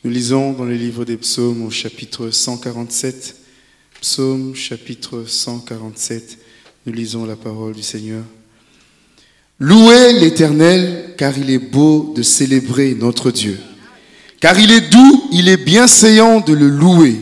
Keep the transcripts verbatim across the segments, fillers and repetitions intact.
Nous lisons dans le livre des psaumes au chapitre cent quarante-sept. Psaume chapitre cent quarante-sept. Nous lisons la parole du Seigneur. Louez l'Éternel, car il est beau de célébrer notre Dieu. Car il est doux, il est bienséant de le louer.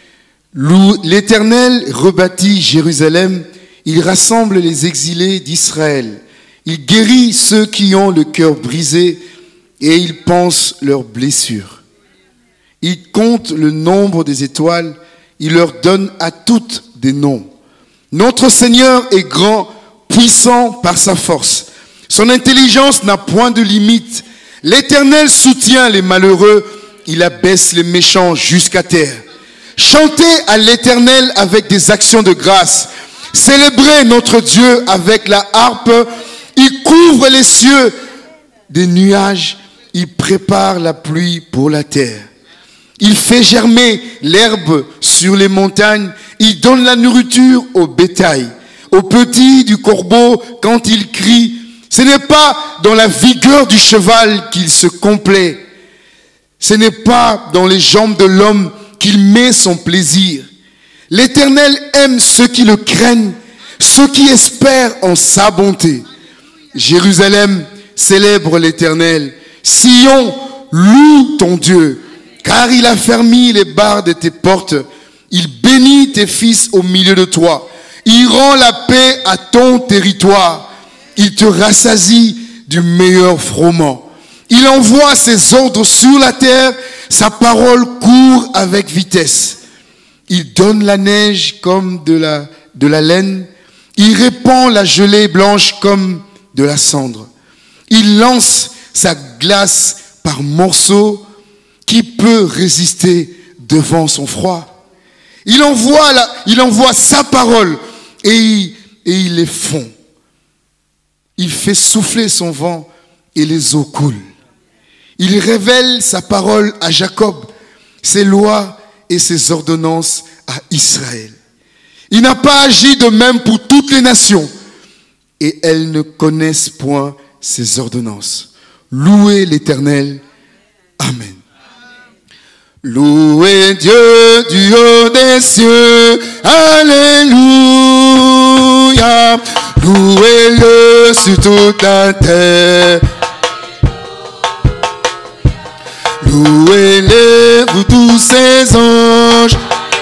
L'Éternel rebâtit Jérusalem, il rassemble les exilés d'Israël. Il guérit ceux qui ont le cœur brisé et il panse leurs blessures. Il compte le nombre des étoiles, il leur donne à toutes des noms. Notre Seigneur est grand, puissant par sa force. Son intelligence n'a point de limite. L'Éternel soutient les malheureux, il abaisse les méchants jusqu'à terre. Chantez à l'Éternel avec des actions de grâce. Célébrez notre Dieu avec la harpe. Il couvre les cieux des nuages, il prépare la pluie pour la terre. Il fait germer l'herbe sur les montagnes. Il donne la nourriture au bétail. Aux petits du corbeau, quand il crie, ce n'est pas dans la vigueur du cheval qu'il se complaît. Ce n'est pas dans les jambes de l'homme qu'il met son plaisir. L'Éternel aime ceux qui le craignent, ceux qui espèrent en sa bonté. Jérusalem, célèbre l'Éternel. Sion, loue ton Dieu. Car il a fermé les barres de tes portes. Il bénit tes fils au milieu de toi. Il rend la paix à ton territoire. Il te rassasie du meilleur froment. Il envoie ses ordres sur la terre. Sa parole court avec vitesse. Il donne la neige comme de la, de la laine. Il répand la gelée blanche comme de la cendre. Il lance sa glace par morceaux. Qui peut résister devant son froid? Il envoie, la, il envoie sa parole et il, et il les fond. Il fait souffler son vent et les eaux coulent. Il révèle sa parole à Jacob, ses lois et ses ordonnances à Israël. Il n'a pas agi de même pour toutes les nations et elles ne connaissent point ses ordonnances. Louez l'Éternel. Amen. Louez Dieu du haut des cieux, alléluia. Louez-le sur toute la terre. Louez-le, vous tous ses anges.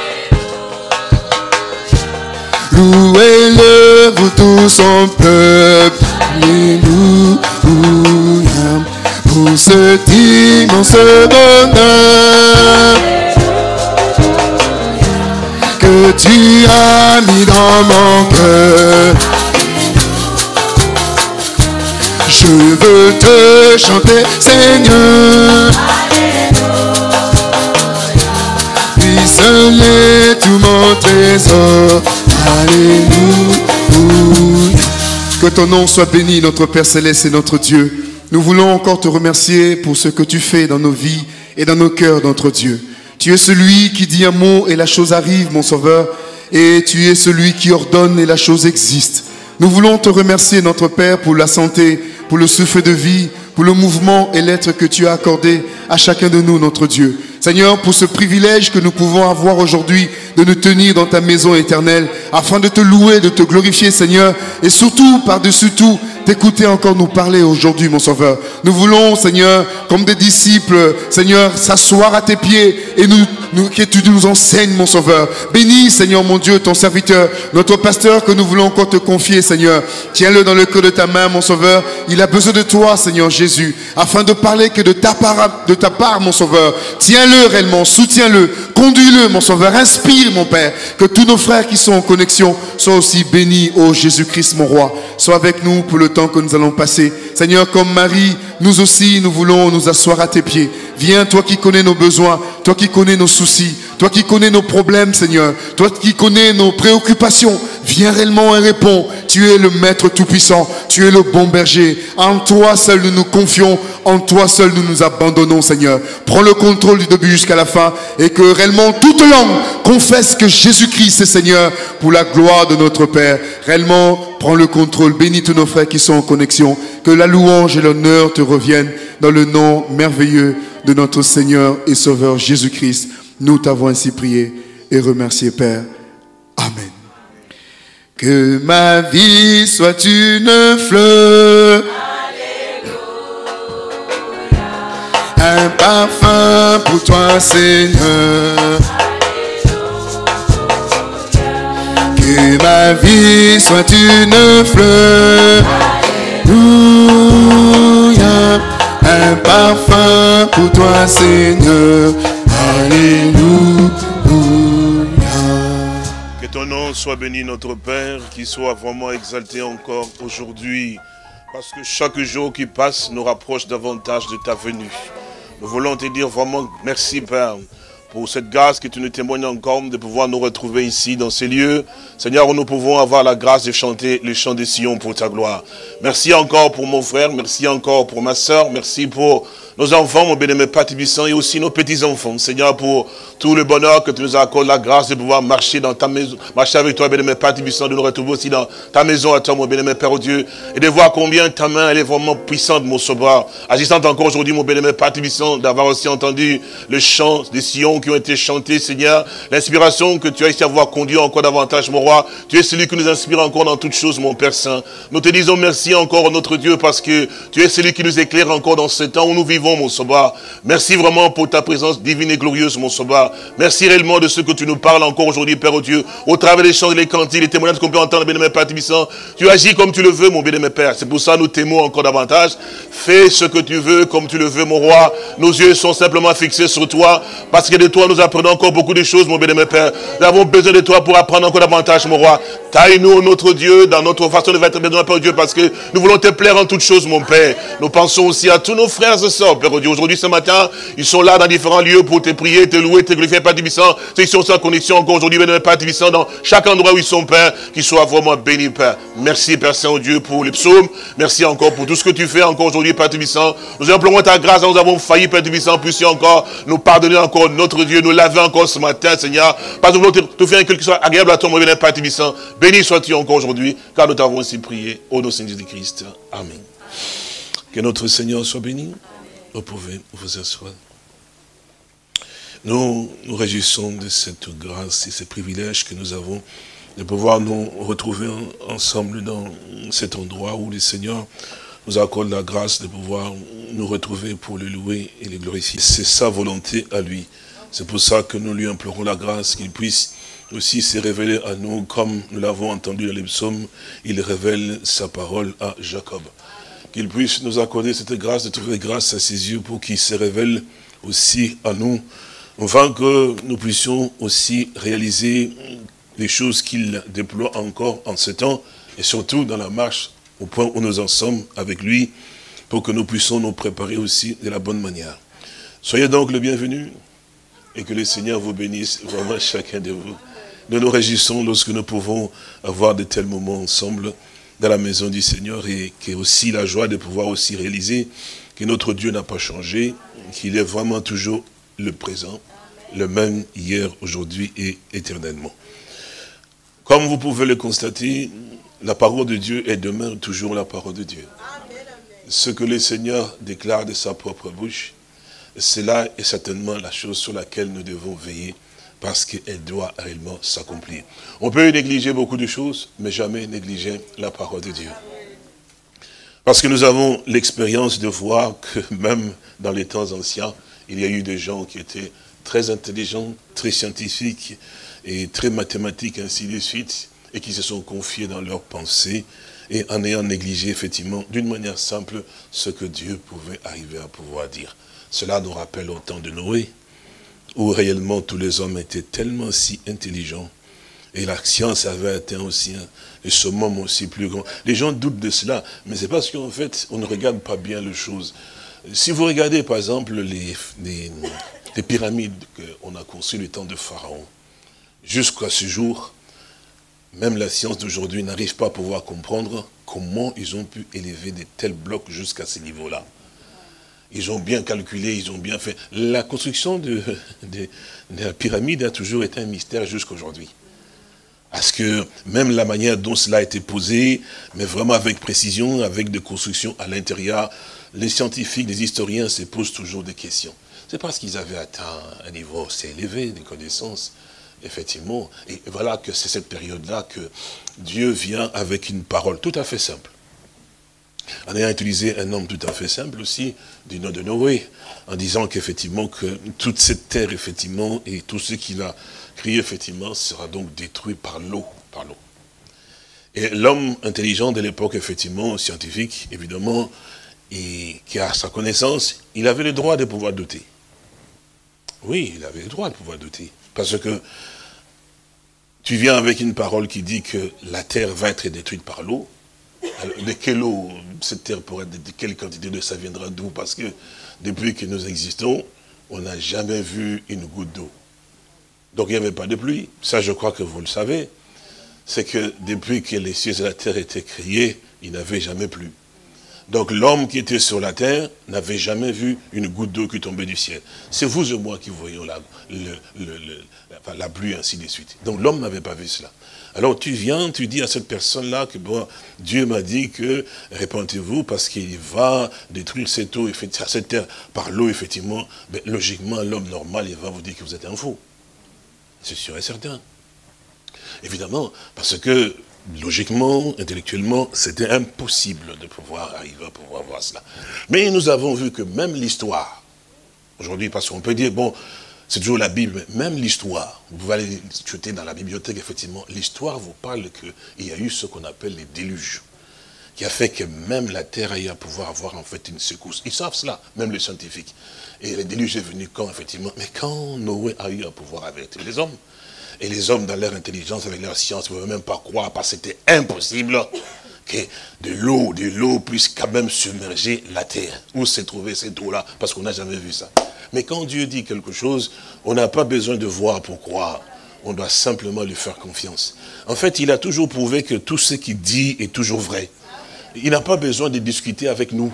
Louez-le, vous tous son peuple. Alléluia. Pour ce immense bonheur que tu as mis dans mon cœur. Je veux te chanter, Seigneur. Puisse-le tout mon trésor. Alléluia. Que ton nom soit béni, notre Père Céleste et notre Dieu. Nous voulons encore te remercier pour ce que tu fais dans nos vies et dans nos cœurs, notre Dieu. Tu es celui qui dit un mot et la chose arrive, mon Sauveur. Et tu es celui qui ordonne et la chose existe. Nous voulons te remercier, notre Père, pour la santé, pour le souffle de vie, pour le mouvement et l'être que tu as accordé à chacun de nous, notre Dieu. Seigneur, pour ce privilège que nous pouvons avoir aujourd'hui de nous tenir dans ta maison éternelle, afin de te louer, de te glorifier, Seigneur, et surtout, par-dessus tout, d'écouter encore nous parler aujourd'hui, mon Sauveur. Nous voulons, Seigneur, comme des disciples, Seigneur, s'asseoir à tes pieds et nous, nous, que tu nous enseignes, mon Sauveur. Bénis, Seigneur, mon Dieu, ton serviteur, notre pasteur que nous voulons encore te confier, Seigneur. Tiens-le dans le creux de ta main, mon Sauveur. Il a besoin de toi, Seigneur Jésus, afin de parler que de ta part, de ta part, mon Sauveur. Tiens-le réellement, soutiens-le, conduis-le, mon Sauveur. Inspire, mon Père, que tous nos frères qui sont en connexion soient aussi bénis, ô Jésus-Christ, mon Roi. Sois avec nous pour le temps que nous allons passer. Seigneur, comme Marie, nous aussi, nous voulons nous asseoir à tes pieds. Viens, toi qui connais nos besoins, toi qui connais nos soucis, toi qui connais nos problèmes, Seigneur, toi qui connais nos préoccupations, viens réellement et réponds. Tu es le Maître Tout-Puissant, tu es le bon berger. En toi seul nous nous confions, en toi seul nous nous abandonnons, Seigneur. Prends le contrôle du début jusqu'à la fin et que réellement toute langue confesse que Jésus-Christ est Seigneur pour la gloire de notre Père. Réellement, prends le contrôle. Bénis tous nos frères qui sont en connexion. Que la louange et l'honneur te reviennent dans le nom merveilleux de notre Seigneur et Sauveur Jésus-Christ, nous t'avons ainsi prié et remercié, Père. Amen. Que ma vie soit une fleur, un parfum pour toi, Seigneur. Que ma vie soit une fleur, Alléluia. Un parfum pour toi, Seigneur. Alléluia. Que ton nom soit béni, notre Père, qu'il soit vraiment exalté encore aujourd'hui. Parce que chaque jour qui passe nous rapproche davantage de ta venue. Nous voulons te dire vraiment merci, Père, pour cette grâce que tu nous témoignes encore de pouvoir nous retrouver ici dans ces lieux. Seigneur, où nous pouvons avoir la grâce de chanter les chants des Sion pour ta gloire. Merci encore pour mon frère, merci encore pour ma soeur, merci pour nos enfants, mon bien-aimé Père Tibissant, et aussi nos petits-enfants. Seigneur, pour tout le bonheur que tu nous accordes, la grâce de pouvoir marcher dans ta maison, marcher avec toi, bien-aimé Père Tibissant, de nous retrouver aussi dans ta maison à toi, mon bien-aimé Père oh Dieu, et de voir combien ta main, elle est vraiment puissante, mon sauveur. Agissant encore aujourd'hui, mon bien-aimé Père Tibissant, d'avoir aussi entendu le chant des Sion qui ont été chantés, Seigneur, l'inspiration que tu as ici à avoir conduit encore davantage, mon roi. Tu es celui qui nous inspire encore dans toutes choses, mon Père Saint. Nous te disons merci encore, notre Dieu, parce que tu es celui qui nous éclaire encore dans ce temps où nous vivons, mon sauveur. Merci vraiment pour ta présence divine et glorieuse, mon sauveur. Merci réellement de ce que tu nous parles encore aujourd'hui, Père oh Dieu, au travers des chants, les cantiques, les témoignages qu'on peut entendre, bien-aimé Père Tibissant. Tu agis comme tu le veux, mon bien-aimé Père. C'est pour ça que nous t'aimons encore davantage. Fais ce que tu veux, comme tu le veux, mon roi. Nos yeux sont simplement fixés sur toi, parce que de toi, nous apprenons encore beaucoup de choses, mon bien-aimé Père. Nous avons besoin de toi pour apprendre encore davantage, mon roi. Taille-nous, notre Dieu, dans notre façon de être besoin, Père Dieu, parce que nous voulons te plaire en toutes choses, mon Père. Nous pensons aussi à tous nos frères et sœurs, Père Dieu. Aujourd'hui, ce matin, ils sont là dans différents lieux pour te prier, te louer, te glorifier, Père Tibissant. Ils sont sans connexion encore aujourd'hui, Père Tibissant, dans chaque endroit où ils sont, Père, qu'ils soient vraiment bénis, Père. Merci, Père Saint-Dieu, pour les psaumes. Merci encore pour tout ce que tu fais encore aujourd'hui, Père Tibissant. Nous implorons ta grâce, nous avons failli, Père Tibissant, puisses encore nous pardonner encore, notre Dieu, nous laver encore ce matin, Seigneur. Parce que nous voulons te faire quelque chose agréable à toi, mon Père Tibissant. Béni sois-tu encore aujourd'hui, car nous t'avons ainsi prié au nom de Jésus-Christ. Amen. Que notre Seigneur soit béni. Vous pouvez vous asseoir. Nous nous réjouissons de cette grâce et ce privilège que nous avons de pouvoir nous retrouver ensemble dans cet endroit où le Seigneur nous accorde la grâce de pouvoir nous retrouver pour le louer et le glorifier. C'est sa volonté à lui. C'est pour ça que nous lui implorons la grâce qu'il puisse aussi se révéler à nous, comme nous l'avons entendu dans les psaumes, il révèle sa parole à Jacob. Qu'il puisse nous accorder cette grâce, de trouver grâce à ses yeux pour qu'il se révèle aussi à nous, afin que nous puissions aussi réaliser les choses qu'il déploie encore en ce temps, et surtout dans la marche au point où nous en sommes avec lui, pour que nous puissions nous préparer aussi de la bonne manière. Soyez donc le bienvenu, et que le Seigneur vous bénisse vraiment chacun de vous. Nous nous réjouissons lorsque nous pouvons avoir de tels moments ensemble dans la maison du Seigneur, et qui est aussi la joie de pouvoir aussi réaliser que notre Dieu n'a pas changé, qu'il est vraiment toujours le présent, le même hier, aujourd'hui et éternellement. Comme vous pouvez le constater, la parole de Dieu est demeure toujours la parole de Dieu. Ce que le Seigneur déclare de sa propre bouche, cela est certainement la chose sur laquelle nous devons veiller, parce qu'elle doit réellement s'accomplir. On peut négliger beaucoup de choses, mais jamais négliger la parole de Dieu. Parce que nous avons l'expérience de voir que même dans les temps anciens, il y a eu des gens qui étaient très intelligents, très scientifiques et très mathématiques, ainsi de suite, et qui se sont confiés dans leurs pensées, et en ayant négligé effectivement, d'une manière simple, ce que Dieu pouvait arriver à pouvoir dire. Cela nous rappelle au temps de Noé, où réellement tous les hommes étaient tellement si intelligents, et la science avait atteint aussi un, le summum aussi plus grand. Les gens doutent de cela, mais c'est parce qu'en fait, on ne regarde pas bien les choses. Si vous regardez par exemple les, les, les pyramides qu'on a construites le temps de Pharaon, jusqu'à ce jour, même la science d'aujourd'hui n'arrive pas à pouvoir comprendre comment ils ont pu élever de tels blocs jusqu'à ce niveau-là. Ils ont bien calculé, ils ont bien fait. La construction de, de, de la pyramide a toujours été un mystère jusqu'à aujourd'hui. Parce que même la manière dont cela a été posé, mais vraiment avec précision, avec des constructions à l'intérieur, les scientifiques, les historiens se posent toujours des questions. C'est parce qu'ils avaient atteint un niveau assez élevé de connaissances, effectivement. Et voilà que c'est cette période-là que Dieu vient avec une parole tout à fait simple. En ayant utilisé un homme tout à fait simple aussi, du nom de Noé, en disant qu'effectivement, que toute cette terre, effectivement, et tout ce qu'il a créé, effectivement, sera donc détruit par l'eau, par l'eau. Et l'homme intelligent de l'époque, effectivement, scientifique, évidemment, et qui a sa connaissance, il avait le droit de pouvoir douter. Oui, il avait le droit de pouvoir douter. Parce que tu viens avec une parole qui dit que la terre va être détruite par l'eau. Alors, de quelle eau cette terre pourrait être, de quelle quantité d'eau ça viendra d'où? Parce que depuis que nous existons, on n'a jamais vu une goutte d'eau. Donc il n'y avait pas de pluie. Ça, je crois que vous le savez. C'est que depuis que les cieux et la terre étaient créés, il n'avait jamais plu. Donc l'homme qui était sur la terre n'avait jamais vu une goutte d'eau qui tombait du ciel. C'est vous et moi qui voyons la, le, le, le, la, la pluie, ainsi de suite. Donc l'homme n'avait pas vu cela. Alors tu viens, tu dis à cette personne-là que bon, Dieu m'a dit que répentez-vous parce qu'il va détruire cette eau, cette terre par l'eau, effectivement. Ben, logiquement, l'homme normal, il va vous dire que vous êtes un fou. C'est sûr et certain. Évidemment, parce que logiquement, intellectuellement, c'était impossible de pouvoir arriver à pouvoir voir cela. Mais nous avons vu que même l'histoire, aujourd'hui, parce qu'on peut dire, bon, c'est toujours la Bible, mais même l'histoire, vous pouvez aller jeter dans la bibliothèque, effectivement, l'histoire vous parle qu'il y a eu ce qu'on appelle les déluges, qui a fait que même la terre a eu à pouvoir avoir en fait une secousse. Ils savent cela, même les scientifiques. Et le déluge est venu quand, effectivement? Mais quand Noé a eu à pouvoir avertir les hommes, et les hommes, dans leur intelligence, avec leur science, ne pouvaient même pas croire, parce que c'était impossible que de l'eau, de l'eau puisse quand même submerger la terre. Où s'est trouvée cette eau-là? Parce qu'on n'a jamais vu ça. Mais quand Dieu dit quelque chose, on n'a pas besoin de voir pour croire. On doit simplement lui faire confiance. En fait, il a toujours prouvé que tout ce qu'il dit est toujours vrai. Il n'a pas besoin de discuter avec nous.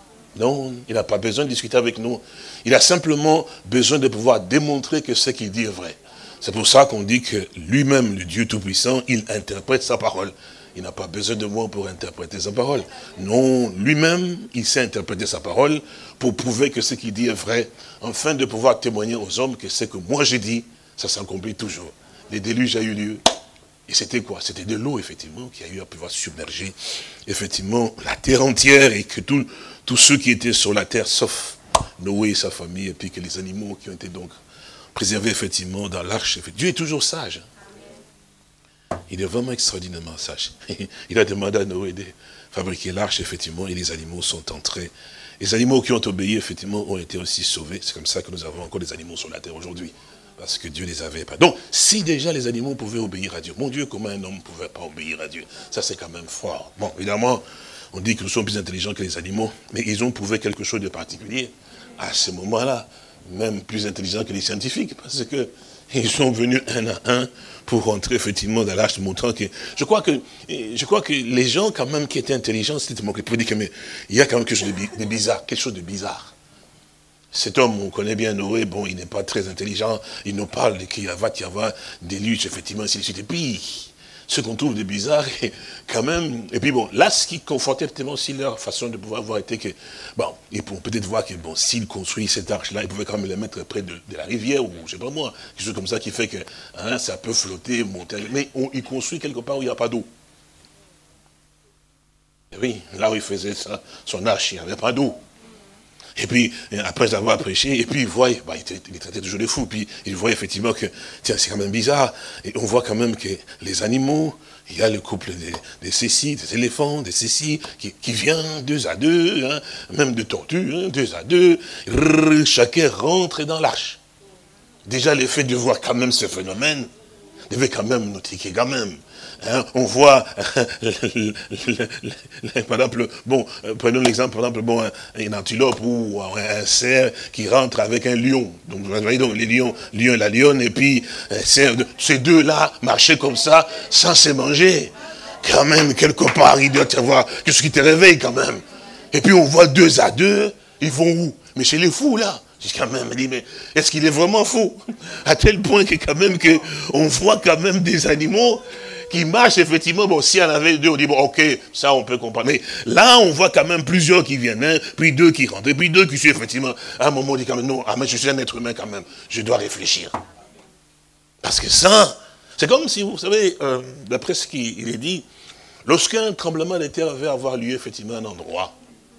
Non, il n'a pas besoin de discuter avec nous. Il a simplement besoin de pouvoir démontrer que ce qu'il dit est vrai. C'est pour ça qu'on dit que lui-même, le Dieu Tout-Puissant, il interprète sa parole. Il n'a pas besoin de moi pour interpréter sa parole. Non, lui-même, il sait interpréter sa parole pour prouver que ce qu'il dit est vrai, afin de pouvoir témoigner aux hommes que ce que moi j'ai dit, ça s'accomplit toujours. Les déluges a eu lieu. Et c'était quoi? C'était de l'eau, effectivement, qui a eu à pouvoir submerger, effectivement, la terre entière, et que tous tous ceux qui étaient sur la terre, sauf Noé et sa famille, et puis que les animaux qui ont été donc préservés, effectivement, dans l'arche. Dieu est toujours sage. Il est vraiment extraordinairement sage. Il a demandé à Noé de fabriquer l'arche, effectivement, et les animaux sont entrés. Les animaux qui ont obéi, effectivement, ont été aussi sauvés. C'est comme ça que nous avons encore des animaux sur la terre aujourd'hui. Parce que Dieu les avait pas. Donc, si déjà les animaux pouvaient obéir à Dieu, mon Dieu, comment un homme ne pouvait pas obéir à Dieu? Ça, c'est quand même fort. Bon, évidemment, on dit que nous sommes plus intelligents que les animaux, mais ils ont prouvé quelque chose de particulier à ce moment-là. Même plus intelligents que les scientifiques, parce que ils sont venus un à un pour rentrer effectivement dans l'arche, montrant que je crois que je crois que les gens quand même qui étaient intelligents, c'était mon pour dire que mais il y a quand même quelque chose de bizarre, quelque chose de bizarre. Cet homme, on connaît bien Noé, bon, il n'est pas très intelligent, il nous parle qu'il va y avoir des luttes, effectivement, ainsi de suite. Et puis, ce qu'on trouve de bizarre, et quand même, et puis bon, là, ce qui confortait effectivement aussi leur façon de pouvoir voir était que, bon, ils pourront peut-être voir que, bon, s'ils construisent cette arche-là, ils pouvaient quand même la mettre près de, de la rivière, ou je sais pas moi, quelque chose comme ça qui fait que, hein, ça peut flotter, monter, mais on, ils construisent quelque part où il n'y a pas d'eau. Oui, là où il faisait ça, son arche, il n'y avait pas d'eau. Et puis, après avoir prêché, et puis il voit, bah, il traitait toujours de fou, puis il voit effectivement que, tiens, c'est quand même bizarre, et on voit quand même que les animaux, il y a le couple des, des cécis, des éléphants, des cécis, qui, qui vient deux à deux, hein, même de tortues, hein, deux à deux, rrr, chacun rentre dans l'arche. Déjà, le fait de voir quand même ce phénomène, devait quand même nous tiquer quand même. Hein, on voit, par exemple, bon, prenons l'exemple, par exemple, bon, une antilope ou un cerf qui rentre avec un lion. Donc, vous voyez, donc, les lions, lion et la lionne, et puis, ces deux-là marchaient comme ça, sans se manger. Quand même, quelque part, il doit y avoir quelque chose qui te réveille, quand même. Et puis, on voit deux à deux, ils vont où? Mais chez les fous, là. J'ai quand même dit, mais est-ce qu'il est vraiment fou? À tel point que quand même que on voit quand même des animaux qui marchent, effectivement, bon, si on avait deux, on dit, bon, ok, ça, on peut comprendre. Mais là, on voit quand même plusieurs qui viennent, hein, puis deux qui rentrent, et puis deux qui sont, effectivement, à un moment, on dit quand même, non, ah, mais je suis un être humain quand même, je dois réfléchir. Parce que ça, c'est comme si, vous savez, euh, d'après ce qu'il est dit, lorsqu'un tremblement de terre avait avoir lieu, effectivement, à un endroit,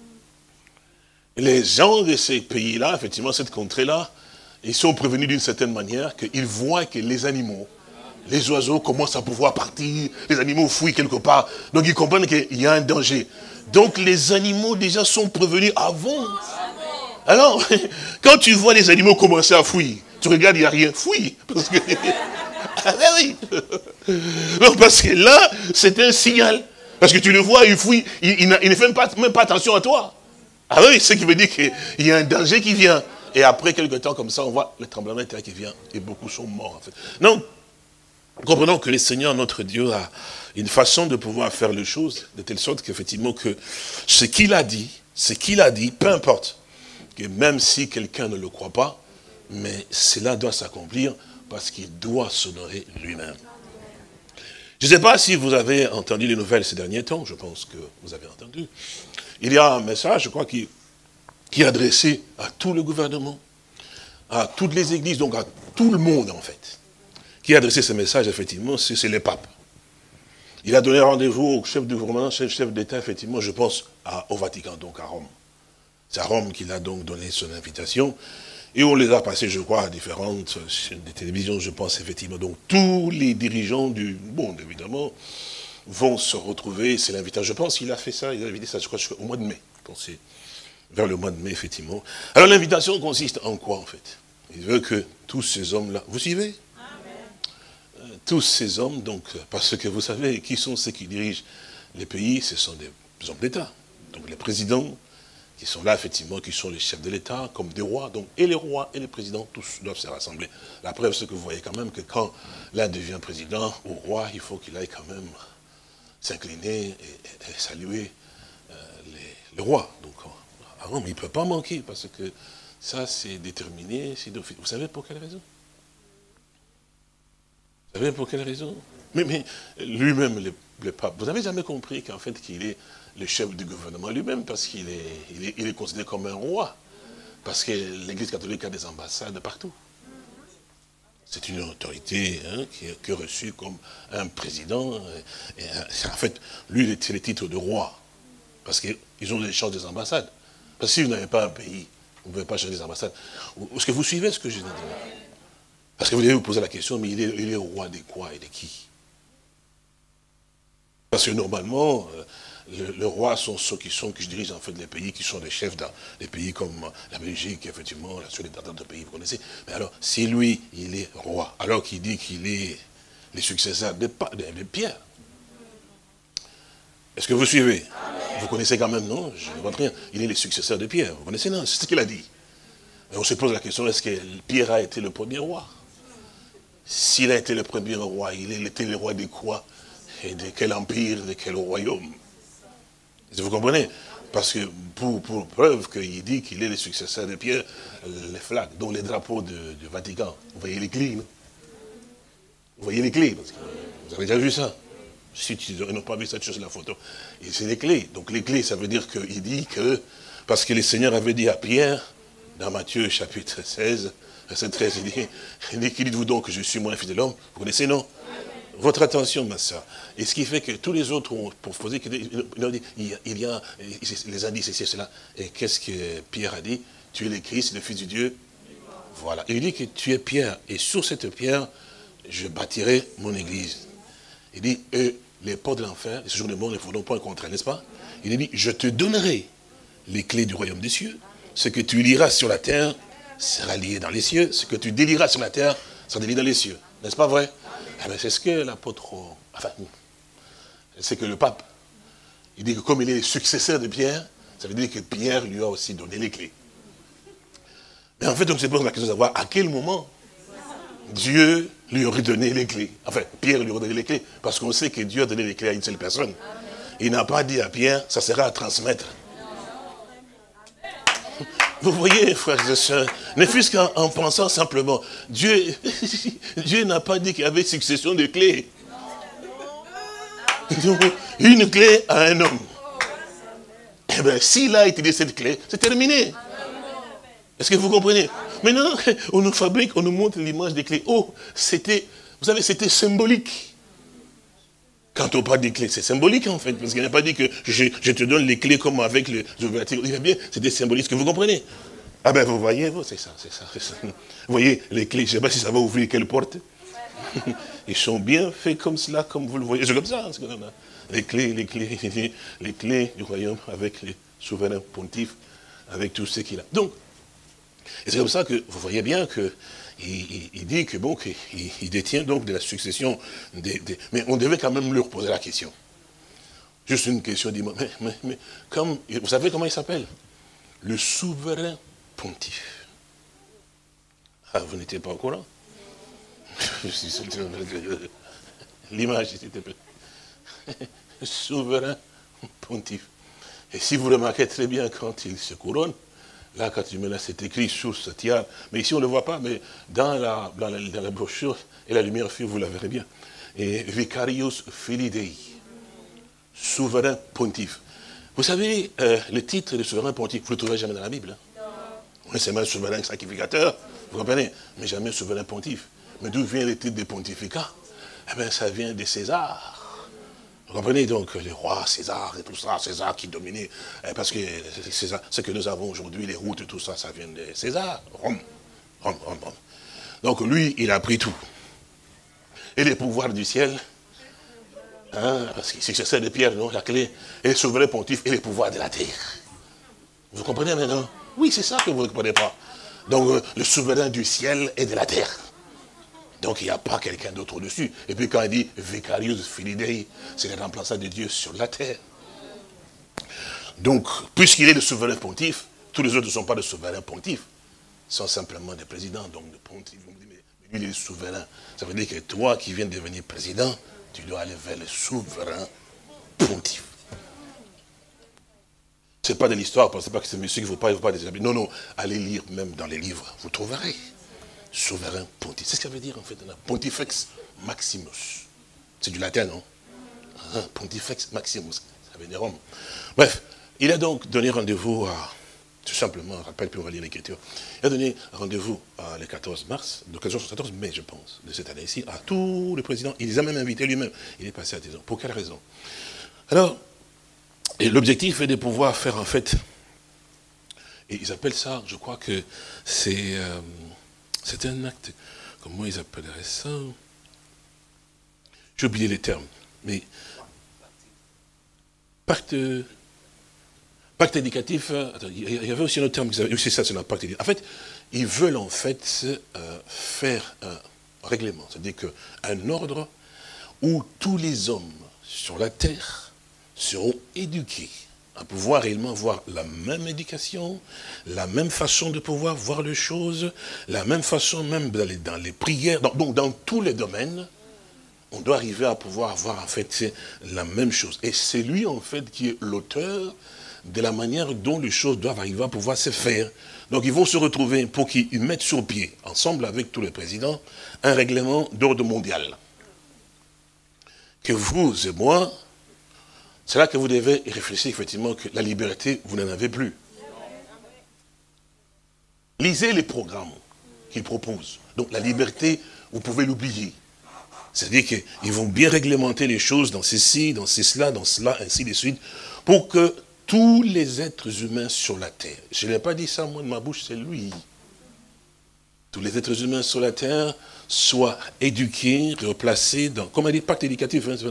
les gens de ces pays-là, effectivement, cette contrée-là, ils sont prévenus d'une certaine manière qu'ils voient que les animaux, les oiseaux commencent à pouvoir partir, les animaux fouillent quelque part. Donc ils comprennent qu'il y a un danger. Donc les animaux déjà sont prévenus avant. Alors, quand tu vois les animaux commencer à fouiller, tu regardes, il n'y a rien, fouille. Parce que, ah ben oui. Non, parce que là, c'est un signal. Parce que tu le vois, il fouille, il, il, il ne fait même pas, même pas attention à toi. Ah oui, ce qui veut dire qu'il y a un danger qui vient. Et après quelques temps comme ça, on voit le tremblement de terre qui vient. Et beaucoup sont morts en fait. Non, comprenons que le Seigneur, notre Dieu, a une façon de pouvoir faire les choses, de telle sorte qu'effectivement, que ce qu'il a dit, ce qu'il a dit, peu importe, que même si quelqu'un ne le croit pas, mais cela doit s'accomplir parce qu'il doit s'honorer lui-même. Je ne sais pas si vous avez entendu les nouvelles ces derniers temps, je pense que vous avez entendu. Il y a un message, je crois, qui, qui est adressé à tout le gouvernement, à toutes les églises, donc à tout le monde en fait. Qui a adressé ce message, effectivement, c'est le pape. Il a donné rendez-vous au chef de gouvernement, chef, chef d'État, effectivement, je pense, à, au Vatican, donc à Rome. C'est à Rome qu'il a donc donné son invitation. Et on les a passés, je crois, à différentes chaînes de télévision, je pense, effectivement. Donc tous les dirigeants du monde, évidemment, vont se retrouver. C'est l'invitation. Je pense qu'il a fait ça, il a invité ça, je crois, au mois de mai. Pensez, vers le mois de mai, effectivement. Alors l'invitation consiste en quoi, en fait? Il veut que tous ces hommes-là, vous suivez? Amen. Tous ces hommes, donc, parce que vous savez, qui sont ceux qui dirigent les pays? Ce sont des hommes d'État. Donc les présidents, qui sont là, effectivement, qui sont les chefs de l'État, comme des rois. Donc, et les rois et les présidents, tous doivent se rassembler. La preuve, c'est que vous voyez quand même que quand l'un devient président ou roi, il faut qu'il aille quand même s'incliner et, et, et saluer euh, les, les rois. Donc, à Rome, il ne peut pas manquer, parce que ça, c'est déterminé. Vous savez pour quelle raison? Vous savez pour quelle raison? Mais, mais lui-même, le, le pape, vous n'avez jamais compris qu'en fait, qu'il est le chef du gouvernement lui-même, parce qu'il est, il est, il est considéré comme un roi. Parce que l'Église catholique a des ambassades partout. C'est une autorité hein, qui, est, qui est reçue comme un président. Et, et, en fait, lui, c'est le titre de roi. Parce qu'ils ont l'échange des ambassades. Parce que si vous n'avez pas un pays, vous ne pouvez pas changer des ambassades. Est-ce que vous suivez ce que je viens de dire? Parce que vous devez vous poser la question, mais il est, il est roi de quoi et de qui? Parce que normalement, le, le roi sont ceux qui sont, qui dirigent en fait les pays, qui sont les chefs dans les pays comme la Belgique, effectivement, la Suède et d'autres pays, vous connaissez. Mais alors, si lui, il est roi, alors qu'il dit qu'il est le successeur de, de, de Pierre. Est-ce que vous suivez? Amen. Vous connaissez quand même, non? Je ne vois rien. Il est le successeur de Pierre. Vous connaissez, non? C'est ce qu'il a dit. Et on se pose la question, est-ce que Pierre a été le premier roi? S'il a été le premier roi, il était le roi de quoi? Et de quel empire, de quel royaume? Vous comprenez? Parce que pour, pour preuve qu'il dit qu'il est le successeur de Pierre, les flags, dont les drapeaux de, du Vatican, vous voyez les clés, non? Vous voyez les clés, parce que vous avez déjà vu ça. Si tu n'as pas vu cette chose, la photo. Et c'est les clés. Donc les clés, ça veut dire qu'il dit que, parce que le Seigneur avait dit à Pierre, dans Matthieu chapitre seize, verset treize, il dit, il dit, qui dites-vous donc que je suis moi, fils de l'homme? Vous connaissez, non? Votre attention, ma soeur. Et ce qui fait que tous les autres ont proposé, il y a les indices ici, cela. Et qu'est-ce que Pierre a dit? Tu es le Christ, le Fils de Dieu. Voilà. Il dit que tu es Pierre. Et sur cette pierre, je bâtirai mon église. Il dit, et les portes de l'enfer, ce jour de mort ne feront point contre elle, n'est-ce pas? Il dit, je te donnerai les clés du royaume des cieux. Ce que tu liras sur la terre sera lié dans les cieux. Ce que tu délieras sur la terre sera délié dans les cieux. N'est-ce pas vrai? Ah ben c'est ce que l'apôtre, enfin, c'est que le pape, il dit que comme il est le successeur de Pierre, ça veut dire que Pierre lui a aussi donné les clés. Mais en fait, on se pose la question de savoir à quel moment Dieu lui aurait donné les clés. Enfin, Pierre lui aurait donné les clés, parce qu'on sait que Dieu a donné les clés à une seule personne. Il n'a pas dit à Pierre, ça sera à transmettre. Vous voyez, frères et sœurs, ne fût-ce qu'en pensant simplement, Dieu, Dieu n'a pas dit qu'il y avait succession de clés. Une clé à un homme. Eh bien, s'il a utilisé cette clé, c'est terminé. Est-ce que vous comprenez? Maintenant, on nous fabrique, on nous montre l'image des clés. Oh, c'était, vous savez, c'était symbolique. Quand on parle des clés, c'est symbolique en fait, parce qu'il n'a pas dit que je, je te donne les clés comme avec les ouvertures. Il va bien, c'était symbolique, est-ce que vous comprenez? Ah ben vous voyez, c'est ça, c'est ça, c'est ça. Vous voyez, les clés, je ne sais pas si ça va ouvrir quelle porte. Ils sont bien faits comme cela, comme vous le voyez. C'est comme ça. Hein, les clés, les clés, les clés du royaume avec les souverains pontifs, avec tout ce qu'il a. Donc, et c'est comme ça que vous voyez bien que il, il dit que bon, qu'il il détient donc de la succession des, des. Mais on devait quand même leur poser la question. Juste une question, dis-moi, mais, mais, mais comme, vous savez comment il s'appelle? Le souverain pontife. Ah, vous n'étiez pas au courant? L'image, c'était peu. Souverain pontife. Et si vous remarquez très bien quand il se couronne, là, quand tu mets là, c'est écrit sous ce tiare. Mais ici, on ne le voit pas, mais dans la, dans la, dans la brochure, et la lumière fut, vous la verrez bien. Et Vicarius Filii Dei, souverain pontife. Vous savez, euh, le titre de souverain pontife, vous ne le trouverez jamais dans la Bible. Hein? Non. C'est même souverain sacrificateur, vous comprenez? Mais jamais souverain pontife. Mais d'où vient le titre de pontificat? Eh bien, ça vient de César. Vous comprenez donc, les rois, César et tout ça, César qui dominait, parce que César, ce que nous avons aujourd'hui, les routes et tout ça, ça vient de César, Rome, Rome, Rome, Rome. Donc lui, il a pris tout. Et les pouvoirs du ciel, hein, parce que c'est ça de Pierre, non, la clé, et le souverain pontife et les pouvoirs de la terre. Vous comprenez maintenant? Oui, c'est ça que vous ne comprenez pas. Donc le souverain du ciel et de la terre. Donc il n'y a pas quelqu'un d'autre au-dessus. Et puis quand il dit Vicarius Filii Dei, c'est le remplaçant de Dieu sur la terre. Donc, puisqu'il est le souverain pontife, tous les autres ne sont pas des souverains pontifs. Ils sont simplement des présidents, donc des pontifs. Vous me dites, mais lui il est souverain. Ça veut dire que toi qui viens de devenir président, tu dois aller vers le souverain pontife. Ce n'est pas de l'histoire, pensez pas que c'est monsieur qui ne veut pas, il ne veut pas des habits. Non, non, allez lire même dans les livres, vous trouverez. Souverain pontife. C'est ce que ça veut dire en fait. Pontifex Maximus. C'est du latin, non? Hein, Pontifex Maximus. Ça vient de Rome. Bref, il a donc donné rendez-vous à, tout simplement, un rappel, puis on va lire l'écriture. Il a donné rendez-vous le quatorze mars, le quatorze mai, je pense, de cette année-ci, à tous les présidents. Il les a même invités lui-même. Il est passé à dix ans. Pour quelle raison? Alors, l'objectif est de pouvoir faire en fait, et ils appellent ça, je crois que c'est... Euh, C'est un acte, comment ils appelleraient ça? J'ai oublié les termes, mais pacte, pacte éducatif, attends, il y avait aussi un autre terme, c'est ça, c'est un pacte éducatif. En fait, ils veulent en fait euh, faire un règlement, c'est-à-dire qu'un ordre où tous les hommes sur la terre seront éduqués à pouvoir réellement voir la même éducation, la même façon de pouvoir voir les choses, la même façon même d'aller dans les prières, donc, donc dans tous les domaines, on doit arriver à pouvoir voir en fait la même chose. Et c'est lui en fait qui est l'auteur de la manière dont les choses doivent arriver à pouvoir se faire. Donc ils vont se retrouver pour qu'ils mettent sur pied, ensemble avec tous les présidents, un règlement d'ordre mondial. Que vous et moi, c'est là que vous devez réfléchir effectivement que la liberté, vous n'en avez plus. Lisez les programmes qu'ils proposent. Donc la liberté, vous pouvez l'oublier. C'est-à-dire qu'ils vont bien réglementer les choses dans ceci, dans cela, dans cela, ainsi de suite, pour que tous les êtres humains sur la terre, je n'ai pas dit ça moi de ma bouche, c'est lui. Tous les êtres humains sur la terre soient éduqués, replacés dans, comme on dit, pacte éducatif, hein,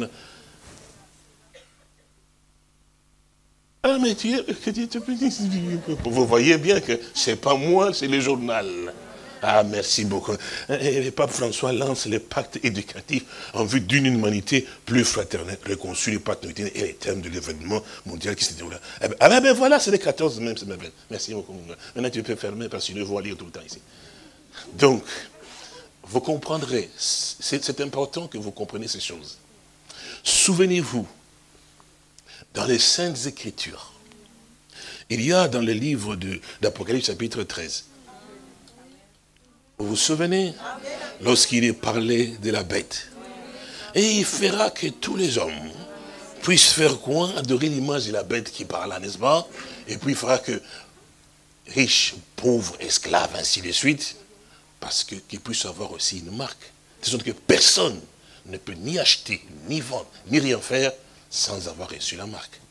ah, mais tu es, vous voyez bien que c'est pas moi, c'est le journal. Ah, merci beaucoup. Et le pape François lance le pacte éducatif en vue d'une humanité plus fraternelle, réconciliée, le pacte et les thèmes de l'événement mondial qui se déroule. Ah ben, ah ben voilà, c'est le quatorze même, c'est merveilleux. Merci beaucoup. Maintenant tu peux fermer parce que je vais lire tout le temps ici. Donc, vous comprendrez, c'est important que vous compreniez ces choses. Souvenez-vous, dans les Saintes Écritures, il y a dans le livre d'Apocalypse chapitre treize, vous vous souvenez, lorsqu'il est parlé de la bête, et il fera que tous les hommes puisse faire quoi? Adorer l'image de la bête qui parle là, n'est-ce pas? Et puis il fera que riche, pauvre, esclave, ainsi de suite, parce que qu'il puisse avoir aussi une marque. De sorte que personne ne peut ni acheter, ni vendre, ni rien faire sans avoir reçu la marque.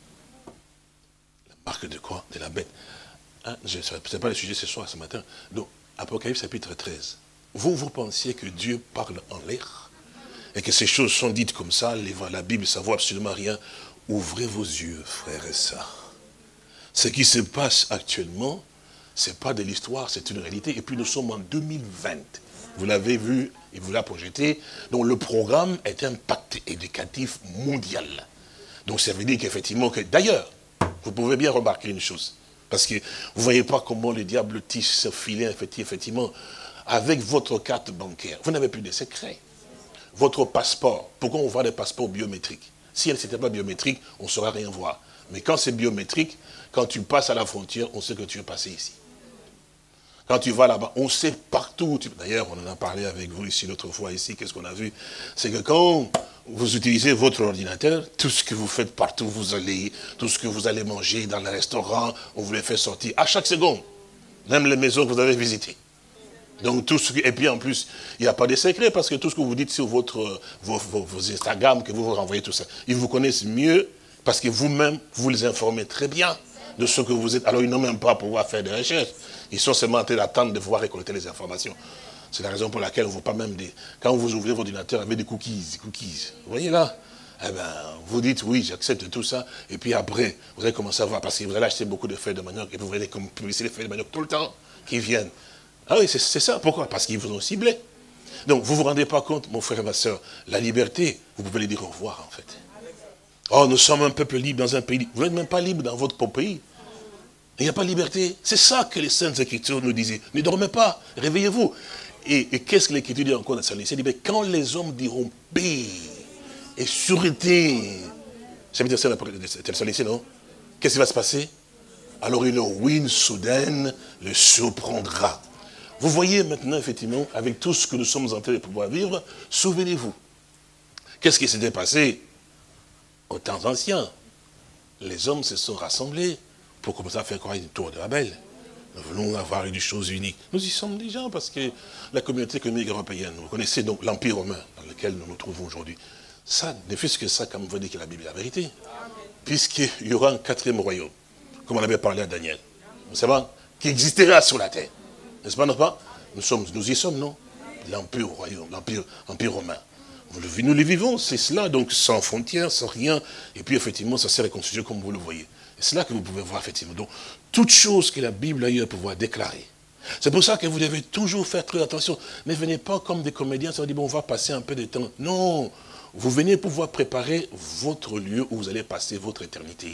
La marque de quoi? De la bête. Hein? Je ne sais pas le sujet ce soir, ce matin. Donc, Apocalypse chapitre treize. Vous, vous pensiez que Dieu parle en l'air? Et que ces choses sont dites comme ça, la Bible, ça ne vaut absolument rien. Ouvrez vos yeux, frères et sœurs. Ce qui se passe actuellement, ce n'est pas de l'histoire, c'est une réalité. Et puis nous sommes en deux mille vingt. Vous l'avez vu, et vous l'avez projeté. Donc le programme est un pacte éducatif mondial. Donc ça veut dire qu'effectivement, que d'ailleurs, vous pouvez bien remarquer une chose. Parce que vous ne voyez pas comment le diable tisse ce filet, effectivement, avec votre carte bancaire. Vous n'avez plus de secret. Votre passeport, pourquoi on voit des passeports biométriques? Si elle n'était pas biométrique, on ne saura rien voir. Mais quand c'est biométrique, quand tu passes à la frontière, on sait que tu es passé ici. Quand tu vas là-bas, on sait partout. D'ailleurs, on en a parlé avec vous ici l'autre fois ici, qu'est-ce qu'on a vu? C'est que quand vous utilisez votre ordinateur, tout ce que vous faites partout, vous allez, tout ce que vous allez manger dans les restaurants, on vous les fait sortir à chaque seconde. Même les maisons que vous avez visitées. Donc tout ce qui, et puis en plus, il n'y a pas de secret parce que tout ce que vous dites sur votre, vos, vos, vos Instagram, que vous vous renvoyez tout ça, ils vous connaissent mieux parce que vous-même, vous les informez très bien de ce que vous êtes. Alors ils n'ont même pas à pouvoir faire des recherches. Ils sont seulement en train d'attendre de pouvoir récolter les informations. C'est la raison pour laquelle on ne voit pas même des... Quand vous ouvrez votre ordinateur avec des cookies, des cookies, vous voyez là, eh ben, vous dites oui, j'accepte tout ça, et puis après, vous allez commencer à voir, parce que vous allez acheter beaucoup de feuilles de manioc, et vous allez publier les feuilles de manioc tout le temps qui viennent. Ah oui, c'est ça. Pourquoi? Parce qu'ils vous ont ciblé. Donc, vous ne vous rendez pas compte, mon frère et ma soeur, la liberté, vous pouvez lui dire au revoir, en fait. Oh, nous sommes un peuple libre dans un pays libre. Vous n'êtes même pas libre dans votre propre pays. Il n'y a pas de liberté. C'est ça que les Saintes Écritures nous disaient. Ne dormez pas, réveillez-vous. Et, et qu'est-ce que l'Écriture dit encore dans sa liste? Il dit, quand les hommes diront paix et sûreté, ça veut dire ça, non? Qu'est-ce qui va se passer? Alors une ruine soudaine le surprendra. Vous voyez maintenant, effectivement, avec tout ce que nous sommes en train de pouvoir vivre, souvenez-vous. Qu'est-ce qui s'était passé aux temps anciens? Les hommes se sont rassemblés pour commencer à faire croire une tour de Babel. Nous voulons avoir une chose unique. Nous y sommes déjà parce que la communauté économique européenne, vous connaissez donc l'Empire romain dans lequel nous nous trouvons aujourd'hui. Ça, ne fût-ce que ça, comme vous dites que la Bible est la vérité. Puisqu'il y aura un quatrième royaume, comme on avait parlé à Daniel. Vous savez, qui existera sur la terre. N'est-ce pas, n'est-ce pas? Nous sommes, nous y sommes, non? L'Empire royaume, l'Empire empire romain. Nous le vivons, c'est cela, donc sans frontières, sans rien. Et puis, effectivement, ça s'est reconstitué comme vous le voyez. C'est là que vous pouvez voir, effectivement. Donc, toute chose que la Bible a eu à pouvoir déclarer. C'est pour ça que vous devez toujours faire très attention. Ne venez pas comme des comédiens, ça veut dire, bon, on va passer un peu de temps. Non, vous venez pouvoir préparer votre lieu où vous allez passer votre éternité.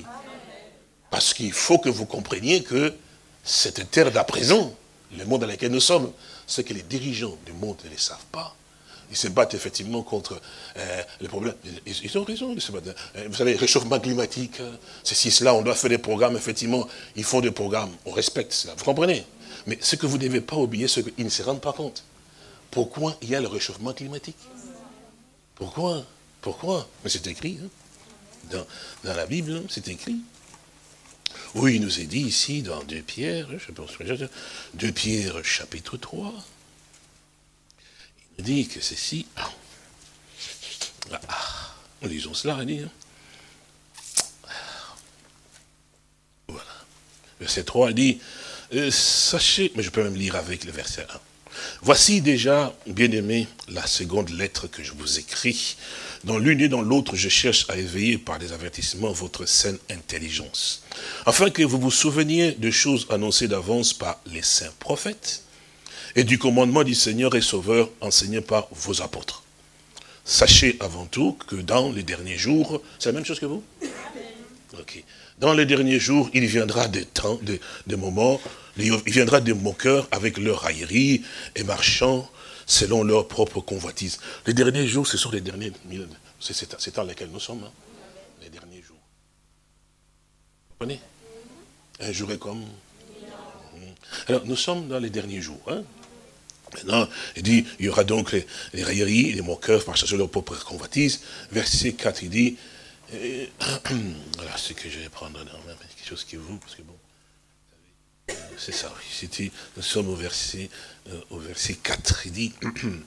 Parce qu'il faut que vous compreniez que cette terre d'à présent, le monde dans lequel nous sommes, ce que les dirigeants du monde ne le savent pas. Ils se battent effectivement contre euh, les problèmes. Ils, ils ont raison de se battre. Vous savez, réchauffement climatique, ceci, cela, on doit faire des programmes, effectivement. Ils font des programmes, on respecte cela, vous comprenez? Mais ce que vous ne devez pas oublier, c'est qu'ils ne se rendent pas compte. Pourquoi il y a le réchauffement climatique? Pourquoi? Pourquoi? Mais c'est écrit, hein? dans, dans la Bible, c'est écrit. Oui, il nous est dit ici, dans deux Pierre, je pense, deux Pierre, chapitre trois, il nous dit que ceci, ah, ah, lisons cela, il dit, hein. Voilà, verset trois, il dit, euh, sachez, mais je peux même lire avec le verset un. Voici déjà, bien-aimés, la seconde lettre que je vous écris. Dans l'une et dans l'autre, je cherche à éveiller par des avertissements votre saine intelligence, afin que vous vous souveniez de choses annoncées d'avance par les saints prophètes et du commandement du Seigneur et Sauveur enseigné par vos apôtres. Sachez avant tout que dans les derniers jours, c'est la même chose que vous? Ok. Dans les derniers jours, il viendra des temps, des, des moments, il viendra des moqueurs avec leur raillerie et marchant selon leur propre convoitise. Les derniers jours, ce sont les derniers millénaires. C'est dans lesquels nous sommes, hein? Les derniers jours. Vous comprenez? Un jour est comme... Alors, nous sommes dans les derniers jours, hein? Maintenant, il dit, il y aura donc les, les railleries, les moqueurs, par chasser leur propre convoitise. Verset quatre, il dit, Et, voilà ce que je vais prendre dans la main, quelque chose qui vous, parce que bon, c'est ça, oui. C'était, nous sommes au verset, euh, au verset quatre, il dit,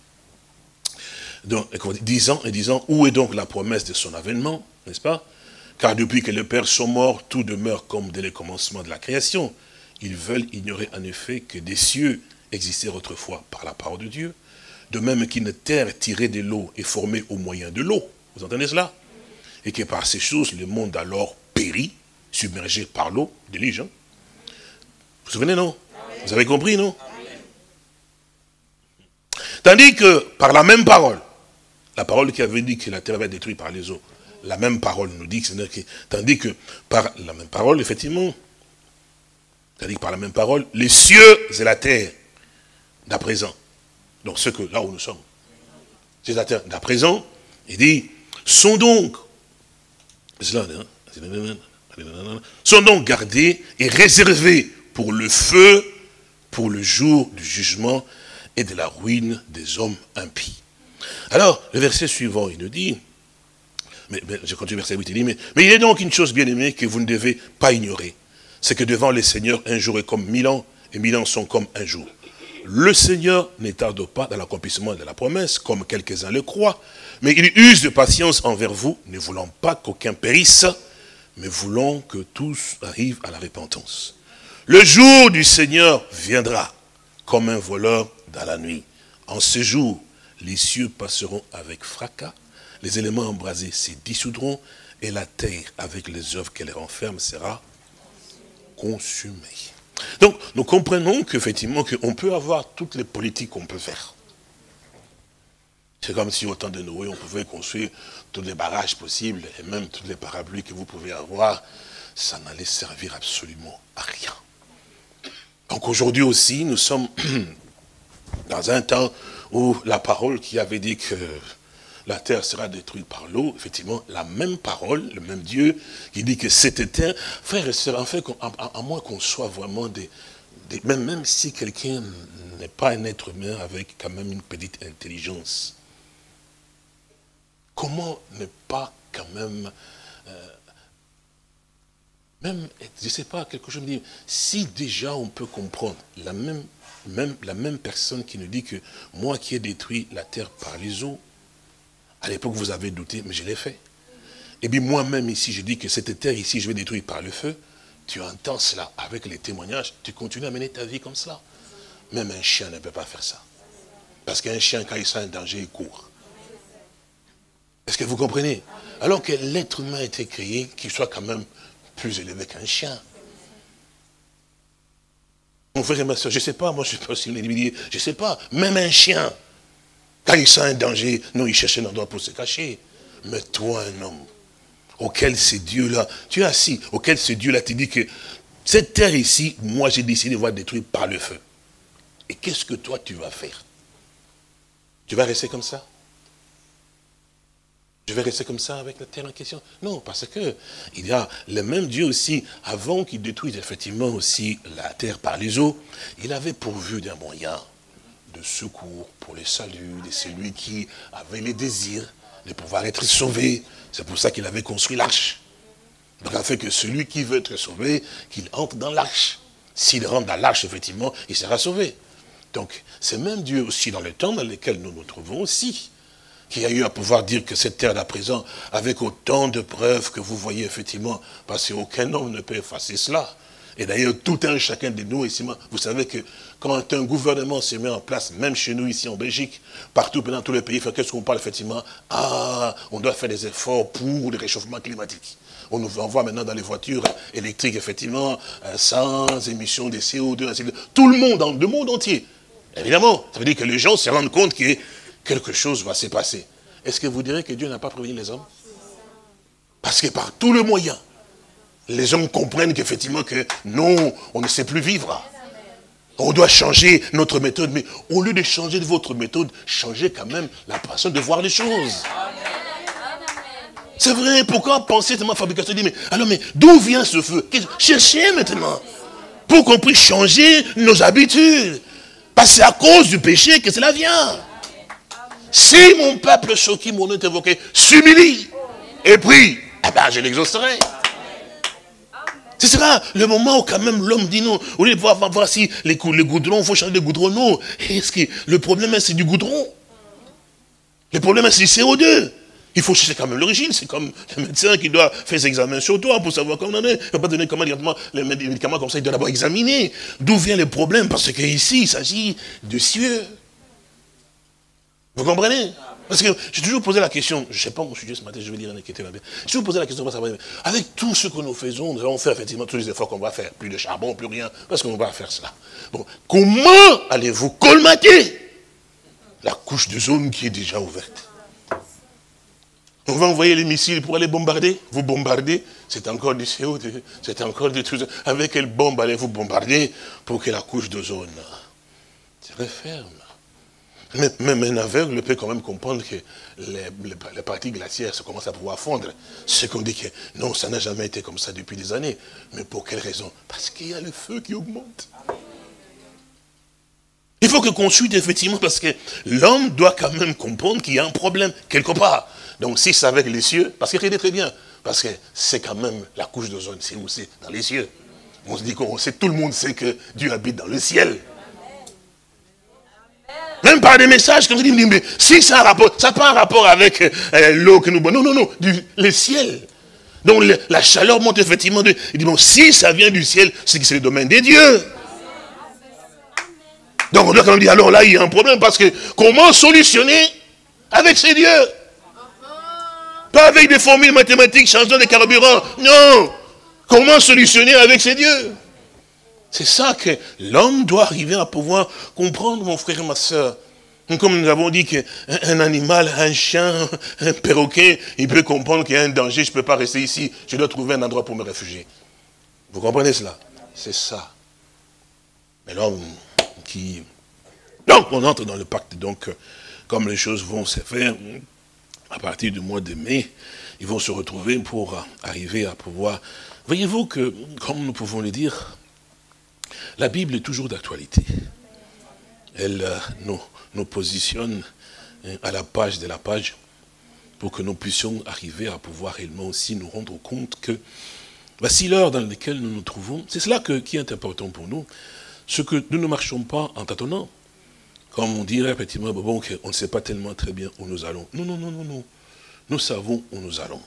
donc, disant, et disant, où est donc la promesse de son avènement, n'est-ce pas? Car depuis que les pères sont morts, tout demeure comme dès le commencement de la création. Ils veulent ignorer en effet que des cieux existaient autrefois par la parole de Dieu, de même qu'une terre tirée de l'eau est formée au moyen de l'eau. Vous entendez cela? Et que par ces choses, le monde alors périt, submergé par l'eau, déluge. Hein? Vous vous souvenez, non? Vous avez compris, non? Tandis que, par la même parole, la parole qui avait dit que la terre va être détruite par les eaux, la même parole nous dit que, que tandis que, par la même parole, effectivement, tandis que par la même parole, les cieux et la terre, d'à présent, donc ce que, là où nous sommes, c'est la terre d'à présent, il dit, sont donc, sont donc gardés et réservés pour le feu, pour le jour du jugement et de la ruine des hommes impies. Alors, le verset suivant, il nous dit, mais, mais je continue verset huit, il dit, mais, mais il est donc une chose bien aimée que vous ne devez pas ignorer, c'est que devant les seigneurs, un jour est comme mille ans, et mille ans sont comme un jour. Le Seigneur ne tarde pas dans l'accomplissement de la promesse, comme quelques-uns le croient, mais il use de patience envers vous, ne voulant pas qu'aucun périsse, mais voulant que tous arrivent à la repentance. Le jour du Seigneur viendra comme un voleur dans la nuit. En ce jour, les cieux passeront avec fracas, les éléments embrasés se dissoudront, et la terre, avec les œuvres qu'elle renferme, sera consumée. Donc, nous comprenons qu'effectivement, qu'on peut avoir toutes les politiques qu'on peut faire. C'est comme si au temps de Noé, on pouvait construire tous les barrages possibles, et même tous les parapluies que vous pouvez avoir, ça n'allait servir absolument à rien. Donc aujourd'hui aussi, nous sommes dans un temps où la parole qui avait dit que la terre sera détruite par l'eau, effectivement, la même parole, le même Dieu, qui dit que cette terre, frères et sœurs, en fait, à, à moins qu'on soit vraiment des, des même, même si quelqu'un n'est pas un être humain avec quand même une petite intelligence, comment ne pas quand même, euh, même, je ne sais pas, quelque chose me dit, si déjà on peut comprendre la même, même, la même personne qui nous dit que moi qui ai détruit la terre par les eaux, à l'époque, vous avez douté, mais je l'ai fait. Et puis moi-même ici, je dis que cette terre ici, je vais détruire par le feu. Tu entends cela avec les témoignages, tu continues à mener ta vie comme cela. Même un chien ne peut pas faire ça. Parce qu'un chien, quand il sent un danger, il court. Est-ce que vous comprenez? Alors que l'être humain a été créé, qu'il soit quand même plus élevé qu'un chien. Mon frère et ma soeur, je ne sais pas, moi je ne sais pas si vous l'avez, je ne sais pas, même un chien, quand il sent un danger, non, il cherche un endroit pour se cacher. Mais toi, un homme, auquel c'est Dieu-là, tu es assis, auquel c'est Dieu-là, te dit que cette terre ici, moi j'ai décidé de voir détruire par le feu. Et qu'est-ce que toi tu vas faire? Tu vas rester comme ça? Je vais rester comme ça avec la terre en question? Non, parce que il y a le même Dieu aussi, avant qu'il détruise effectivement aussi la terre par les eaux, il avait pourvu d'un moyen de secours pour le salut de celui qui avait les désirs de pouvoir être sauvé. C'est pour ça qu'il avait construit l'arche. Donc, afin que celui qui veut être sauvé, qu'il entre dans l'arche. S'il rentre dans l'arche, effectivement, il sera sauvé. Donc, c'est même Dieu aussi dans le temps dans lequel nous nous trouvons aussi, qui a eu à pouvoir dire que cette terre d'à présent, avec autant de preuves que vous voyez effectivement, parce qu'aucun homme ne peut effacer cela. Et d'ailleurs, tout un chacun de nous ici, vous savez que quand un gouvernement se met en place, même chez nous ici en Belgique, partout dans tous les pays, qu'est-ce qu'on parle effectivement? Ah, on doit faire des efforts pour le réchauffement climatique. On nous envoie maintenant dans les voitures électriques, effectivement, sans émission de C O deux, ainsi de suite. Tout le monde, dans le monde entier. Évidemment, ça veut dire que les gens se rendent compte que quelque chose va se passer. Est-ce que vous direz que Dieu n'a pas prévenu les hommes? Parce que par tous les moyens, les hommes comprennent qu'effectivement que non, on ne sait plus vivre. On doit changer notre méthode, mais au lieu de changer de votre méthode, changez quand même la façon de voir les choses. C'est vrai, pourquoi penser tellement à la fabrication? Mais alors, mais d'où vient ce feu? Cherchez maintenant, pour qu'on puisse changer nos habitudes. Parce que c'est à cause du péché que cela vient. Si mon peuple, ce qui mon nom est évoqué, s'humilie et prie, eh ben je l'exaucerai. Ce sera le moment où quand même l'homme dit non. Au lieu de voir, voir si les, les goudrons, il faut changer de goudron. Non. Est-ce que le problème, c'est du goudron? Le problème, c'est du C O deux. Il faut chercher quand même l'origine. C'est comme le médecin qui doit faire ses examens sur toi pour savoir comment on en est. Il ne va pas donner comment directement les médicaments comme ça. Il doit d'abord examiner d'où vient le problème. Parce qu'ici, il s'agit de cieux. Vous comprenez? Parce que j'ai toujours posé la question, je ne sais pas mon sujet ce matin, je vais lire un équité là-bas. J'ai toujours posé la question, avec tout ce que nous faisons, nous allons faire effectivement tous les efforts qu'on va faire. Plus de charbon, plus rien, parce qu'on va faire cela. Bon, comment allez-vous colmater la couche de zone qui est déjà ouverte? On va envoyer les missiles pour aller bombarder. Vous bombardez, c'est encore du C O, c'est encore du tout. Avec quelle bombe allez-vous bombarder pour que la couche de zone se referme? Mais même un aveugle peut quand même comprendre que les, les, les parties glaciaires se commencent à pouvoir fondre. Ce qu'on dit que non, ça n'a jamais été comme ça depuis des années. Mais pour quelle raison? Parce qu'il y a le feu qui augmente. Il faut que qu'on suive effectivement, parce que l'homme doit quand même comprendre qu'il y a un problème quelque part. Donc si c'est avec les cieux, parce qu'il regardez très bien, parce que c'est quand même la couche d'ozone, c'est où? C'est dans les cieux. On se dit qu'on sait, tout le monde sait que Dieu habite dans le ciel. Même par des messages, comme je dis, mais si ça a un rapport, ça n'a pas un rapport avec euh, l'eau que nous boivons. Non, non, non, du, le ciel. Donc le, la chaleur monte effectivement. De, il dit, bon, si ça vient du ciel, c'est que c'est le domaine des dieux. Donc on doit quand même dire, alors là, il y a un problème, parce que comment solutionner avec ces dieux? Pas avec des formules mathématiques, changeant de carburant. Non. Comment solutionner avec ces dieux? C'est ça que l'homme doit arriver à pouvoir comprendre, mon frère et ma soeur. Comme nous avons dit qu'un animal, un chien, un perroquet, il peut comprendre qu'il y a un danger, je ne peux pas rester ici, je dois trouver un endroit pour me réfugier. Vous comprenez cela? C'est ça. Mais l'homme qui... Donc on entre dans le pacte, donc comme les choses vont se faire, à partir du mois de mai, ils vont se retrouver pour arriver à pouvoir... Voyez-vous que, comme nous pouvons le dire, la Bible est toujours d'actualité. Elle euh, nous, nous positionne euh, à la page de la page pour que nous puissions arriver à pouvoir réellement aussi nous rendre compte que voici l'heure dans laquelle nous nous trouvons. C'est cela que, qui est important pour nous. Ce que nous ne marchons pas en tâtonnant. Comme on dirait effectivement, bon, on ne sait pas tellement très bien où nous allons. Non, non, non, non, non. Nous savons où nous allons.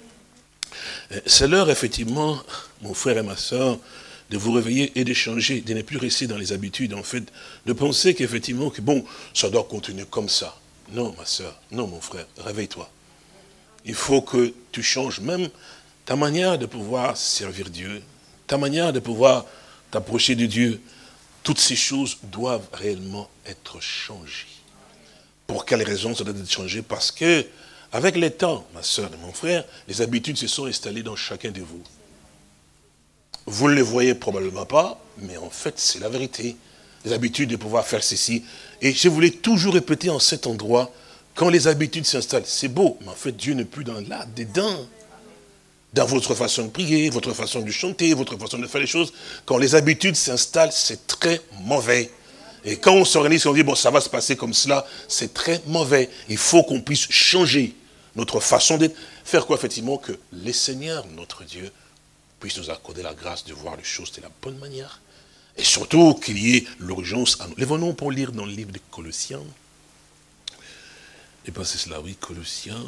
C'est l'heure effectivement, mon frère et ma soeur, de vous réveiller et de changer, de ne plus rester dans les habitudes, en fait, de penser qu'effectivement, que bon, ça doit continuer comme ça. Non, ma soeur, non, mon frère, réveille-toi. Il faut que tu changes même ta manière de pouvoir servir Dieu, ta manière de pouvoir t'approcher de Dieu. Toutes ces choses doivent réellement être changées. Pour quelle raison ça doit être changé? Parce que, avec le temps, ma soeur et mon frère, les habitudes se sont installées dans chacun de vous. Vous ne le voyez probablement pas, mais en fait, c'est la vérité. Les habitudes de pouvoir faire ceci. Et je voulais toujours répéter en cet endroit, quand les habitudes s'installent, c'est beau, mais en fait, Dieu n'est plus dans là, dedans. Dans votre façon de prier, votre façon de chanter, votre façon de faire les choses. Quand les habitudes s'installent, c'est très mauvais. Et quand on s'organise, on dit, bon, ça va se passer comme cela, c'est très mauvais. Il faut qu'on puisse changer notre façon d'être. Faire quoi, effectivement, que le Seigneur, notre Dieu, puisse nous accorder la grâce de voir les choses de la bonne manière. Et surtout qu'il y ait l'urgence à nous. Lèvons-nous pour lire dans le livre de Colossiens. Et pensez cela, oui, Colossiens.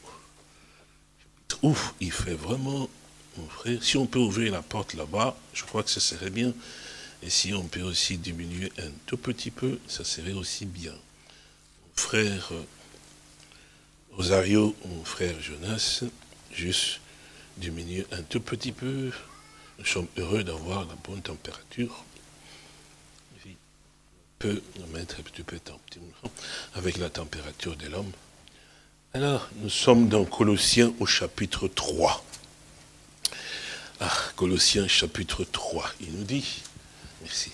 Ouf, il fait vraiment, mon frère, si on peut ouvrir la porte là-bas, je crois que ce serait bien. Et si on peut aussi diminuer un tout petit peu, ça serait aussi bien. Mon frère Rosario, mon frère Jonas, juste diminuer un tout petit peu. Nous sommes heureux d'avoir la bonne température. On peut mettre un petit peu avec la température de l'homme. Alors, nous sommes dans Colossiens au chapitre trois. Ah, Colossiens chapitre trois, il nous dit, merci.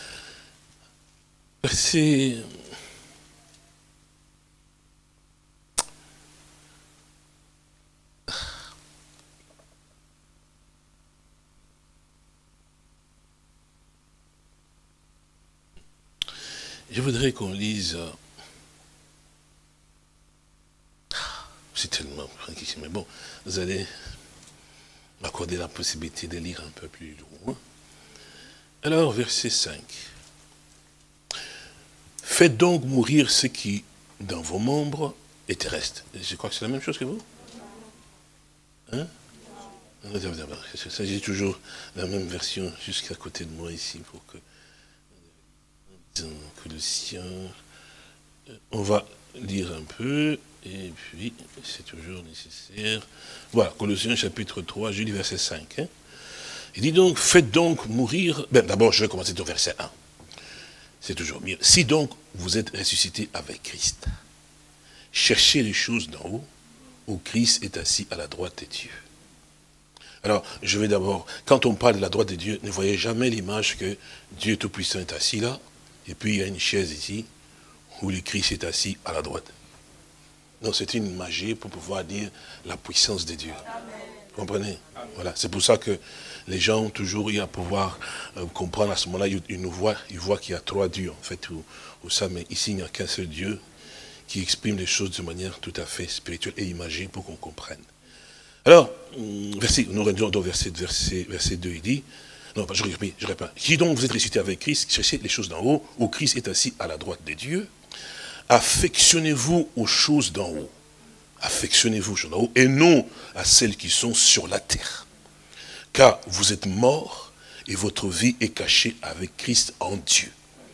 Verset... Je voudrais qu'on lise... C'est tellement... Mais bon, vous allez... m'accorder la possibilité de lire un peu plus loin. Alors, verset cinq. Faites donc mourir ce qui, dans vos membres, est terrestre. Je crois que c'est la même chose que vous. Hein? J'ai toujours la même version jusqu'à côté de moi ici pour que, que le sien. On va lire un peu, et puis c'est toujours nécessaire. Voilà, Colossiens chapitre trois, je lis verset cinq. Hein. Il dit donc, faites donc mourir. Ben, d'abord, je vais commencer au verset un. C'est toujours mieux. Si donc vous êtes ressuscité avec Christ, cherchez les choses d'en haut, où Christ est assis à la droite de Dieu. Alors, je vais d'abord, quand on parle de la droite de Dieu, ne voyez jamais l'image que Dieu Tout-Puissant est assis là, et puis il y a une chaise ici, où le Christ est assis à la droite. Non, c'est une magie pour pouvoir dire la puissance de Dieu. Vous comprenez? Voilà, c'est pour ça que les gens ont toujours eu à pouvoir euh, comprendre à ce moment-là, ils, ils nous voient, ils voient qu'il y a trois dieux, en fait, ou, ou ça, mais ici, il n'y a qu'un seul Dieu qui exprime les choses de manière tout à fait spirituelle et imagée pour qu'on comprenne. Alors, verset, nous revenons au verset, verset, verset deux, il dit, non, je répète, je répète, si donc vous êtes ressuscité avec Christ, cherchez les choses d'en haut, où Christ est assis à la droite de Dieu, affectionnez-vous aux choses d'en haut, affectionnez-vous aux choses d'en haut, et non à celles qui sont sur la terre. Car vous êtes morts, et votre vie est cachée avec Christ en Dieu.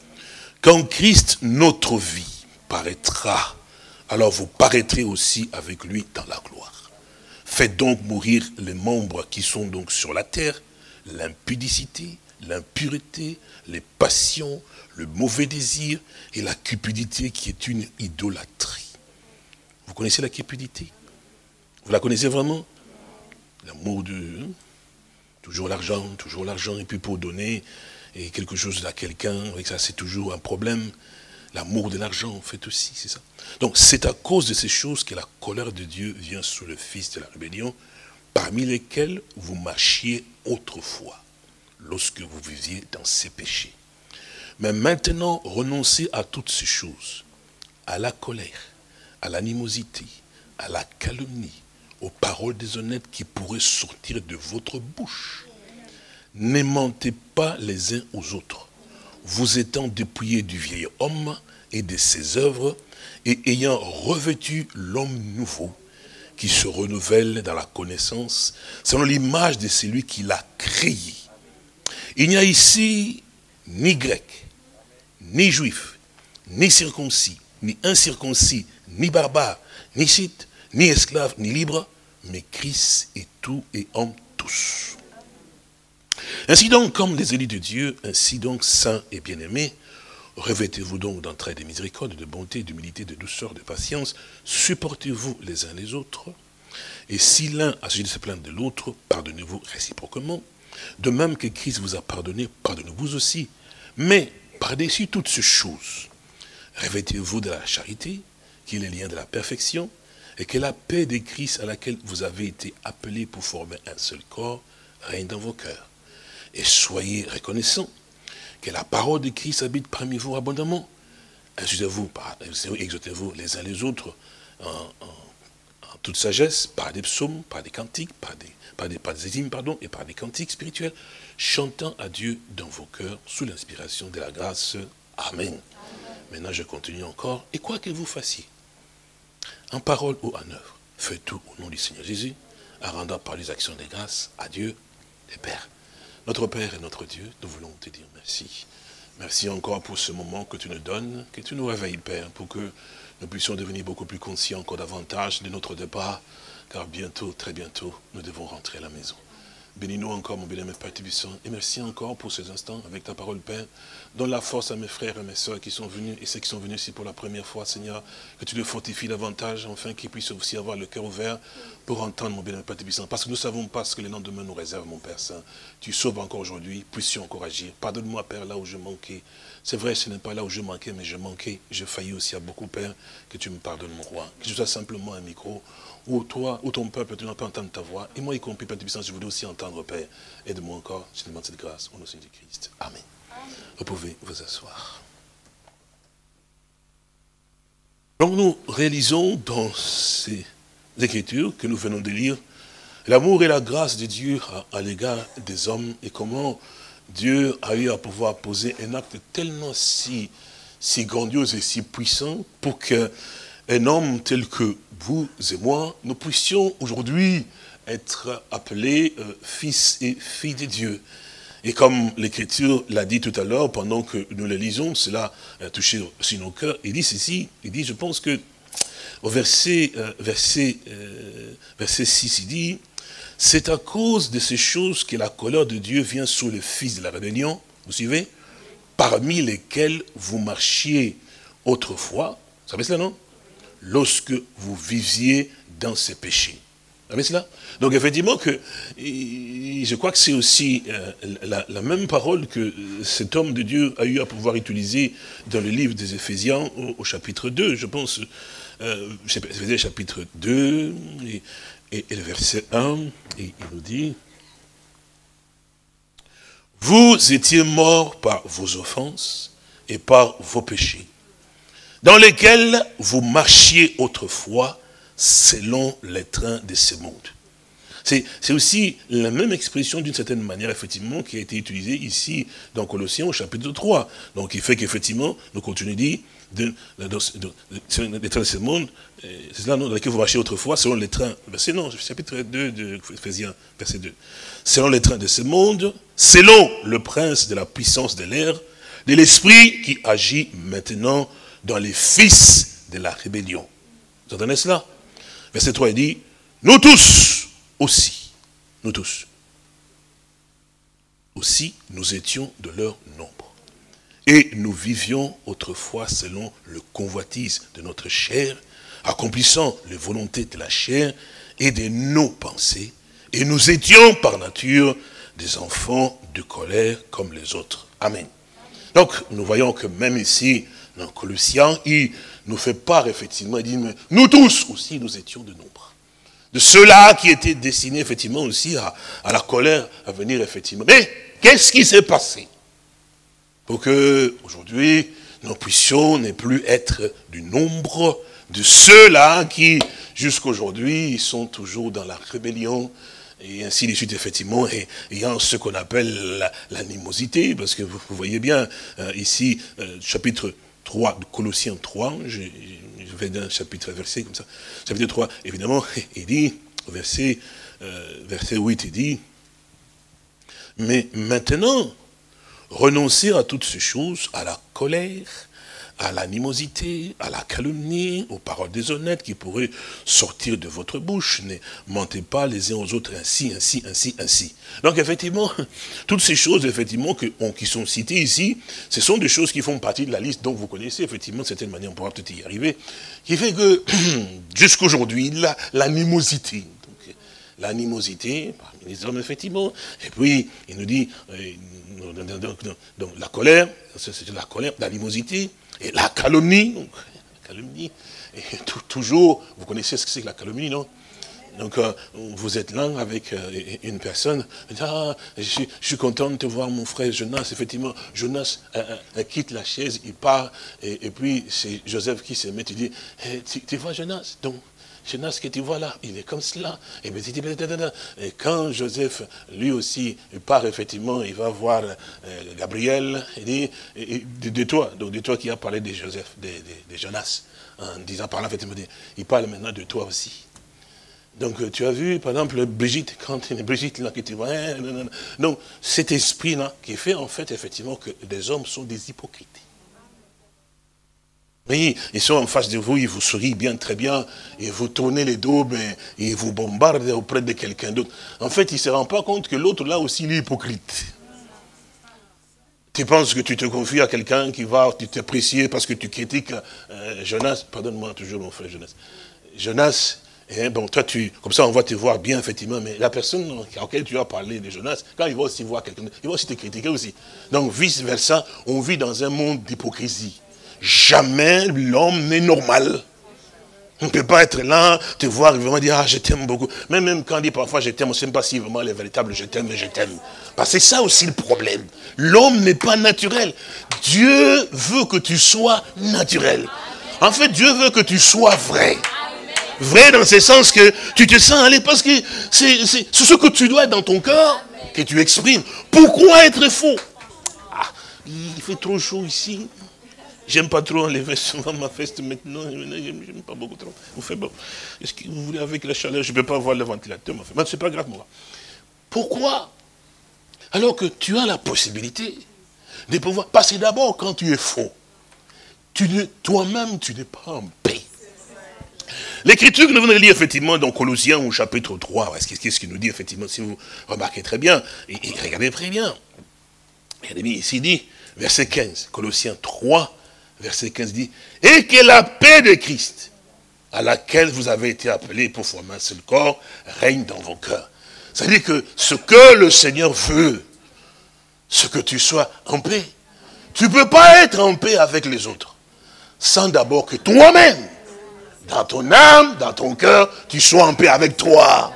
Quand Christ, notre vie, paraîtra, alors vous paraîtrez aussi avec lui dans la gloire. Faites donc mourir les membres qui sont donc sur la terre, l'impudicité, l'impureté, les passions, le mauvais désir et la cupidité qui est une idolâtrie. Vous connaissez la cupidité? Vous la connaissez vraiment? L'amour de... Hein? Toujours l'argent, toujours l'argent, et puis pour donner et quelque chose à quelqu'un, avec ça c'est toujours un problème. L'amour de l'argent, en fait, aussi, c'est ça. Donc, c'est à cause de ces choses que la colère de Dieu vient sur le fils de la rébellion, parmi lesquels vous marchiez autrefois, lorsque vous viviez dans ces péchés. Mais maintenant, renoncez à toutes ces choses, à la colère, à l'animosité, à la calomnie, aux paroles déshonnêtes qui pourraient sortir de votre bouche. Ne mentez pas les uns aux autres, vous étant dépouillés du vieil homme et de ses œuvres, et ayant revêtu l'homme nouveau, qui se renouvelle dans la connaissance, selon l'image de celui qui l'a créé. Il n'y a ici ni grec, ni juif, ni circoncis, ni incirconcis, ni barbare, ni scythe, ni esclave, ni libre, mais Christ est tout et en tous. Ainsi donc, comme les élus de Dieu, ainsi donc saints et bien-aimés, revêtez-vous donc d'entraide, de miséricorde, de bonté, d'humilité, de douceur, de patience, supportez-vous les uns les autres, et si l'un a sujet de se plaindre de l'autre, pardonnez-vous réciproquement, de même que Christ vous a pardonné, pardonnez-vous aussi, mais par-dessus toutes ces choses, revêtez-vous de la charité, qui est le lien de la perfection, et que la paix de Christ à laquelle vous avez été appelés pour former un seul corps, règne dans vos cœurs. Et soyez reconnaissants que la parole de Christ habite parmi vous abondamment. Insultez-vous, exhortez-vous les uns les autres en, en, en toute sagesse, par des psaumes, par des cantiques, par des, par des, par des hymnes, pardon, et par des cantiques spirituels, chantant à Dieu dans vos cœurs sous l'inspiration de la grâce. Amen. Amen. Maintenant, je continue encore. Et quoi que vous fassiez, en parole ou en œuvre, faites tout au nom du Seigneur Jésus, en rendant par les actions de grâce à Dieu, le Père. Notre Père et notre Dieu, nous voulons te dire merci. Merci encore pour ce moment que tu nous donnes, que tu nous réveilles, Père, pour que nous puissions devenir beaucoup plus conscients encore davantage de notre départ, car bientôt, très bientôt, nous devons rentrer à la maison. Bénis-nous encore, mon bien-aimé Père Tubissant, et merci encore pour ces instants avec ta parole, Père. Donne la force à mes frères et mes soeurs qui sont venus, et ceux qui sont venus ici pour la première fois, Seigneur, que tu les fortifies davantage, afin qu'ils puissent aussi avoir le cœur ouvert pour entendre, mon bien-aimé Père Tubissant. Parce que nous ne savons pas ce que les lendemains nous réservent, mon Père Saint. Tu sauves encore aujourd'hui, puissions encore agir. Pardonne-moi, Père, là où je manquais. C'est vrai, ce n'est pas là où je manquais, mais je manquais. Je faillis aussi à beaucoup, Père, que tu me pardonnes, mon roi. Que je sois simplement un micro, où toi, où ton peuple, tu n'as pas entendu ta voix. Et moi, y compris, Père Tubissant, je voudrais aussi entendre, Père. Aide-moi encore, je te demande cette grâce, au nom de Christ. Amen. Vous pouvez vous asseoir. Donc nous réalisons dans ces écritures que nous venons de lire L'amour et la grâce de Dieu à, à l'égard des hommes et comment Dieu a eu à pouvoir poser un acte tellement si, si grandiose et si puissant pour qu'un homme tel que vous et moi, nous puissions aujourd'hui être appelés euh, fils et filles de Dieu. Et comme l'Écriture l'a dit tout à l'heure, pendant que nous le lisons, cela a touché aussi nos cœurs, il dit ceci, il dit, je pense que au verset, euh, verset, euh, verset six, il dit, c'est à cause de ces choses que la colère de Dieu vient sur les fils de la rébellion, vous suivez, parmi lesquels vous marchiez autrefois, vous savez cela, non? Lorsque vous viviez dans ces péchés. Vous savez cela? Donc effectivement, que, je crois que c'est aussi euh, la, la même parole que cet homme de Dieu a eu à pouvoir utiliser dans le livre des Éphésiens au, au chapitre deux, je pense, euh, Éphésiens chapitre deux, et, et, et le verset un, et il nous dit, « Vous étiez morts par vos offenses et par vos péchés, dans lesquels vous marchiez autrefois, selon les trains de ce monde. » C'est aussi la même expression d'une certaine manière, effectivement, qui a été utilisée ici dans Colossiens au chapitre trois. Donc il fait qu'effectivement, nous continuons dit, de, de, de, de, de, les trains de ce monde, c'est cela dans lequel vous marchez autrefois, selon les trains, verset non, chapitre deux de Éphésiens, verset deux. Selon les trains de ce monde, selon le prince de la puissance de l'air, de l'esprit qui agit maintenant dans les fils de la rébellion. Vous entendez cela? Verset trois, il dit, nous tous aussi, nous tous, aussi nous étions de leur nombre. Et nous vivions autrefois selon le convoitise de notre chair, accomplissant les volontés de la chair et de nos pensées. Et nous étions par nature des enfants de colère comme les autres. Amen. Donc nous voyons que même ici, dans Colossiens, il nous fait part effectivement, il dit, mais nous tous aussi nous étions de nombre. De ceux-là qui étaient destinés effectivement aussi à, à la colère à venir effectivement. Mais qu'est-ce qui s'est passé pour que aujourd'hui nous puissions ne plus être du nombre de ceux-là qui jusqu'aujourd'hui sont toujours dans la rébellion et ainsi de suite effectivement, et ayant ce qu'on appelle l'animosité, parce que vous, vous voyez bien euh, ici euh, chapitre trois de Colossiens trois, je, je vais d'un chapitre verset comme ça, chapitre trois, évidemment, il dit, verset, euh, verset huit, il dit, mais maintenant, renoncez à toutes ces choses, à la colère, à l'animosité, à la calomnie, aux paroles déshonnêtes qui pourraient sortir de votre bouche. Ne mentez pas les uns aux autres ainsi, ainsi, ainsi, ainsi. Donc effectivement, toutes ces choses effectivement que, on, qui sont citées ici, ce sont des choses qui font partie de la liste dont vous connaissez effectivement de certaine manière, on pourra peut-être y arriver, qui fait que jusqu'aujourd'hui, l'animosité, l'animosité parmi les hommes effectivement, et puis il nous dit, euh, donc, donc, donc, la colère, c'est la colère, l'animosité, et la calomnie, donc, la calomnie, et tout, toujours, vous connaissez ce que c'est que la calomnie, non? Donc, euh, vous êtes là avec euh, une personne, ah, je, suis, je suis content de te voir, mon frère Jonas. Effectivement, Jonas euh, euh, quitte la chaise, il part, et, et puis c'est Joseph qui se met, tu dis, hey, tu, tu vois Jonas, donc, Jonas que tu vois là, il est comme cela. Et, et quand Joseph, lui aussi, il part effectivement, il va voir euh, Gabriel, il dit, et, et, de, de toi, donc de toi qui a parlé de Joseph, de, de, de Jonas, en disant par là, effectivement, il parle maintenant de toi aussi. Donc tu as vu, par exemple, Brigitte, quand il y a Brigitte là, que tu vois, hein, non, non, non. Donc cet esprit-là, qui fait en fait, effectivement, que les hommes sont des hypocrites. Oui, ils sont en face de vous, ils vous sourient bien, très bien, et vous tournez les dos, mais ils vous bombardent auprès de quelqu'un d'autre. En fait, ils ne se rendent pas compte que l'autre, là aussi, il est hypocrite. Tu penses que tu te confies à quelqu'un qui va t'apprécier parce que tu critiques euh, Jonas, pardonne-moi toujours mon frère Jonas. Jonas, eh, bon, toi, tu, comme ça, on va te voir bien, effectivement, mais la personne à laquelle tu as parlé de Jonas, quand il va aussi voir quelqu'un, il va aussi te critiquer aussi. Donc, vice-versa, on vit dans un monde d'hypocrisie. Jamais l'homme n'est normal. On ne peut pas être là, te voir et vraiment dire, ah, je t'aime beaucoup. Même, même quand on dit parfois, je t'aime, on ne sait pas si vraiment les véritables, je t'aime, mais je t'aime. Parce que c'est ça aussi le problème. L'homme n'est pas naturel. Dieu veut que tu sois naturel. En fait, Dieu veut que tu sois vrai. Vrai dans ce sens que tu te sens aller parce que c'est ce que tu dois être dans ton cœur que tu exprimes. Pourquoi être faux? Ah, il fait trop chaud ici. J'aime pas trop enlever souvent ma veste maintenant. J'aime pas beaucoup trop. Vous faites bon. Est-ce que vous voulez avec la chaleur? Je ne peux pas voir le ventilateur. Mais c'est pas grave, moi. Pourquoi? Alors que tu as la possibilité de pouvoir. Parce que d'abord, quand tu es faux, toi-même, tu n'es pas en paix. L'écriture que nous venons de lire, effectivement, dans Colossiens au chapitre trois, qu'est-ce qu'il nous dit, effectivement, si vous remarquez très bien, et, et regardez très bien. Regardez ici, il dit, verset quinze, Colossiens trois, verset quinze dit, et que la paix de Christ, à laquelle vous avez été appelés pour former un seul corps, règne dans vos cœurs. C'est-à-dire que ce que le Seigneur veut, c'est que tu sois en paix. Tu ne peux pas être en paix avec les autres, sans d'abord que toi-même, dans ton âme, dans ton cœur, tu sois en paix avec toi.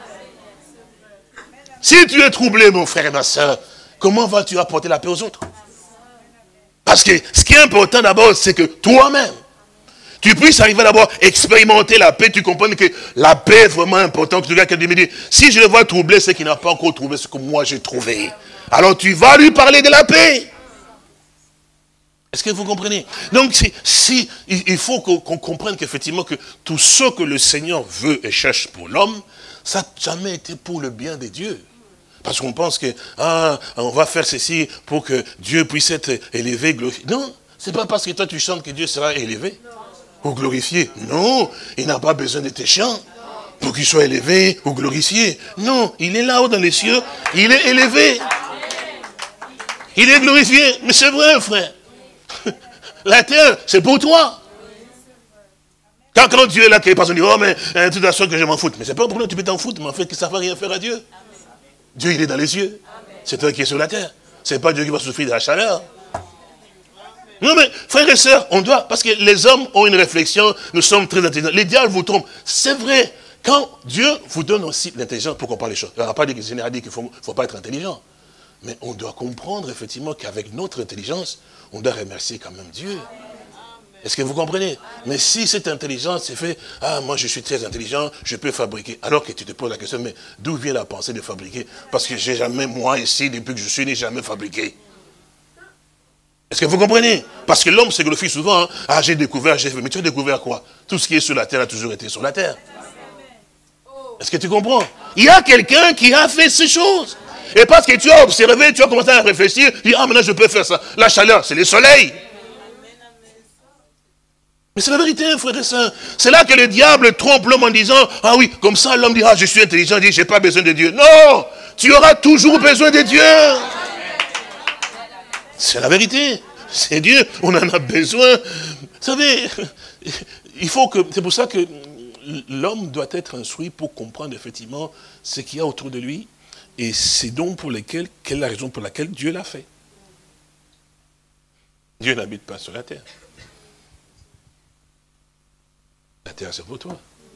Si tu es troublé, mon frère et ma soeur, comment vas-tu apporter la paix aux autres? Parce que ce qui est important d'abord, c'est que toi-même, tu puisses arriver d'abord à expérimenter la paix, tu comprends que la paix est vraiment importante. Tu regardes quelqu'un me dit, si je le vois troublé, c'est qu'il n'a pas encore trouvé ce que moi j'ai trouvé. Alors tu vas lui parler de la paix. Est-ce que vous comprenez? Donc, si, si, il faut qu'on comprenne qu'effectivement, que tout ce que le Seigneur veut et cherche pour l'homme, ça n'a jamais été pour le bien des dieux. Parce qu'on pense que, ah, on va faire ceci pour que Dieu puisse être élevé, glorifié. Non, c'est pas parce que toi tu chantes que Dieu sera élevé ou glorifié. Non, il n'a pas besoin de tes chants pour qu'il soit élevé ou glorifié. Non, il est là-haut dans les cieux, il est élevé. Il est glorifié. Mais c'est vrai, frère. La terre, c'est pour toi. Quand, quand Dieu est là, qu'il passe, on dit, oh, mais de toute façon que je m'en foute. Mais c'est pas un problème, tu peux t'en foutre, mais en fait, que ça ne va rien faire à Dieu. Dieu, il est dans les cieux. C'est toi qui es sur la terre. C'est pas Dieu qui va souffrir de la chaleur. Non, mais frères et sœurs, on doit, parce que les hommes ont une réflexion, nous sommes très intelligents. Les diables vous trompent. C'est vrai. Quand Dieu vous donne aussi l'intelligence pour qu'on parle les choses. Il n'y a pas dit que Seigneur a dit qu'il ne faut, faut pas être intelligent. Mais on doit comprendre effectivement qu'avec notre intelligence, on doit remercier quand même Dieu. Est-ce que vous comprenez? Mais si cette intelligence c'est fait, ah moi je suis très intelligent, je peux fabriquer. Alors que tu te poses la question, mais d'où vient la pensée de fabriquer? Parce que j'ai jamais, moi ici, depuis que je suis né, jamais fabriqué. Est-ce que vous comprenez? Parce que l'homme se glorifie souvent, hein? Ah j'ai découvert, j'ai fait. Mais tu as découvert quoi? Tout ce qui est sur la terre a toujours été sur la terre. Est-ce que tu comprends? Il y a quelqu'un qui a fait ces choses. Et parce que tu as observé, tu as commencé à réfléchir, tu dis, ah maintenant je peux faire ça. La chaleur, c'est le soleil. Mais c'est la vérité, frère et soeur. C'est là que le diable trompe l'homme en disant, ah oui, comme ça l'homme dit, ah je suis intelligent, il dit, j'ai pas besoin de Dieu. Non, tu auras toujours besoin de Dieu. C'est la vérité. C'est Dieu, on en a besoin. Vous savez, il faut que, c'est pour ça que l'homme doit être instruit pour comprendre effectivement ce qu'il y a autour de lui. Et c'est donc pour lesquels, quelle est la raison pour laquelle Dieu l'a fait. Dieu n'habite pas sur la terre. La terre, c'est pour toi.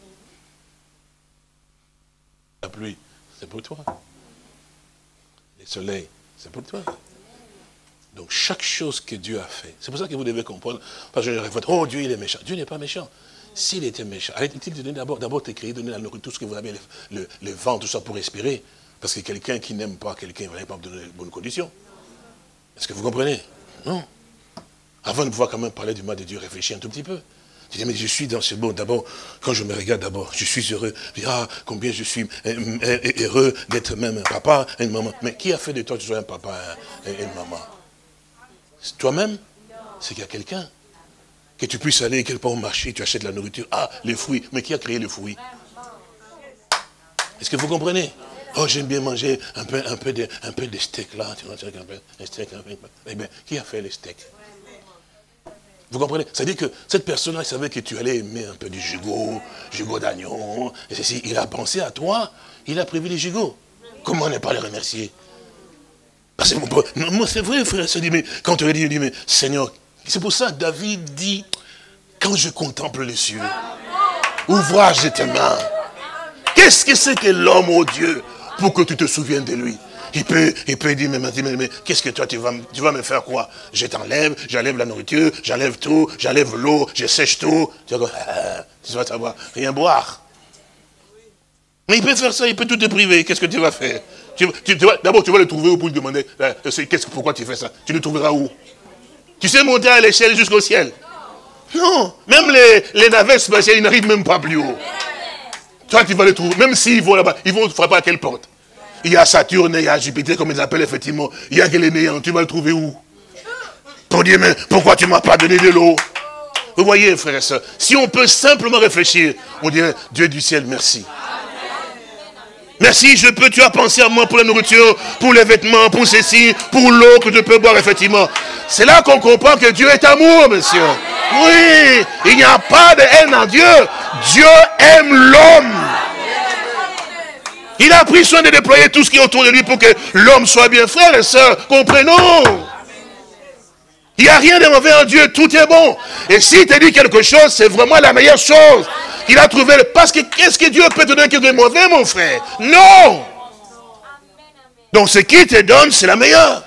La pluie, c'est pour toi. Le soleil, c'est pour toi. Donc, chaque chose que Dieu a fait, c'est pour ça que vous devez comprendre. Parce que je réfléchis, oh, Dieu, il est méchant. Dieu n'est pas méchant. S'il était méchant, arrête-t-il de donner d'abord, d'abord t'écrire, donner la nourriture, tout ce que vous avez, le, le, le vent, tout ça pour respirer. Parce que quelqu'un qui n'aime pas quelqu'un, il ne va pas me donner de bonnes conditions. Est-ce que vous comprenez? Non. Avant de pouvoir quand même parler du mal de Dieu, réfléchis un tout petit peu. Tu dis, mais je suis dans ce monde. D'abord, quand je me regarde d'abord, je suis heureux. Je dis, ah, combien je suis heureux d'être même un papa et une maman. Mais qui a fait de toi que tu sois un papa et une maman? Toi-même? C'est qu'il y a quelqu'un. Que tu puisses aller quelque part au marché, tu achètes la nourriture. Ah, les fruits. Mais qui a créé les fruits? Est-ce que vous comprenez? Oh, j'aime bien manger un peu, un peu de, un peu de steak là. Tu vois, un peu, un steak, un peu. Eh bien, qui a fait les steaks? Vous comprenez? C'est-à-dire que cette personne-là, il savait que tu allais aimer un peu du gigot, gigot d'agneau. Et ceci, il a pensé à toi, il a prévu les gigots. Comment ne pas les remercier? Parce que moi, c'est vrai, frère, se dit, mais quand tu as dit, il dit, mais Seigneur, c'est pour ça que David dit, quand je contemple les cieux, ouvrage de tes mains. Qu'est-ce que c'est que l'homme, oh Dieu, pour que tu te souviennes de lui? Il peut, il peut dire, mais, mais, mais qu'est-ce que toi, tu vas, tu vas me faire quoi? Je t'enlève, j'enlève la nourriture, j'enlève tout, j'enlève l'eau, je sèche tout. Tu vas, ah, tu vas savoir, rien boire. Mais il peut faire ça, il peut tout te priver. Qu'est-ce que tu vas faire? tu, tu, tu D'abord, tu vas le trouver où pour lui demander, qu'est-ce, pourquoi tu fais ça? Tu le trouveras où? Tu sais monter à l'échelle jusqu'au ciel? Non. Même les, les navettes spatiales, ils n'arrivent même pas plus haut. Toi, tu vas les trouver. Même s'ils vont là-bas, ils vont frapper à quelle porte? Il y a Saturne, il y a Jupiter, comme ils appellent effectivement. Il y a Galiléen, tu vas le trouver où? Pour dire, mais pourquoi tu ne m'as pas donné de l'eau? Vous voyez, frères et sœurs, si on peut simplement réfléchir, on dirait, Dieu du ciel, merci. Merci, je peux, tu as pensé à moi pour la nourriture, pour les vêtements, pour ceci, pour l'eau que je peux boire, effectivement. C'est là qu'on comprend que Dieu est amour, monsieur. Oui, il n'y a pas de haine en Dieu. Dieu aime l'homme. Il a pris soin de déployer tout ce qui est autour de lui pour que l'homme soit bien. Frères et sœurs, comprenons. Il n'y a rien de mauvais en Dieu, tout est bon. Et s'il te dit quelque chose, c'est vraiment la meilleure chose qu'il a trouvé. Parce que qu'est-ce que Dieu peut te donner qui est de mauvais, mon frère? Non. Donc ce qu'il te donne, c'est la meilleure.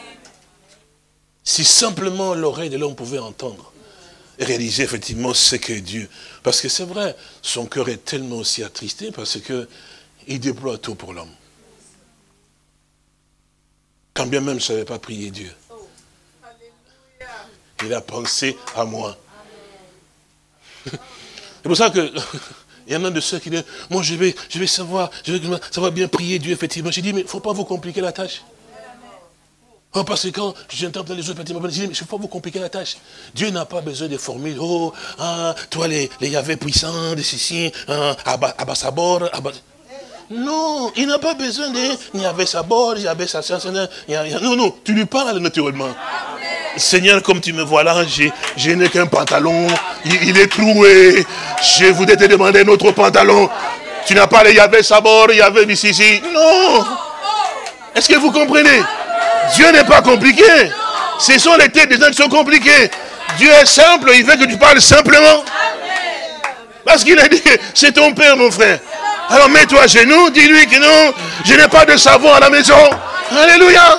Si simplement l'oreille de l'homme pouvait entendre et réaliser effectivement ce que Dieu... Parce que c'est vrai, son cœur est tellement aussi attristé parce que il déploie tout pour l'homme. Quand bien même je ne savais pas prier Dieu. Il a pensé à moi. C'est pour ça que il y en a de ceux qui disent, moi je vais, je vais savoir, je vais savoir bien prier Dieu, effectivement. J'ai dit, mais il ne faut pas vous compliquer la tâche. Oh, parce que quand j'entends les autres, je dis, mais il ne faut pas vous compliquer la tâche. Dieu n'a pas besoin de formules. Oh, ah, toi les, les Yahvé puissants, de ceci, ah, Abbasabor, Abbas... Non, il n'a pas besoin de Yahvé Sabor, Yahvé Sassan, non, non, tu lui parles naturellement. Seigneur, comme tu me vois là, je n'ai qu'un pantalon, il, il est troué. Je voudrais te demander un autre pantalon. Tu n'as pas le Yahvé Sabor, Yahvé Bissisi. Non. Est-ce que vous comprenez? Dieu n'est pas compliqué. Ce sont les têtes des gens qui sont compliqués. Dieu est simple, il veut que tu parles simplement. Parce qu'il a dit, c'est ton père, mon frère. Alors mets-toi à genoux, dis-lui que non, je n'ai pas de savon à la maison. Alléluia.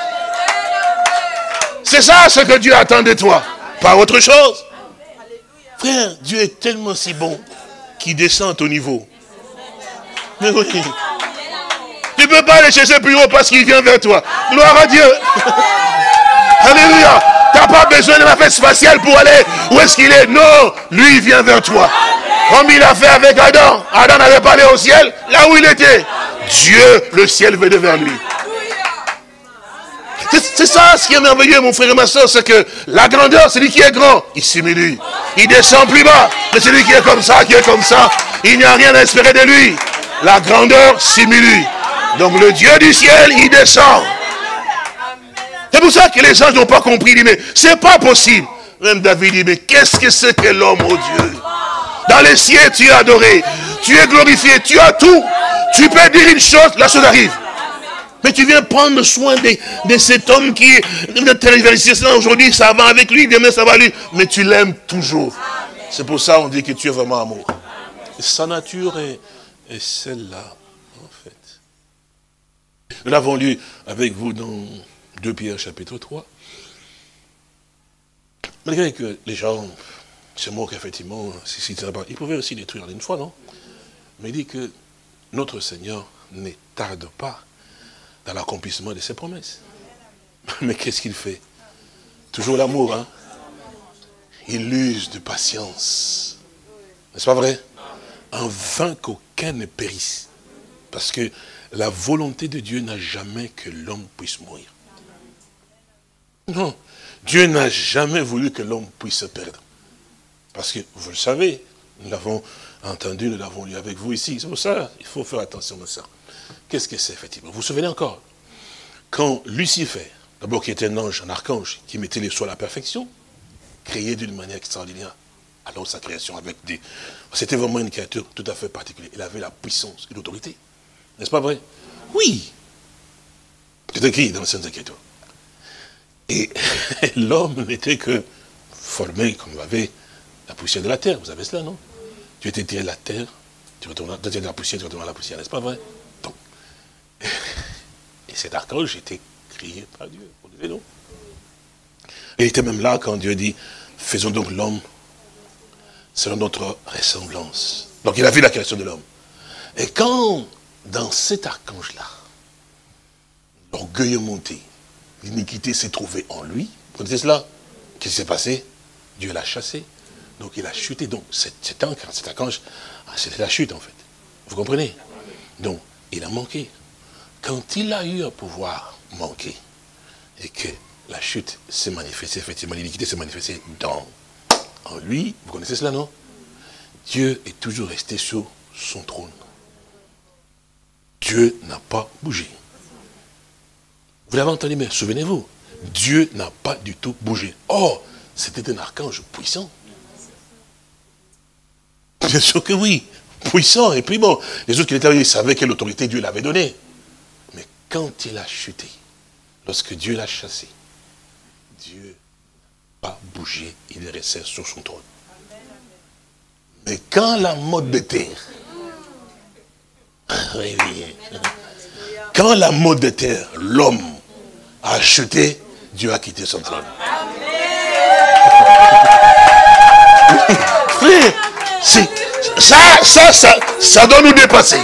C'est ça ce que Dieu attend de toi, pas autre chose. Frère, Dieu est tellement si bon qu'il descend à ton niveau. Mais oui. Tu ne peux pas aller chercher plus haut parce qu'il vient vers toi. Gloire à Dieu. Alléluia. Tu n'as pas besoin de la fête spatiale pour aller où est-ce qu'il est. Non, lui il vient vers toi. Comme il a fait avec Adam. Adam n'avait pas allé au ciel, là où il était. Dieu, le ciel venait vers lui. C'est ça ce qui est merveilleux, mon frère et ma soeur, c'est que la grandeur, c'est lui qui est grand, il s'humilie. Il descend plus bas, mais c'est lui qui est comme ça, qui est comme ça. Il n'y a rien à espérer de lui. La grandeur s'humilie. Donc le Dieu du ciel, il descend. C'est pour ça que les gens n'ont pas compris. Ils disent, mais c'est pas possible. Même David dit, mais qu'est-ce que c'est que l'homme, oh Dieu? Dans les cieux, tu es adoré, tu es glorifié, tu as tout. Tu peux dire une chose, la chose arrive. Mais tu viens prendre soin de, de cet homme qui est aujourd'hui, ça va avec lui, demain ça va avec lui. Mais tu l'aimes toujours. C'est pour ça qu'on dit que tu es vraiment amour. Et sa nature est, est celle-là, en fait. Nous l'avons lu avec vous dans deux Pierre chapitre trois. Malgré que les gens se moquent effectivement, ils pouvaient aussi détruire une fois, non? Mais il dit que notre Seigneur ne tarde pas dans l'accomplissement de ses promesses. Mais qu'est-ce qu'il fait? Toujours l'amour, hein? Il use de patience. N'est-ce pas vrai? En vain qu'aucun ne périsse. Parce que la volonté de Dieu n'a jamais que l'homme puisse mourir. Non. Dieu n'a jamais voulu que l'homme puisse se perdre. Parce que, vous le savez, nous l'avons entendu, nous l'avons lu avec vous ici. C'est pour ça, il faut faire attention à ça. Qu'est-ce que c'est, effectivement? Vous vous souvenez encore? Quand Lucifer, d'abord qui était un ange, un archange, qui mettait les soins à la perfection, créé d'une manière extraordinaire, alors sa création avec des... C'était vraiment une créature tout à fait particulière. Il avait la puissance et l'autorité. N'est-ce pas vrai? Oui. C'est écrit dans les Saintes Écritures. Et l'homme n'était que formé, comme vous avez la poussière de la terre. Vous savez cela, non? Tu étais tiré de la terre, tu retournes de la poussière, tu retournes à la poussière, n'est-ce pas vrai? Donc, et cet archange était créé par Dieu, pour le vélo. Et il était même là quand Dieu dit, faisons donc l'homme selon notre ressemblance. Donc il a vu la création de l'homme. Et quand, dans cet archange-là, l'orgueil est monté, l'iniquité s'est trouvée en lui, vous connaissez cela? Qu'est-ce qui s'est passé? Dieu l'a chassé. Donc il a chuté. Donc cet, cet archange, cet archange c'était la chute en fait. Vous comprenez? Donc il a manqué. Quand il a eu un pouvoir manqué, et que la chute s'est manifestée, effectivement, l'iniquité s'est manifestée dans, en lui, vous connaissez cela, non? Dieu est toujours resté sur son trône. Dieu n'a pas bougé. Vous l'avez entendu, mais souvenez-vous, Dieu n'a pas du tout bougé. Or, c'était un archange puissant. Bien sûr que oui, puissant. Et puis bon, les autres qui étaient là, ils savaient quelle autorité Dieu l'avait donnée. Mais quand il a chuté, lorsque Dieu l'a chassé, Dieu n'a pas bougé, il est resté sur son trône. Mais quand la mode de terre, quand la mode de terre, l'homme a chuté, Dieu a quitté son trône. Frère, ça, ça, ça, ça doit nous dépasser.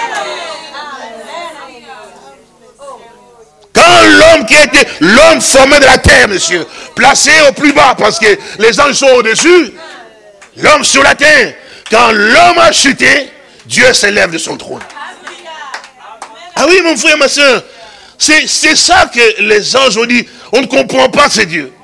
Quand l'homme qui était l'homme formé de la terre, monsieur, placé au plus bas, parce que les anges sont au-dessus, l'homme sur la terre, quand l'homme a chuté, Dieu s'élève de son trône. Ah oui, mon frère, ma soeur, c'est ça que les anges ont dit, on ne comprend pas ce Dieu.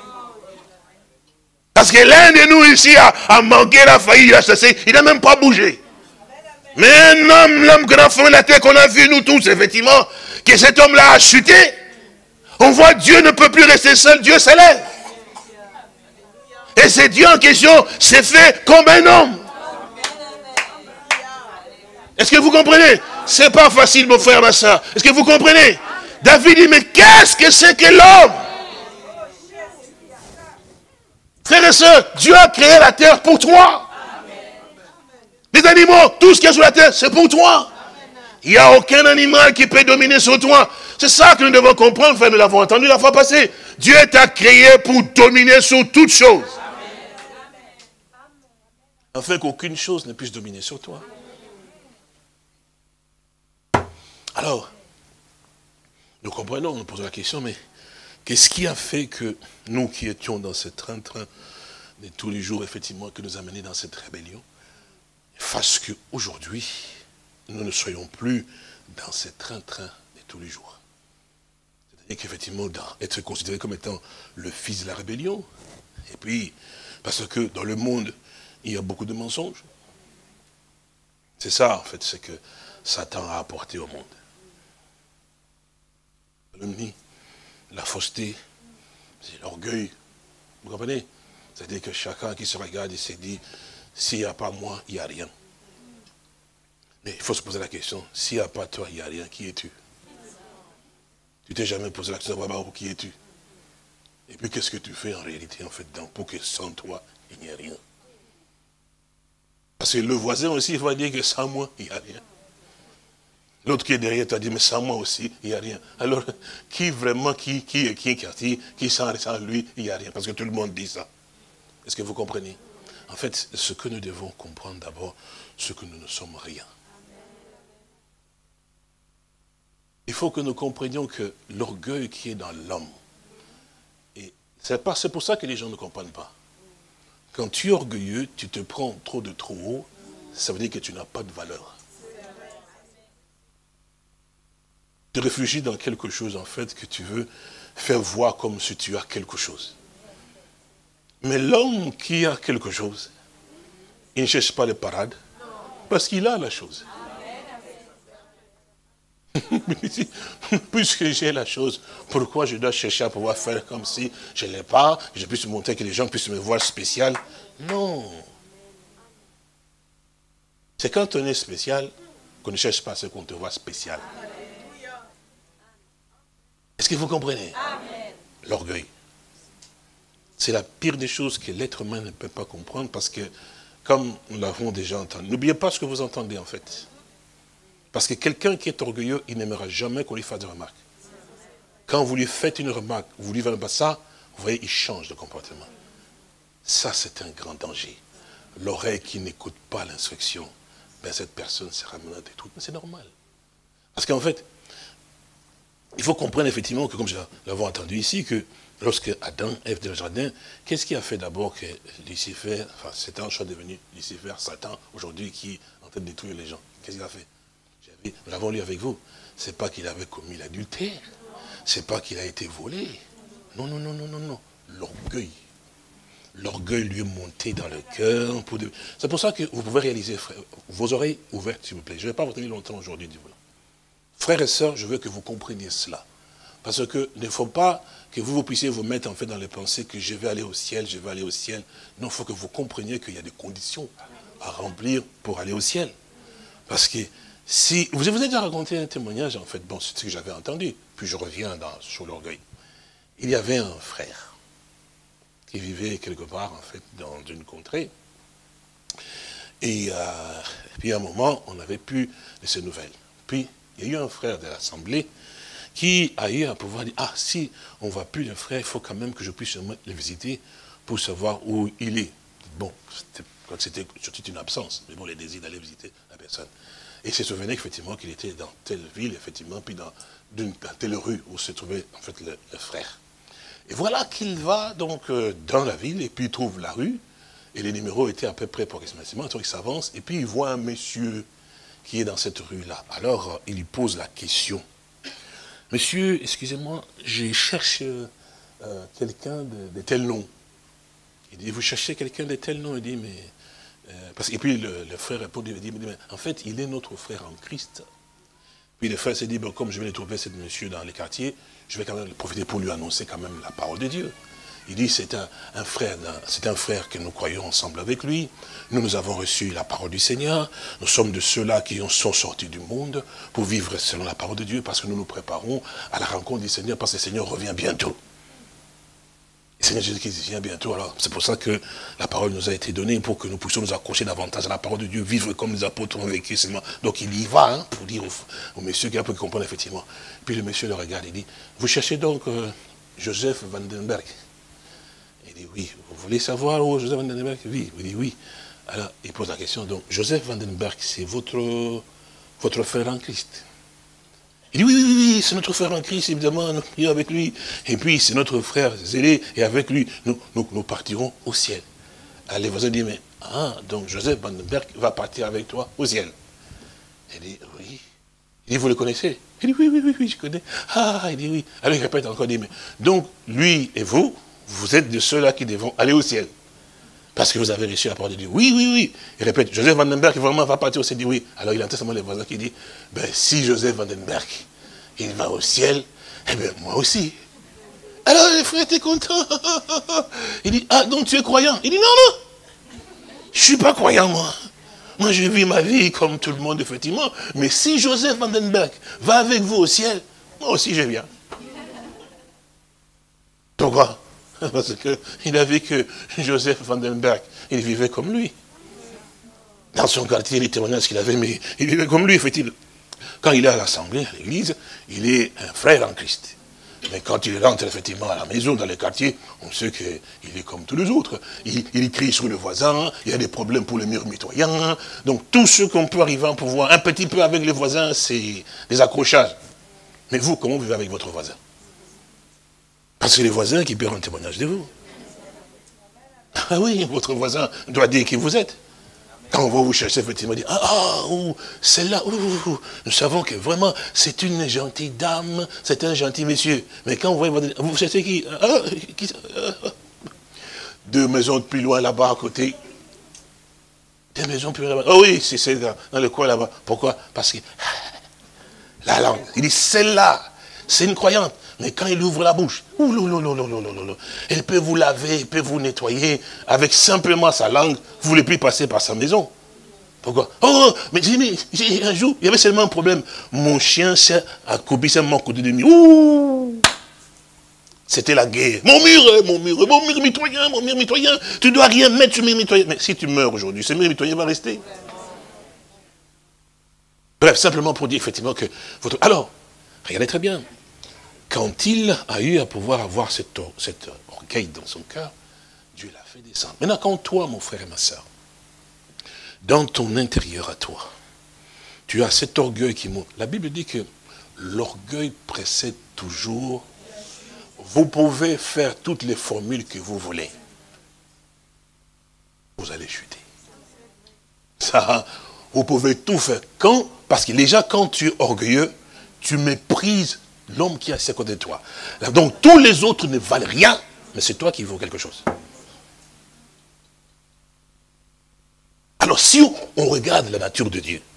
Parce que l'un de nous ici a, a manqué, il a failli, il a chassé, il n'a même pas bougé. Mais un homme, l'homme qu'on a formé la terre, qu'on a vu nous tous, effectivement, que cet homme-là a chuté, on voit Dieu ne peut plus rester seul, Dieu s'élève. Et c'est Dieu en question, s'est fait comme un homme. Est-ce que vous comprenez? C'est pas facile, mon frère, ma soeur. Est-ce que vous comprenez? David dit, mais qu'est-ce que c'est que l'homme? Frères et sœurs, Dieu a créé la terre pour toi. Les animaux, tout ce qu'il y a sur la terre, c'est pour toi. Il n'y a aucun animal qui peut dominer sur toi. C'est ça que nous devons comprendre, frère, nous l'avons entendu la fois passée. Dieu t'a créé pour dominer sur toutes choses. Afin qu'aucune chose ne puisse dominer sur toi. Alors, nous comprenons, nous posons la question, mais qu'est-ce qui a fait que nous qui étions dans ce train-train de tous les jours, effectivement, que nous a menés dans cette rébellion, fasse qu'aujourd'hui, nous ne soyons plus dans ce train-train de tous les jours. C'est-à-dire qu'effectivement, être considéré comme étant le fils de la rébellion, et puis, parce que dans le monde, il y a beaucoup de mensonges. C'est ça, en fait, c'est que Satan a apporté au monde. La fausseté, c'est l'orgueil. Vous comprenez? C'est-à-dire que chacun qui se regarde, il s'est dit, s'il n'y a pas moi, il n'y a rien. Mais il faut se poser la question, s'il n'y a pas toi, il n'y a rien, qui es-tu? Tu t'es jamais posé la question, qui es-tu? Et puis qu'est-ce que tu fais en réalité, en fait, pour que sans toi, il n'y ait rien? Parce que le voisin aussi, il va dire que sans moi, il n'y a rien. L'autre qui est derrière t'a dit, mais sans moi aussi, il n'y a rien. Alors, qui vraiment, qui, qui est qui, qui, qui sans, sans lui, il n'y a rien. Parce que tout le monde dit ça. Est-ce que vous comprenez? En fait, ce que nous devons comprendre d'abord, c'est que nous ne sommes rien. Il faut que nous comprenions que l'orgueil qui est dans l'homme, et c'est pour ça que les gens ne comprennent pas. Quand tu es orgueilleux, tu te prends trop de trop haut, ça veut dire que tu n'as pas de valeur. Tu te réfugies dans quelque chose, en fait, que tu veux faire voir comme si tu as quelque chose. Mais l'homme qui a quelque chose, il ne cherche pas les parades, parce qu'il a la chose. Puisque j'ai la chose, pourquoi je dois chercher à pouvoir faire comme si je ne l'ai pas, que je puisse montrer, que les gens puissent me voir spécial? Non. C'est quand on est spécial qu'on ne cherche pas à ce qu'on te voit spécial. Est-ce que vous comprenez? L'orgueil. C'est la pire des choses que l'être humain ne peut pas comprendre parce que, comme nous l'avons déjà entendu, n'oubliez pas ce que vous entendez en fait. Parce que quelqu'un qui est orgueilleux, il n'aimera jamais qu'on lui fasse des remarques. Quand vous lui faites une remarque, vous lui faites pas ça, vous voyez, il change de comportement. Ça, c'est un grand danger. L'oreille qui n'écoute pas l'instruction, ben cette personne sera maintenant détruite. Mais c'est normal. Parce qu'en fait, il faut comprendre effectivement que, comme nous l'avons entendu ici, que lorsque Adam, Ève dans le jardin, qu'est-ce qui a fait d'abord que Lucifer, enfin Satan soit devenu Lucifer, Satan, aujourd'hui, qui est en train de détruire les gens? Qu'est-ce qu'il a fait? Nous l'avons lu avec vous. C'est pas qu'il avait commis l'adultère. C'est pas qu'il a été volé. Non, non, non, non, non, non. L'orgueil. L'orgueil lui est monté dans le cœur. Pour de... C'est pour ça que vous pouvez réaliser, frère, vos oreilles ouvertes, s'il vous plaît. Je ne vais pas vous tenir longtemps aujourd'hui, du frères et sœurs, je veux que vous compreniez cela. Parce que il ne faut pas que vous, vous puissiez vous mettre en fait dans les pensées que je vais aller au ciel, je vais aller au ciel. Non, il faut que vous compreniez qu'il y a des conditions à remplir pour aller au ciel. Parce que si vous vous avez déjà raconté un témoignage, en fait, bon, c'est ce que j'avais entendu, puis je reviens dans, sur l'orgueil. Il y avait un frère qui vivait quelque part, en fait, dans une contrée. Et, euh, et puis à un moment, on n'avait plus de ces nouvelles. Puis, il y a eu un frère de l'Assemblée qui a eu à pouvoir dire, ah, si on ne voit plus le frère, il faut quand même que je puisse le visiter pour savoir où il est. Bon, c'était surtout une absence, mais bon, les désirs d'aller visiter la personne. Et il se souvenait effectivement qu'il était dans telle ville, effectivement, puis dans, dans telle rue où se trouvait en fait le, le frère. Et voilà qu'il va donc euh, dans la ville, et puis il trouve la rue, et les numéros étaient à peu près approximativement, donc il s'avance, et puis il voit un monsieur qui est dans cette rue-là. Alors, euh, il lui pose la question. Monsieur, excusez-moi, je cherche euh, quelqu'un de, de tel nom. Il dit, vous cherchez quelqu'un de tel nom? Il dit, mais... Euh, parce, et puis le, le frère répond, il dit, mais en fait, il est notre frère en Christ. Puis le frère s'est dit, bon, comme je vais trouver ce monsieur dans les quartiers, je vais quand même profiter pour lui annoncer quand même la parole de Dieu. Il dit, c'est un, un frère, c'est un frère que nous croyons ensemble avec lui. Nous, nous avons reçu la parole du Seigneur. Nous sommes de ceux-là qui sont sortis du monde pour vivre selon la parole de Dieu, parce que nous nous préparons à la rencontre du Seigneur, parce que le Seigneur revient bientôt. Le Seigneur Jésus-Christ vient bientôt, alors c'est pour ça que la parole nous a été donnée, pour que nous puissions nous accrocher davantage à la parole de Dieu, vivre comme les apôtres ont vécu seulement. Donc il y va, hein, pour dire au, au monsieur qui a pu comprendre effectivement. Puis le monsieur le regarde, il dit, vous cherchez donc euh, Joseph Vandenberg? Il dit, oui. Vous voulez savoir où Joseph Vandenberg vit? Il dit, oui. Alors, il pose la question, donc, Joseph Vandenberg, c'est votre, votre frère en Christ? Il dit, oui, oui, oui, c'est notre frère en Christ, évidemment, nous prions avec lui. Et puis, c'est notre frère zélé, et avec lui, nous, nous, nous partirons au ciel. Alors, les voisins disent, mais, ah, donc Joseph Vandenberg va partir avec toi au ciel. Il dit, oui. Il dit, vous le connaissez? Il dit, oui, oui, oui, oui, je connais. Ah, il dit, oui. Alors, il répète encore, il dit, mais, donc, lui et vous, vous êtes de ceux-là qui devront aller au ciel. Parce que vous avez reçu la parole de Dieu. Oui, oui, oui. Il répète, Joseph Vandenberg vraiment va partir au ciel. Il dit oui. Alors il entend seulement les voisins qui disent, ben si Joseph Vandenberg, il va au ciel, eh bien moi aussi. Alors le frère était content. Il dit, ah donc tu es croyant? Il dit, non, non. Je ne suis pas croyant, moi. Moi je vis ma vie comme tout le monde, effectivement. Mais si Joseph Vandenberg va avec vous au ciel, moi aussi je viens. Pourquoi? Parce qu'il a vu que Joseph Vandenberg, il vivait comme lui. Dans son quartier, les témoignages qu'il avait, mais il vivait comme lui, effectivement. Quand il est à l'assemblée, à l'église, il est un frère en Christ. Mais quand il rentre effectivement à la maison, dans les quartiers, on sait qu'il est comme tous les autres. Il, il crie sur le voisin, il y a des problèmes pour le mur mitoyen. Donc tout ce qu'on peut arriver à pouvoir, un petit peu avec les voisins, c'est des accrochages. Mais vous, comment vous vivez avec votre voisin? Parce que les voisins qui peuvent rendre témoignage de vous. Ah oui, votre voisin doit dire qui vous êtes. Quand on va vous chercher, effectivement, dire, ah, ah, oh, celle-là, oh, oh, nous savons que vraiment, c'est une gentille dame, c'est un gentil monsieur. Mais quand vous voyez, vous cherchez qui, ah, qui ah, deux maisons plus loin là-bas à côté. Deux maisons plus loin là-bas. Oh oui, c'est dans, dans le coin là-bas. Pourquoi? Parce que la langue, il dit, celle-là, c'est une croyante. Mais quand il ouvre la bouche, elle peut vous laver, elle peut vous nettoyer avec simplement sa langue. Vous ne voulez plus passer par sa maison. Pourquoi? Oh, mais j'ai mis, un jour, il y avait seulement un problème. Mon chien a coupé mon côté de nuit. Ouh! C'était la guerre. Mon mur, mon mur, mon mur mitoyen, mon mur mitoyen. Tu ne dois rien mettre sur le mur mitoyen. Mais si tu meurs aujourd'hui, ce mur mitoyen va rester. Bref, simplement pour dire effectivement que votre... Alors, regardez très bien. Quand il a eu à pouvoir avoir cet, cet orgueil dans son cœur, Dieu l'a fait descendre. Maintenant, quand toi, mon frère et ma soeur, dans ton intérieur à toi, tu as cet orgueil qui monte. La Bible dit que l'orgueil précède toujours. Vous pouvez faire toutes les formules que vous voulez. Vous allez chuter. Ça, vous pouvez tout faire. Quand, parce que déjà, quand tu es orgueilleux, tu méprises l'homme qui est assis à côté de toi. Donc, tous les autres ne valent rien, mais c'est toi qui vaux quelque chose. Alors, si on regarde la nature de Dieu,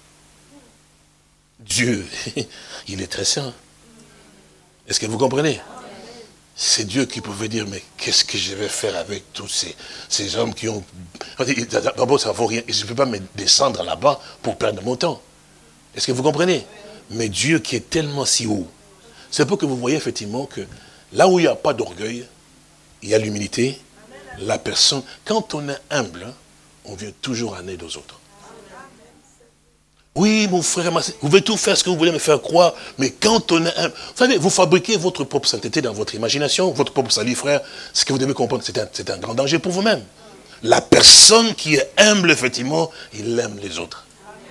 Dieu, il est très saint. Est-ce que vous comprenez? C'est Dieu qui pouvait dire, mais qu'est-ce que je vais faire avec tous ces, ces hommes qui ont... D'abord, ça ne vaut rien. Et je ne peux pas me descendre là-bas pour perdre mon temps. Est-ce que vous comprenez? Mais Dieu qui est tellement si haut, c'est pour que vous voyez effectivement que là où il n'y a pas d'orgueil, il y a l'humilité. La personne, quand on est humble, on vient toujours en aide aux autres. Oui, mon frère, vous pouvez tout faire ce que vous voulez me faire croire, mais quand on est humble, vous savez, vous fabriquez votre propre sainteté dans votre imagination, votre propre salut, frère, ce que vous devez comprendre, c'est un, c'est un grand danger pour vous-même. La personne qui est humble, effectivement, il aime les autres.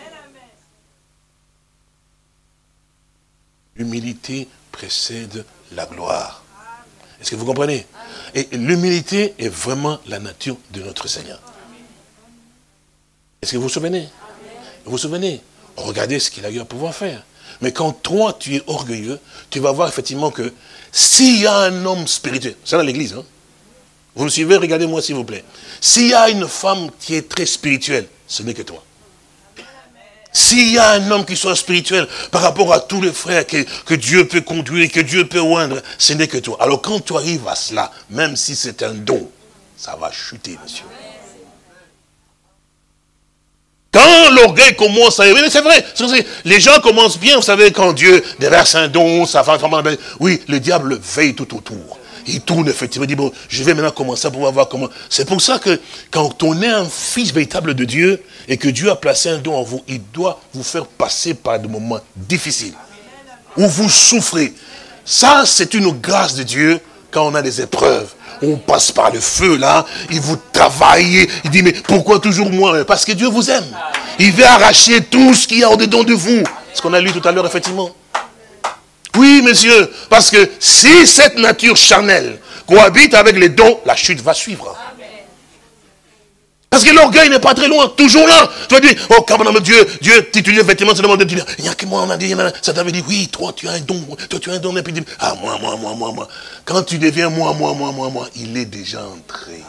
L'humilité précède la gloire. Est-ce que vous comprenez? Et l'humilité est vraiment la nature de notre Seigneur. Est-ce que vous vous souvenez? Vous vous souvenez? Regardez ce qu'il a eu à pouvoir faire. Mais quand toi, tu es orgueilleux, tu vas voir effectivement que s'il y a un homme spirituel, c'est dans l'église, hein? Vous me suivez? Regardez-moi s'il vous plaît. S'il y a une femme qui est très spirituelle, ce n'est que toi. S'il y a un homme qui soit spirituel par rapport à tous les frères que, que Dieu peut conduire, que Dieu peut oindre, ce n'est que toi. Alors quand tu arrives à cela, même si c'est un don, ça va chuter, monsieur. Quand l'orgueil commence à arriver, c'est vrai, les gens commencent bien, vous savez, quand Dieu déverse un don, ça va vraiment... Oui, le diable veille tout autour. Il tourne effectivement, il dit, bon, je vais maintenant commencer à pouvoir voir comment... C'est pour ça que quand on est un fils véritable de Dieu, et que Dieu a placé un don en vous, il doit vous faire passer par des moments difficiles, où vous souffrez. Ça, c'est une grâce de Dieu, quand on a des épreuves. On passe par le feu là, il vous travaille, il dit mais pourquoi toujours moi? Parce que Dieu vous aime. Il veut arracher tout ce qu'il y a au-dedans de vous. Ce qu'on a lu tout à l'heure effectivement. Oui monsieur, parce que si cette nature charnelle cohabite avec les dons, la chute va suivre. Parce que l'orgueil n'est pas très loin, toujours là. Tu vas dire, oh, quand même, Dieu, Dieu titulé effectivement, c'est le monde de dire, il n'y a que moi, on a dit, ça t'avait dit, oui, toi, tu as un don, toi, tu as un don, et puis il dit, ah, moi, moi, moi, moi, moi. Quand tu deviens moi, moi, moi, moi, moi, il est déjà entré.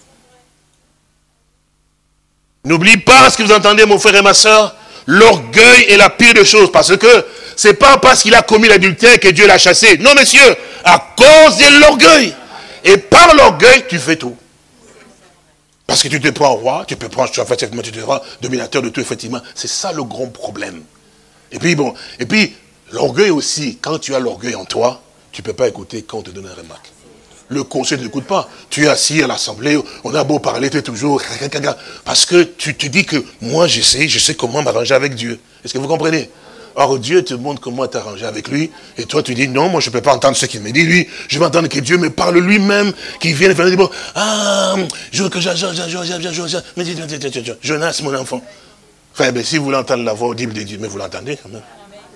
N'oublie pas ce que vous entendez, mon frère et ma soeur, l'orgueil est la pire des choses, parce que c'est pas parce qu'il a commis l'adultère que Dieu l'a chassé. Non, monsieur, à cause de l'orgueil. Et par l'orgueil, tu fais tout. Parce que tu te prends roi, tu peux prendre, tu te prends dominateur de tout, effectivement. C'est ça le grand problème. Et puis bon, et puis l'orgueil aussi, quand tu as l'orgueil en toi, tu ne peux pas écouter quand on te donne une remarque. Le conseil ne t'écoute pas. Tu es assis à l'assemblée, on a beau parler, tu es toujours... Parce que tu te dis que moi je sais, je sais comment m'arranger avec Dieu. Est-ce que vous comprenez? Or, Dieu te montre comment t'arranger avec lui. Et toi, tu dis, non, moi, je ne peux pas entendre ce qu'il me dit, lui. Je veux entendre que Dieu me parle lui-même, qu'il vienne faire des mots. Ah, je veux que je, je, je, je, je, je, je, Jonas, mon enfant. Enfin, ben, si vous voulez entendre la voix audible de Dieu, mais vous l'entendez quand même.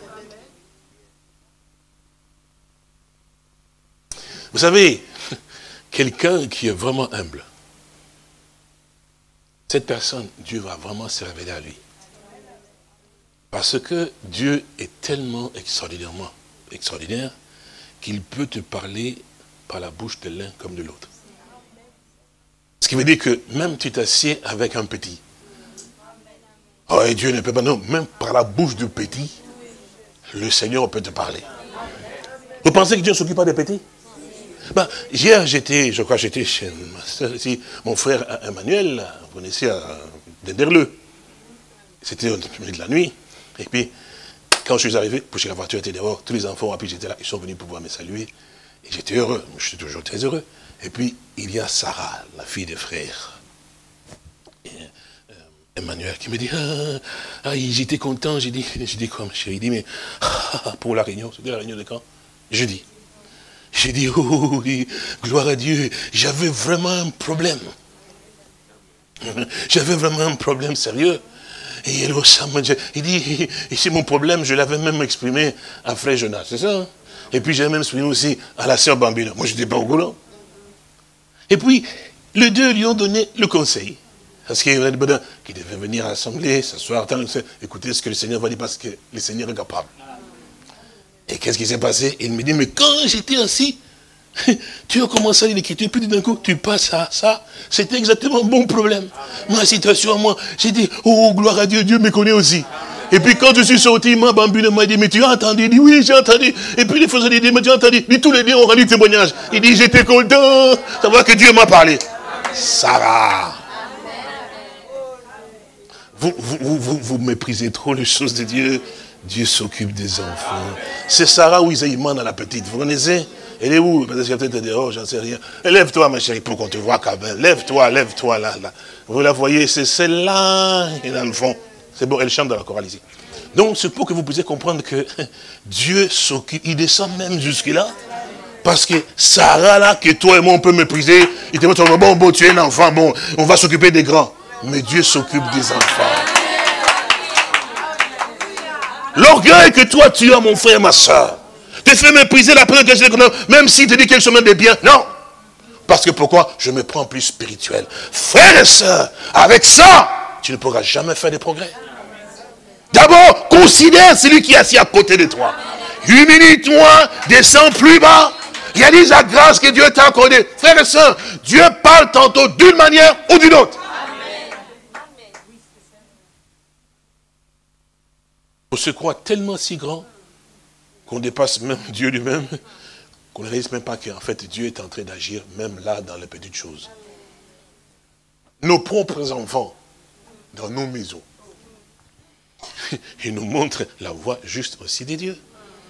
Vous savez, quelqu'un qui est vraiment humble, cette personne, Dieu va vraiment se révéler à lui. Parce que Dieu est tellement extraordinairement extraordinaire qu'il peut te parler par la bouche de l'un comme de l'autre. Ce qui veut dire que même tu t'assieds avec un petit. Oh, et Dieu ne peut pas, non, même par la bouche du petit, le Seigneur peut te parler. Vous pensez que Dieu ne s'occupe pas des petits? Ben, hier, j'étais, je crois que j'étais chez ma soeur ici, mon frère Emmanuel, vous connaissez, à Denderleux. C'était au milieu de la nuit. Et puis, quand je suis arrivé, parce que la voiture était dehors, tous les enfants, puis j'étais là, ils sont venus pouvoir me saluer. Et j'étais heureux, je suis toujours très heureux. Et puis, il y a Sarah, la fille des frères. Et, euh, Emmanuel qui me dit, ah, ah j'étais content, j'ai dit, j'ai dit quoi, ma chérie? Il dit, mais, ah, pour la réunion, c'était la réunion de quand? Jeudi. J'ai dit, oh, gloire à Dieu, j'avais vraiment un problème. J'avais vraiment un problème sérieux. Et il, il dit, c'est mon problème, je l'avais même exprimé à Frère Jonas, c'est ça hein? Et puis j'ai même exprimé aussi à la sœur Bambino. Moi, je n'étais pas au courant. Et puis, les deux lui ont donné le conseil. Parce qu'il y a des bonheurs qui devaient venir à l'assemblée, s'asseoir, écouter ce que le Seigneur va dire, parce que le Seigneur est capable. Et qu'est-ce qui s'est passé? Il me dit, mais quand j'étais assis, tu as commencé à lire l'écriture, puis d'un coup, tu passes à ça. C'était exactement mon problème. Ma situation, moi, j'ai dit, oh, gloire à Dieu, Dieu me connaît aussi. Et puis quand je suis sorti, ma bambine m'a dit, mais tu as entendu? Il dit, oui, j'ai entendu. Et puis les faiseurs dit, mais tu as entendu? Mais tous les deux ont rendu témoignage. Il dit, j'étais content. Ça va que Dieu m'a parlé. Sarah. Vous, vous, vous, vous méprisez trop les choses de Dieu. Dieu s'occupe des enfants. C'est Sarah où Isaïe demande à la petite. Vous connaissez? Elle est où? Peut-être qu'elle peut-être dit, oh, j'en sais rien. Lève-toi, ma chérie, pour qu'on te voit quand même. Lève-toi, lève-toi, là, là. Vous la voyez, c'est celle-là qui est dans le fond. C'est bon, elle chante dans la chorale ici. Donc, c'est pour que vous puissiez comprendre que Dieu s'occupe. Il descend même jusque-là. Parce que Sarah, là, que toi et moi, on peut mépriser. Il te dit, bon, bon, tu es un enfant, bon, on va s'occuper des grands. Mais Dieu s'occupe des enfants. L'orgueil que toi, tu as, mon frère, ma soeur, te fait mépriser la première que je connais, même s'il te dit quelque chose de bien. Non. Parce que pourquoi? Je me prends plus spirituel. Frères et sœurs, avec ça, tu ne pourras jamais faire de progrès. D'abord, considère celui qui est assis à côté de toi. Humilie-toi, descends plus bas. Réalise la grâce que Dieu t'a accordée. Frères et sœurs, Dieu parle tantôt d'une manière ou d'une autre. On se croit tellement si grand qu'on dépasse même Dieu lui-même, qu'on ne réalise même pas qu'en fait Dieu est en train d'agir même là dans les petites choses. Nos propres enfants, dans nos maisons, ils nous montrent la voie juste aussi des dieux.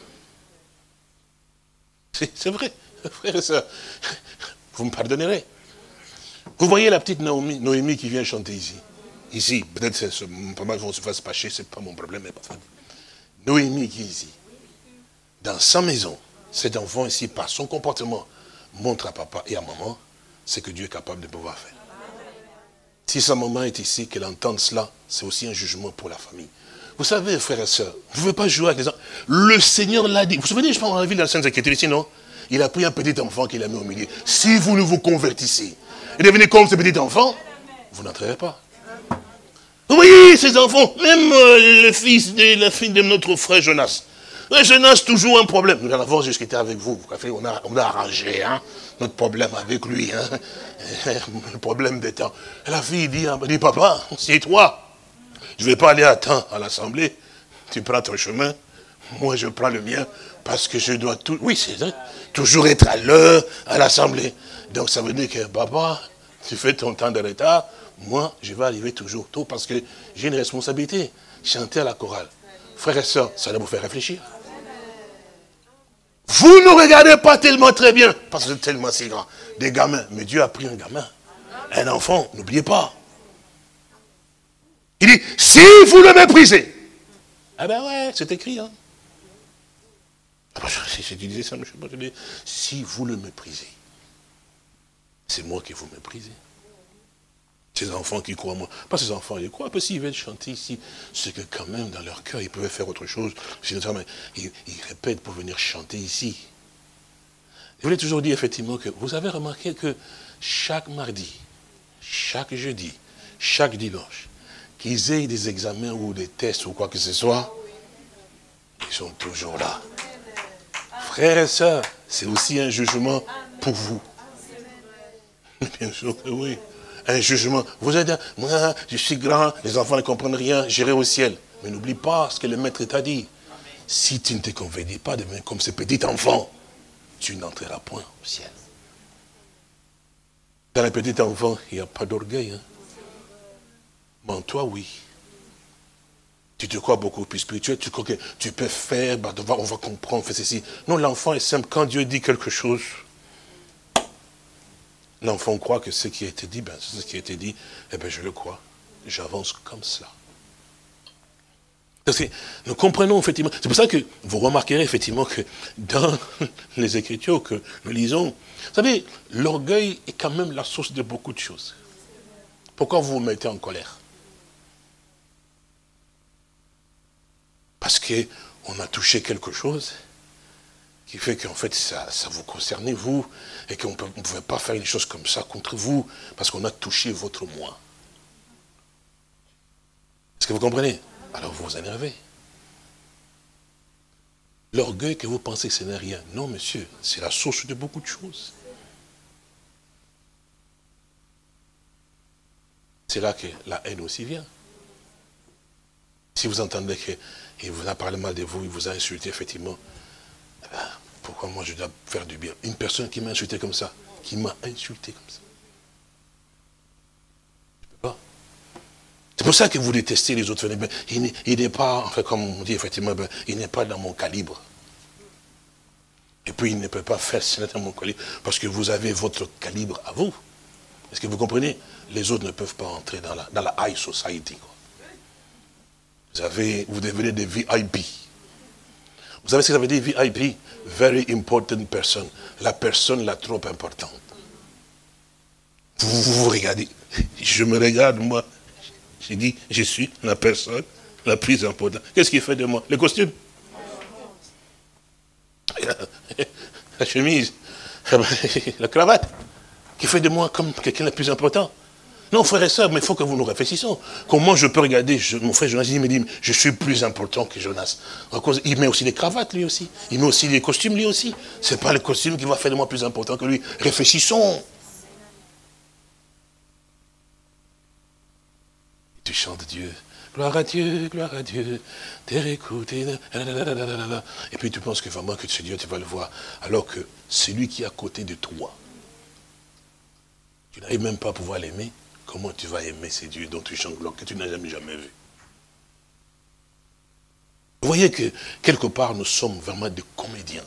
C'est vrai, frères et sœurs, vous me pardonnerez. Vous voyez la petite Naomi, Noémie qui vient chanter ici. Ici, peut-être que pas mal vont se faire pâcher, c'est pas mon problème, mais pas fait. Noémie qui est ici. Dans sa maison, cet enfant ici, par son comportement, montre à papa et à maman ce que Dieu est capable de pouvoir faire. Si sa maman est ici, qu'elle entende cela, c'est aussi un jugement pour la famille. Vous savez, frères et sœurs, vous ne pouvez pas jouer avec les enfants. Le Seigneur l'a dit. Vous vous souvenez, je pense, dans la ville de la Sainte Écriture ici, non? Il a pris un petit enfant qu'il a mis au milieu. Si vous ne vous convertissez et devenez comme ce petit enfant, vous n'entrerez pas. Oui, ces enfants, même euh, le fils de la fille de notre frère Jonas. Le Jonas, toujours un problème. Nous en avons discuté avec vous. On a, on a arrangé hein, notre problème avec lui. Hein. Le problème des temps. Et la fille dit, dit papa, c'est toi. Je ne vais pas aller à temps à l'assemblée. Tu prends ton chemin. Moi, je prends le mien. Parce que je dois tout... Oui, c'est vrai. Toujours être à l'heure à l'assemblée. Donc, ça veut dire que, papa, tu fais ton temps de retard. Moi, je vais arriver toujours tôt parce que j'ai une responsabilité. Chanter à la chorale. Frères et sœurs, ça doit vous faire réfléchir. Vous ne regardez pas tellement très bien, parce que vous êtes tellement si grand. Des gamins. Mais Dieu a pris un gamin. Un enfant, n'oubliez pas. Il dit, si vous le méprisez. Ah ben ouais, c'est écrit. Hein. Si tu disais ça, je ne sais pas te dire. Si vous le méprisez, c'est moi qui vous méprisez. Ces enfants qui croient en moi. Pas ces enfants, ils croient, parce qu'ils veulent chanter ici. C'est que quand même, dans leur cœur, ils pouvaient faire autre chose. Ils, ils répètent pour venir chanter ici. Je voulais toujours dire, effectivement, que vous avez remarqué que chaque mardi, chaque jeudi, chaque dimanche, qu'ils aient des examens ou des tests ou quoi que ce soit, ils sont toujours là. Frères et sœurs, c'est aussi un jugement pour vous. Bien sûr que oui. Un jugement. Vous allez dire, moi, je suis grand, les enfants ne comprennent rien, j'irai au ciel. Mais n'oublie pas ce que le maître t'a dit. Si tu ne te convertis pas, deviens comme ce petit enfant, tu n'entreras point au ciel. Dans les petits enfants, il n'y a pas d'orgueil. Hein. Mais en toi, oui. Tu te crois beaucoup plus spirituel, tu crois que tu peux faire, bah, on va comprendre, on fait ceci. Non, l'enfant est simple. Quand Dieu dit quelque chose, l'enfant croit que ce qui a été dit, ben, ce qui a été dit, eh ben, je le crois. J'avance comme cela. Parce que nous comprenons effectivement, c'est pour ça que vous remarquerez effectivement que dans les Écritures que nous lisons, vous savez, l'orgueil est quand même la source de beaucoup de choses. Pourquoi vous vous mettez en colère? Parce qu'on a touché quelque chose qui fait qu'en fait, ça, ça vous concerne, vous, et qu'on ne pouvait pas faire une chose comme ça contre vous, parce qu'on a touché votre moi. Est-ce que vous comprenez? Alors vous vous énervez. L'orgueil que vous pensez que ce n'est rien. Non, monsieur, c'est la source de beaucoup de choses. C'est là que la haine aussi vient. Si vous entendez qu'il vous a parlé mal de vous, il vous a insulté, effectivement, pourquoi moi je dois faire du bien? Une personne qui m'a insulté comme ça, qui m'a insulté comme ça. Je ne peux pas. C'est pour ça que vous détestez les autres. Il n'est pas, enfin, comme on dit, effectivement, ben, il n'est pas dans mon calibre. Et puis il ne peut pas faire cela dans mon calibre, parce que vous avez votre calibre à vous. Est-ce que vous comprenez? Les autres ne peuvent pas entrer dans la, dans la high society, quoi. Vous, avez, vous devenez des V I P. Vous savez ce que ça veut dire, V I P? Very important person. La personne la trop importante. Vous, vous vous regardez. Je me regarde, moi. J'ai dit, je suis la personne la plus importante. Qu'est-ce qu'il fait de moi? Le costume? La chemise? La cravate? Qui fait de moi comme quelqu'un le plus important? Non, frère et soeur, mais il faut que vous nous réfléchissons. Comment je peux regarder, je, mon frère Jonas, il me dit, je suis plus important que Jonas. Il met aussi des cravates, lui aussi. Il met aussi des costumes, lui aussi. Ce n'est pas le costume qui va faire de moi plus important que lui. Réfléchissons. Tu chantes Dieu. Gloire à Dieu, gloire à Dieu. Terre écoutée. Et puis tu penses que vraiment que ce Dieu, tu vas le voir. Alors que celui qui est à côté de toi, tu n'arrives même pas à pouvoir l'aimer. Comment tu vas aimer ces dieux dont tu chantes gloire, que tu n'as jamais, jamais vu? Vous voyez que, quelque part, nous sommes vraiment des comédiens.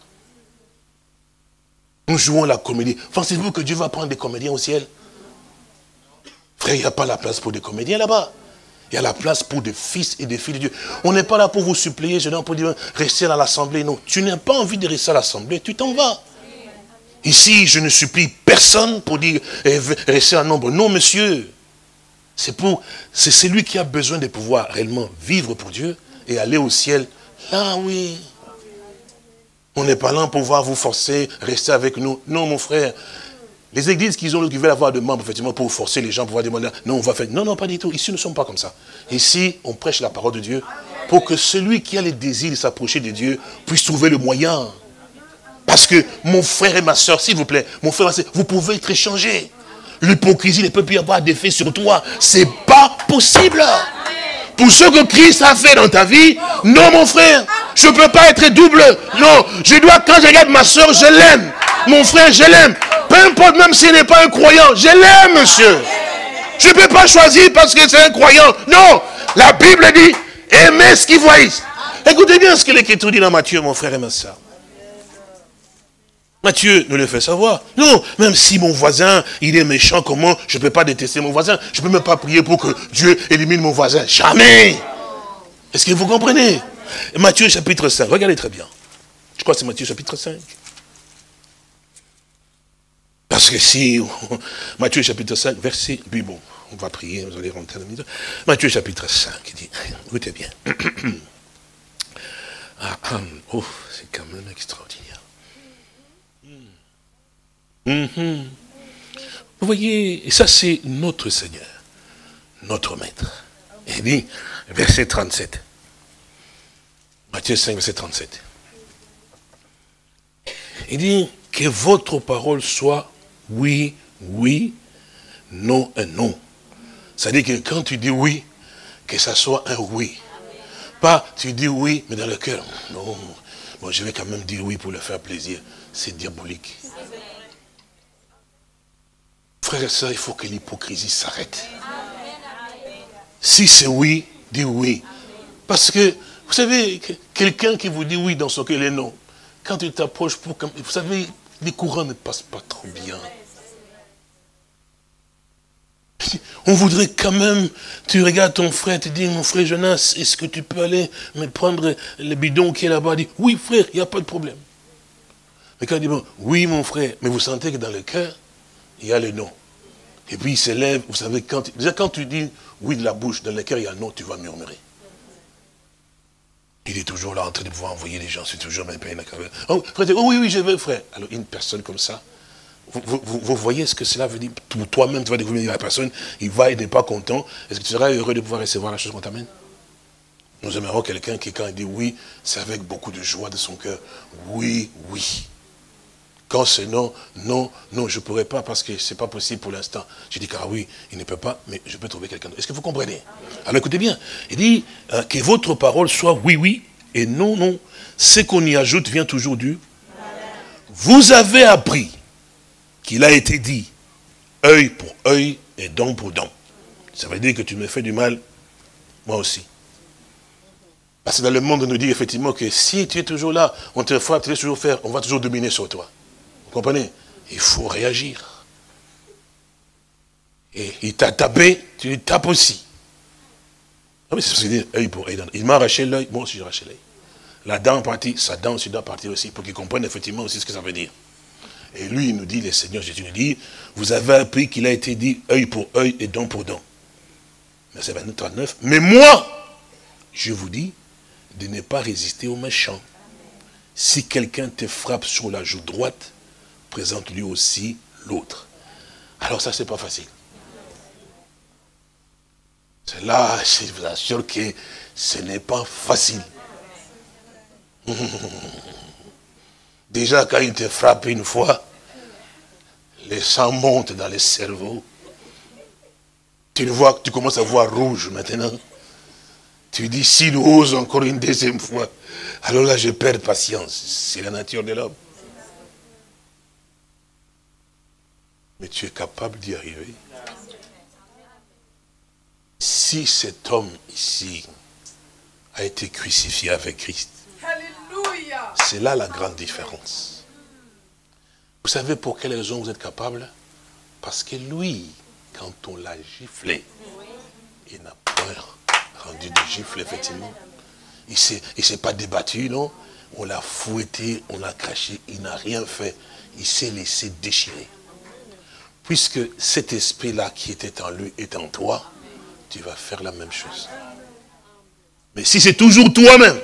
Nous jouons la comédie. Pensez-vous que Dieu va prendre des comédiens au ciel? Frère, il n'y a pas la place pour des comédiens là-bas. Il y a la place pour des fils et des filles de Dieu. On n'est pas là pour vous supplier, je n'ai pas pour dire, rester à l'assemblée. Non, tu n'as pas envie de rester à l'assemblée, tu t'en vas. Ici, je ne supplie personne pour dire eh, rester en nombre. Non, monsieur. C'est pour, c'est celui qui a besoin de pouvoir réellement vivre pour Dieu et aller au ciel. Là, oui. On n'est pas là pour pouvoir vous forcer, rester avec nous. Non, mon frère. Les églises qui ont, qui veulent avoir de membres, effectivement, pour forcer les gens, pour pouvoir demander, non, on va faire. Non, non, pas du tout. Ici, nous ne sommes pas comme ça. Ici, on prêche la parole de Dieu pour que celui qui a les désirs de s'approcher de Dieu puisse trouver le moyen. Parce que mon frère et ma soeur, s'il vous plaît, mon frère et ma soeur, vous pouvez être échangés. L'hypocrisie ne peut plus avoir d'effet sur toi. C'est pas possible. Pour ce que Christ a fait dans ta vie, non mon frère, je ne peux pas être double. Non, je dois, quand je regarde ma soeur, je l'aime. Mon frère, je l'aime. Peu importe, même s'il n'est pas un croyant, je l'aime, monsieur. Je ne peux pas choisir parce que c'est un croyant. Non, la Bible dit, aimez ce qu'ils voient. Écoutez bien ce que l'Écriture dit dans Matthieu, mon frère et ma soeur. Matthieu nous le fait savoir. Non, même si mon voisin, il est méchant, comment je ne peux pas détester mon voisin? Je ne peux même pas prier pour que Dieu élimine mon voisin. Jamais. Est-ce que vous comprenez? Matthieu chapitre cinq, regardez très bien. Je crois que c'est Matthieu chapitre cinq. Parce que si, Matthieu chapitre cinq, verset, puis bon, on va prier, vous allez rentrer dans la minute. Matthieu chapitre cinq, il dit, écoutez bien. Ah, ah, oh, c'est quand même extraordinaire. Mm-hmm. Vous voyez, ça c'est notre Seigneur, notre Maître. Il dit, verset trente-sept. Matthieu cinq, verset trente-sept. Il dit, que votre parole soit oui, oui, non et non. C'est-à-dire que quand tu dis oui, que ça soit un oui. Pas, tu dis oui, mais dans le cœur, non. Bon, je vais quand même dire oui pour le faire plaisir. C'est diabolique. Frères et sœurs, il faut que l'hypocrisie s'arrête. Si c'est oui, dis oui. Parce que, vous savez, quelqu'un qui vous dit oui dans son cœur, est non. Quand il t'approche, pour, vous savez, les courants ne passent pas trop bien. On voudrait quand même, tu regardes ton frère, tu dis, mon frère Jonas, est-ce que tu peux aller me prendre le bidon qui est là-bas? Il dit, oui frère, il n'y a pas de problème. Mais quand il dit, bon, oui mon frère, mais vous sentez que dans le cœur, il y a le non. Et puis il s'élève, vous savez, quand, déjà quand tu dis oui de la bouche, dans le cœur il y a non, tu vas murmurer. Il est toujours là en train de pouvoir envoyer les gens, c'est toujours même pas une oh, frère, oh oui, oui, je veux, frère. Alors, une personne comme ça, vous, vous, vous voyez ce que cela veut dire? Pour toi-même, tu vas découvrir la personne, il va, il n'est pas content. Est-ce que tu seras heureux de pouvoir recevoir la chose qu'on t'amène? Nous aimerons quelqu'un qui, quand il dit oui, c'est avec beaucoup de joie de son cœur. Oui, oui. Quand c'est non, non, non, je ne pourrais pas parce que ce n'est pas possible pour l'instant. Je dis, car oui, il ne peut pas, mais je peux trouver quelqu'un d'autre. Est-ce que vous comprenez? Alors écoutez bien, il dit euh, que votre parole soit oui, oui, et non, non. Ce qu'on y ajoute vient toujours du. Vous avez appris qu'il a été dit, œil pour œil et dent pour dent. Ça veut dire que tu me fais du mal, moi aussi. Parce que dans le monde, on nous dit effectivement que si tu es toujours là, on te frappe, tu laisses toujours faire, on va toujours dominer sur toi. Vous comprenez? Il faut réagir. Et il t'a tapé, tu lui tapes aussi. Ah oui, c'est ce qu'il dit, œil pour œil. Il m'a arraché l'œil, moi aussi j'ai arraché l'œil. La dent partie, sa dent aussi doit partir aussi, pour qu'il comprenne effectivement aussi ce que ça veut dire. Et lui, il nous dit, le Seigneur Jésus nous dit, vous avez appris qu'il a été dit œil pour œil et dent pour dent. Verset vingt-neuf, trente-neuf. Mais moi, je vous dis, de ne pas résister aux méchants. Si quelqu'un te frappe sur la joue droite, présente-lui aussi l'autre. Alors ça, c'est pas facile. C'est là, je vous assure que ce n'est pas facile. Déjà, quand il te frappe une fois, le sang monte dans le cerveau. Tu le vois, tu commences à voir rouge maintenant. Tu dis, s'il ose encore une deuxième fois, alors là, je perds patience. C'est la nature de l'homme. Mais tu es capable d'y arriver. Si cet homme ici a été crucifié avec Christ, c'est là la grande différence. Vous savez pour quelle raison vous êtes capable? Parce que lui, quand on l'a giflé, il n'a pas rendu de gifle, effectivement. Il ne s'est pas débattu, non? On l'a fouetté, on l'a craché, il n'a rien fait. Il s'est laissé déchirer. Puisque cet esprit-là qui était en lui est en toi, tu vas faire la même chose. Mais si c'est toujours toi-même,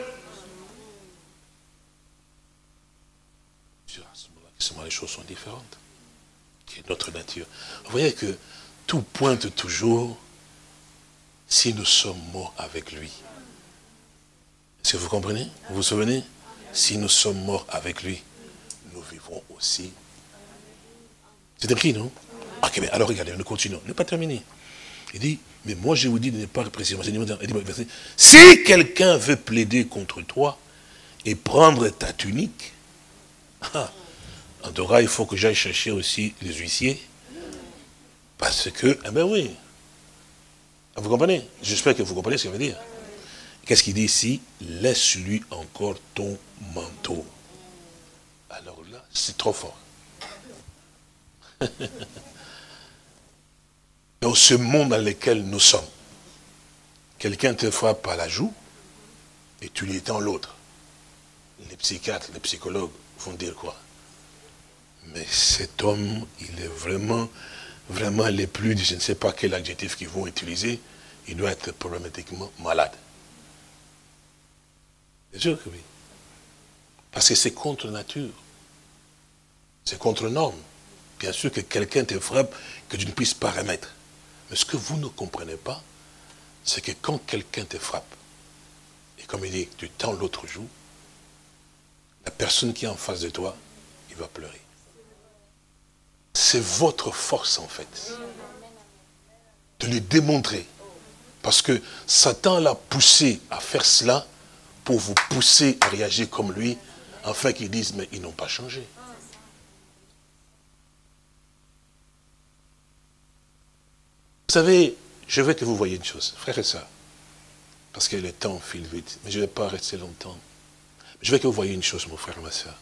les choses sont différentes. C'est notre nature. Vous voyez que tout pointe toujours si nous sommes morts avec lui. Est-ce que vous comprenez? Vous vous souvenez? Si nous sommes morts avec lui, nous vivrons aussi. C'est écrit, non? Ok, mais alors regardez, nous continuons. On n'est pas terminé. Il dit, mais moi je vous dis de ne pas précisément. Si quelqu'un veut plaider contre toi et prendre ta tunique, ah, en tout cas, il faut que j'aille chercher aussi les huissiers. Parce que, eh bien oui. Vous comprenez? J'espère que vous comprenez ce qu'il veut dire. Qu'est-ce qu'il dit ici? Laisse-lui encore ton manteau. Alors là, c'est trop fort. Dans ce monde dans lequel nous sommes, quelqu'un te frappe à la joue et tu lui étends l'autre. Les psychiatres, les psychologues vont dire quoi? Mais cet homme, il est vraiment, vraiment les plus, je ne sais pas quel adjectif qu'ils vont utiliser, il doit être problématiquement malade. C'est sûr que oui. Parce que c'est contre nature. C'est contre norme. Bien sûr que quelqu'un te frappe, que tu ne puisses pas remettre. Mais ce que vous ne comprenez pas, c'est que quand quelqu'un te frappe, et comme il dit, tu tends l'autre joue, la personne qui est en face de toi, il va pleurer. C'est votre force en fait, de lui démontrer. Parce que Satan l'a poussé à faire cela pour vous pousser à réagir comme lui, afin qu'ils disent, mais ils n'ont pas changé. Vous savez, je veux que vous voyez une chose, frères et sœurs, parce que le temps file vite, mais je ne vais pas rester longtemps. Je veux que vous voyez une chose, mon frère et ma sœur.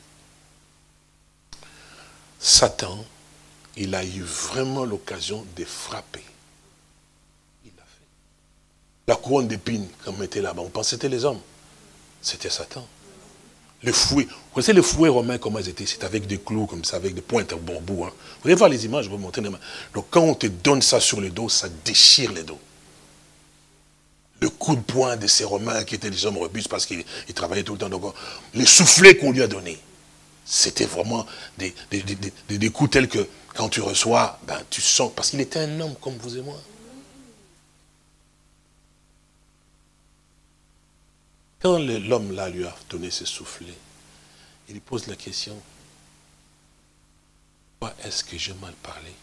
Satan, il a eu vraiment l'occasion de frapper. Il l'a fait. La couronne d'épines qu'on mettait là-bas, on pensait que c'était les hommes. C'était Satan. Le fouet, vous connaissez les fouets romains, comment ils étaient? C'est avec des clous comme ça, avec des pointes au bon bout. Hein. Vous allez voir les images, je vais vous montrer. Donc quand on te donne ça sur le dos, ça déchire le dos. le coup de poing de ces Romains qui étaient des hommes robustes parce qu'ils travaillaient tout le temps. Donc, les soufflets qu'on lui a donnés, c'était vraiment des, des, des, des, des coups tels que quand tu reçois, ben, tu sens, parce qu'il était un homme comme vous et moi. Quand l'homme là lui a donné ce soufflet, il lui pose la question, pourquoi est-ce que j'ai mal parlé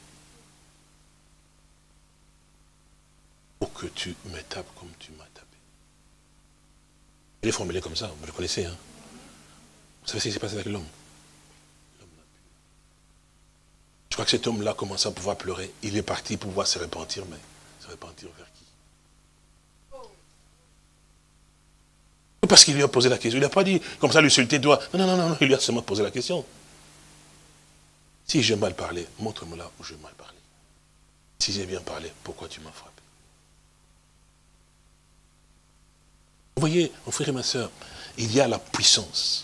pour que tu me tapes comme tu m'as tapé? Il est formulé comme ça, vous le connaissez, hein? Vous savez ce qui s'est passé avec l'homme? Je crois que cet homme-là commençait à pouvoir pleurer. Il est parti pour pouvoir se repentir, mais se repentir vers qui? Parce qu'il lui a posé la question. Il n'a pas dit, comme ça, lui insulter toi. Non, non, non, non, il lui a seulement posé la question. Si j'ai mal parlé, montre-moi là où j'ai mal parlé. Si j'ai bien parlé, pourquoi tu m'as frappé? Vous voyez, mon frère et ma soeur, il y a la puissance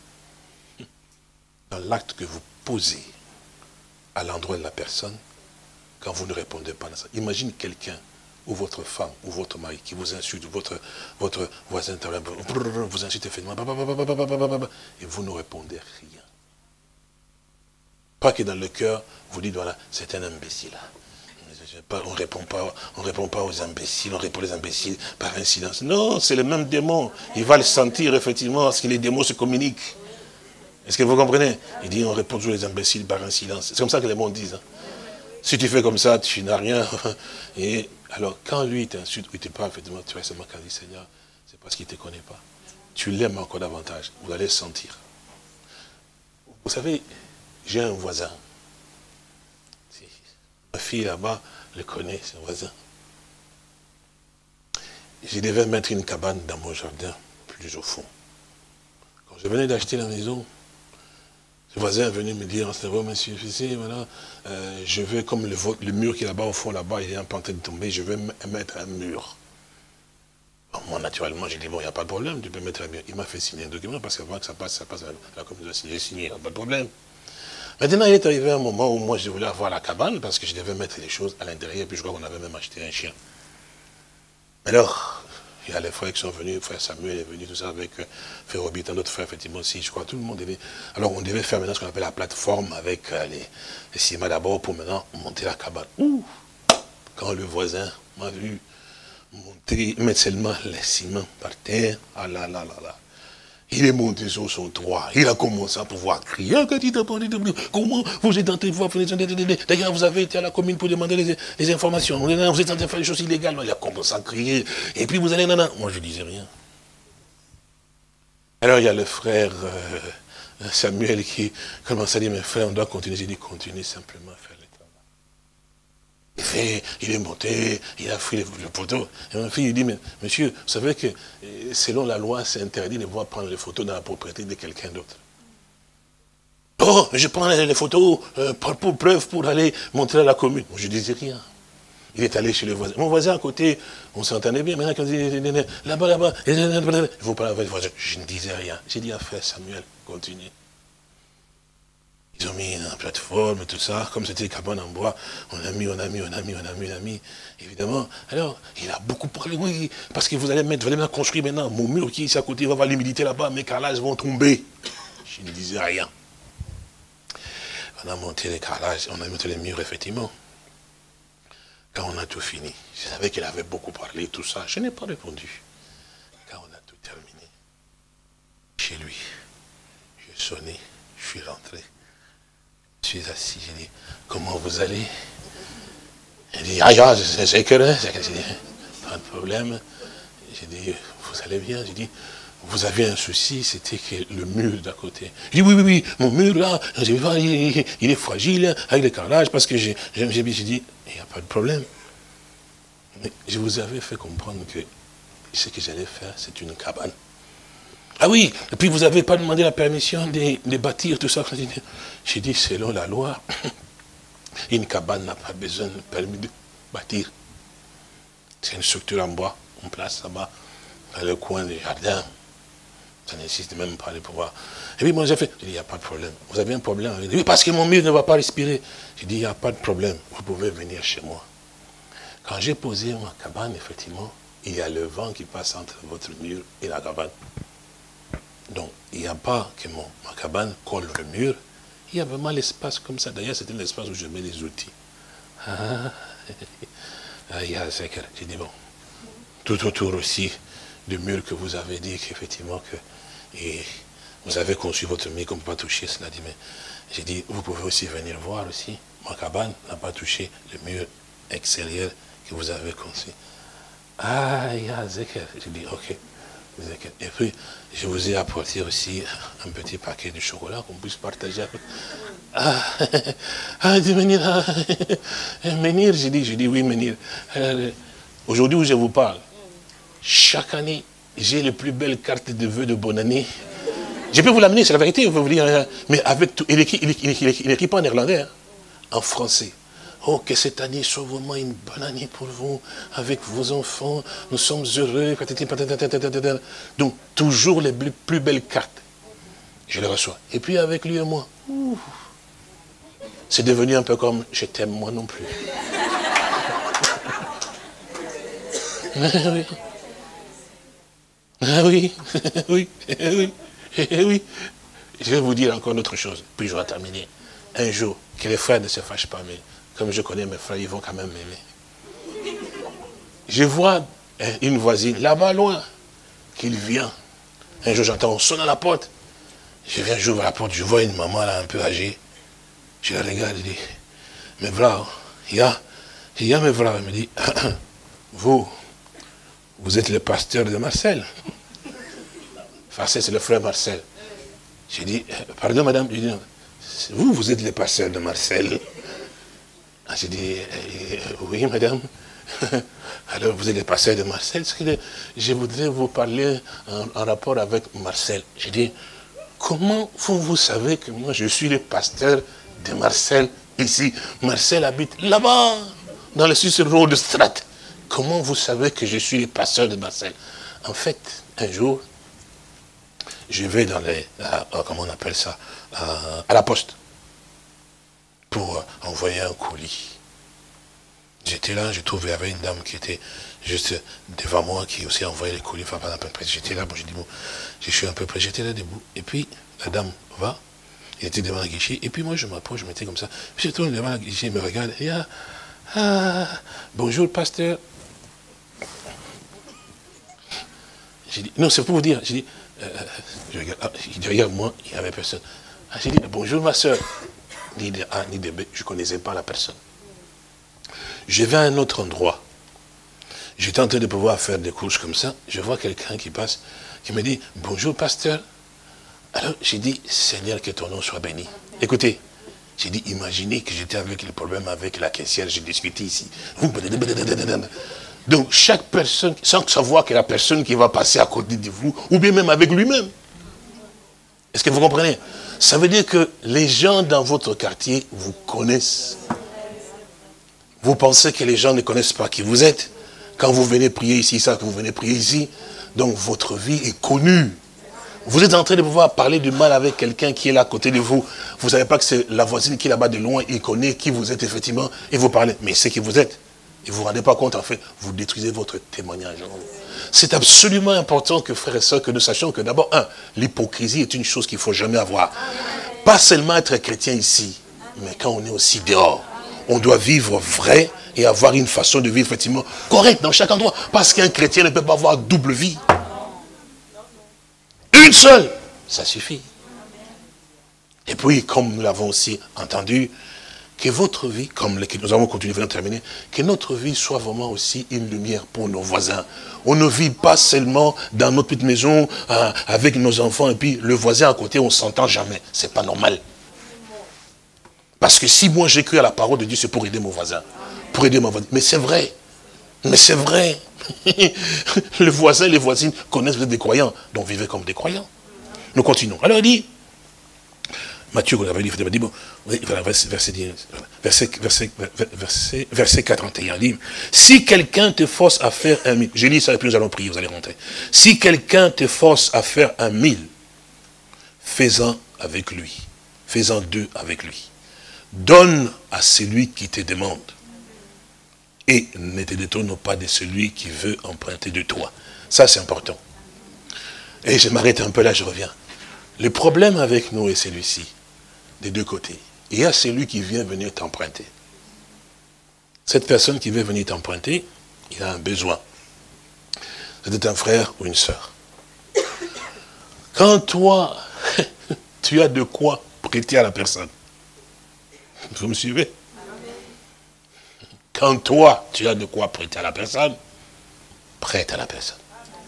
dans l'acte que vous posez à l'endroit de la personne quand vous ne répondez pas à ça. Imagine quelqu'un, ou votre femme, ou votre mari, qui vous insulte, ou votre, votre voisin vous insulte effectivement, et vous ne répondez rien. Pas que dans le cœur, vous dites, voilà, c'est un imbécile. On ne répond pas, on répond pas aux imbéciles, on répond aux imbéciles par incidence. Non, c'est le même démon. Il va le sentir, effectivement, parce que les démons se communiquent. Est-ce que vous comprenez? Il dit, on répond toujours aux imbéciles par incidence. C'est comme ça que les démons disent. Hein. Si tu fais comme ça, tu n'as rien. Et alors, quand lui, il t'insulte, ou il te parle, effectivement, tu restes seulement quand il dit, Seigneur, c'est parce qu'il ne te connaît pas. Tu l'aimes encore davantage. Vous allez sentir. Vous savez, j'ai un voisin. Ma fille là-bas le connaît, c'est un voisin. Je devais mettre une cabane dans mon jardin, plus au fond. Quand je venais d'acheter la maison, le voisin est venu me dire, c'est vrai, monsieur, voilà, euh, je veux, comme le, le mur qui est là-bas, au fond, là-bas, il est en train de tomber, je vais mettre un mur. Bon, moi, naturellement, j'ai dit, bon, il n'y a pas de problème, tu peux mettre un mur. Il m'a fait signer un document, parce qu'avant que ça passe, ça passe à la communauté, j'ai signé, il n'y a pas de problème. Maintenant, il est arrivé un moment où moi, je voulais avoir la cabane, parce que je devais mettre les choses à l'intérieur, puis je crois qu'on avait même acheté un chien. Alors, il y a les frères qui sont venus, frère Samuel est venu, tout ça, avec euh, frère Robit, un autre frère, effectivement, aussi, je crois, tout le monde devait. Alors, on devait faire maintenant ce qu'on appelle la plateforme avec euh, les, les ciments d'abord pour maintenant monter la cabane. Ouh! Quand le voisin m'a vu monter, mettre seulement les ciments par terre, ah là là là là. Il est monté sur son toit. Il a commencé à pouvoir crier. Comment vous êtes en train de voir? D'ailleurs, vous avez été à la commune pour demander les, les informations. Vous êtes en train de faire des choses illégales. Il a commencé à crier. Et puis vous allez, nana. Moi, je ne disais rien. Alors, il y a le frère euh, Samuel qui commence à dire, mes frères, on doit continuer. J'ai dit, continuez simplement à faire le travail. Il fait, il est monté, il a pris le, le poteau. Et ma fille, il dit, mais monsieur, vous savez que selon la loi, c'est interdit de pouvoir prendre les photos dans la propriété de quelqu'un d'autre. Oh, je prends les, les photos euh, pour, pour preuve pour aller montrer à la commune. Je ne disais rien. Il est allé chez le voisin. Mon voisin à côté, on s'entendait bien. Maintenant, quand il dit, là-bas, là-bas, il faut parler avec le voisin. Je ne disais rien. J'ai dit à frère Samuel, continue. Ils ont mis une plateforme, tout ça, comme c'était une cabane en bois, on a mis, on a mis, on a mis, on a mis, on a mis, évidemment. Alors, il a beaucoup parlé, oui, parce que vous allez mettre, vous allez maintenant construire maintenant mon mur qui est ici à côté, il va y avoir l'humidité là-bas, mes carrelages vont tomber. Je ne disais rien. On a monté les carrelages, on a monté les murs, effectivement. Quand on a tout fini, je savais qu'il avait beaucoup parlé, tout ça, je n'ai pas répondu. Quand on a tout terminé, chez lui, j'ai sonné, je suis rentré. Je suis assis, j'ai dit, comment vous allez? Il dit, ah, ja, c'est que là, j'ai dit, pas de problème. J'ai dit, vous allez bien? J'ai dit, vous avez un souci, c'était que le mur d'à côté. J'ai dit, oui, oui, oui, mon mur là, il, il est fragile, avec les carrelages, parce que j'ai dit, il n'y a pas de problème. Mais je vous avais fait comprendre que ce que j'allais faire, c'est une cabane. Ah oui, et puis vous n'avez pas demandé la permission de, de bâtir tout ça. J'ai dit, selon la loi, une cabane n'a pas besoin de permis de bâtir. C'est une structure en bois, on place là-bas, dans le coin du jardin. Ça n'insiste même pas de pouvoir. Et puis moi j'ai fait, j'ai dit, il n'y a pas de problème. Vous avez un problème? Il dit, oui, parce que mon mur ne va pas respirer. J'ai dit, il n'y a pas de problème, vous pouvez venir chez moi. Quand j'ai posé ma cabane, effectivement, il y a le vent qui passe entre votre mur et la cabane. Donc, il n'y a pas que mon, ma cabane colle le mur. Il y a vraiment l'espace comme ça. D'ailleurs, c'était l'espace où je mets les outils. Ah, il y a j'ai dit, bon, tout autour aussi du mur que vous avez dit qu'effectivement, que et vous avez conçu votre mur comme pas toucher cela. Dit, mais j'ai dit, vous pouvez aussi venir voir aussi. Ma cabane n'a pas touché le mur extérieur que vous avez conçu. Ah, il y a Zeker. J'ai dit, ok. Et puis, je vous ai apporté aussi un petit paquet de chocolat qu'on puisse partager avec. Ah, ah dit Menir, ah, Menir, j'ai dit, j'ai dit oui, Menir. Euh, Aujourd'hui où je vous parle, chaque année, j'ai les plus belles cartes de vœux de bonne année. Je peux vous l'amener, c'est la vérité, je peux vous dire, mais avec tout, il n'écrit pas en néerlandais, hein, en français. Oh, que cette année soit vraiment une bonne année pour vous, avec vos enfants, nous sommes heureux. Donc, toujours les plus belles cartes. Je les reçois. Et puis, avec lui et moi, c'est devenu un peu comme, je t'aime moi non plus. Ah oui. Ah oui, oui, oui, oui. Je vais vous dire encore une autre chose, puis je vais terminer. Un jour, que les frères ne se fâchent pas, mais comme je connais mes frères, ils vont quand même m'aimer. Je vois une voisine, là-bas loin, qu'il vient. Un jour, j'entends, on sonne à la porte. Je viens, j'ouvre la porte, je vois une maman là, un peu âgée. Je la regarde, je dis, mais voilà, il y a, il y a mes frères. Elle me dit, vous, vous êtes le pasteur de Marcel. Enfin, c'est le frère Marcel. J'ai dit, pardon madame, je dis, vous, vous êtes le pasteur de Marcel. J'ai dit, oui madame. Alors vous êtes le pasteur de Marcel. Je voudrais vous parler en, en rapport avec Marcel. J'ai dit, comment vous, vous savez que moi je suis le pasteur de Marcel ici? Marcel habite là-bas, dans le Swiss Road Strat. Comment vous savez que je suis le pasteur de Marcel? En fait, un jour, je vais dans les, à, à, comment on appelle ça, à, à la poste, pour envoyer un colis. J'étais là, j'ai trouvé avec une dame qui était juste devant moi, qui aussi envoyait les colis. Enfin, j'étais là, bon, j'ai dit, bon, je suis un peu près, j'étais là debout. Et puis, la dame va, il était devant la guichet, et puis moi, je m'approche, je m'étais comme ça. Puis je tourne devant la guichet, il me regarde, et ah, ah, bonjour, pasteur. J'ai dit, non, c'est pour vous dire, j'ai dit, euh, je regarde, ah, derrière moi, il n'y avait personne. Ah, j'ai dit, bonjour, ma soeur. Ni de A, ni de B, je ne connaissais pas la personne. Je vais à un autre endroit. J'étais en train de pouvoir faire des courses comme ça. Je vois quelqu'un qui passe, qui me dit, bonjour pasteur. Alors j'ai dit, Seigneur, que ton nom soit béni. Écoutez, j'ai dit, imaginez que j'étais avec le problème avec la caissière, j'ai discuté ici. Donc chaque personne, sans savoir que la personne qui va passer à côté de vous, ou bien même avec lui-même. Est-ce que vous comprenez? Ça veut dire que les gens dans votre quartier vous connaissent. Vous pensez que les gens ne connaissent pas qui vous êtes. Quand vous venez prier ici, ça, que vous venez prier ici, donc votre vie est connue. Vous êtes en train de pouvoir parler du mal avec quelqu'un qui est là à côté de vous. Vous ne savez pas que c'est la voisine qui est là-bas de loin, il connaît qui vous êtes effectivement, et vous parlez. Mais c'est qui vous êtes. Et vous ne vous rendez pas compte, en fait, vous détruisez votre témoignage. C'est absolument important que, frères et sœurs, que nous sachions que d'abord, un, l'hypocrisie est une chose qu'il ne faut jamais avoir. Pas seulement être chrétien ici, mais quand on est aussi dehors. On doit vivre vrai et avoir une façon de vivre effectivement correcte dans chaque endroit. Parce qu'un chrétien ne peut pas avoir double vie. Une seule, ça suffit. Et puis, comme nous l'avons aussi entendu, que votre vie, comme nous avons continué à terminer, que notre vie soit vraiment aussi une lumière pour nos voisins. On ne vit pas seulement dans notre petite maison euh, avec nos enfants et puis le voisin à côté, on ne s'entend jamais. C'est pas normal. Parce que si moi j'ai cru à la parole de Dieu, c'est pour aider mon voisin. Pour aider mon voisin. Mais c'est vrai. Mais c'est vrai. Le voisin et les voisines connaissent que vous êtes des croyants. Donc vivez comme des croyants. Nous continuons. Alors il dit, Matthieu, on avait dit, il dit bon, verset, verset, verset, verset, verset, verset quarante et un, dit, si quelqu'un te force à faire un mille, j'ai dit ça et puis nous allons prier, vous allez rentrer. Si quelqu'un te force à faire un mille, fais-en avec lui. Fais-en deux avec lui. Donne à celui qui te demande. et ne te détourne pas de celui qui veut emprunter de toi. Ça, c'est important. Et je m'arrête un peu là, je reviens. Le problème avec nous est celui-ci, des deux côtés. Il y a celui qui vient venir t'emprunter. Cette personne qui veut venir t'emprunter, il a un besoin. C'est un frère ou une sœur. Quand toi, tu as de quoi prêter à la personne, vous me suivez? Quand toi, tu as de quoi prêter à la personne, prête à la personne.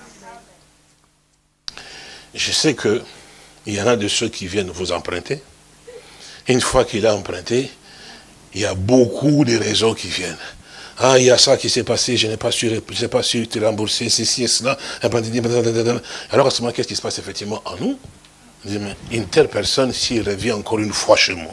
Je sais que il y en a de ceux qui viennent vous emprunter. Une fois qu'il a emprunté, il y a beaucoup de raisons qui viennent. Ah, il y a ça qui s'est passé, je n'ai pas su, je n'ai pas su te rembourser, ceci et cela. Alors à ce moment, qu'est-ce qui se passe effectivement en nous? On dit, mais une telle personne, s'il revient encore une fois chez moi,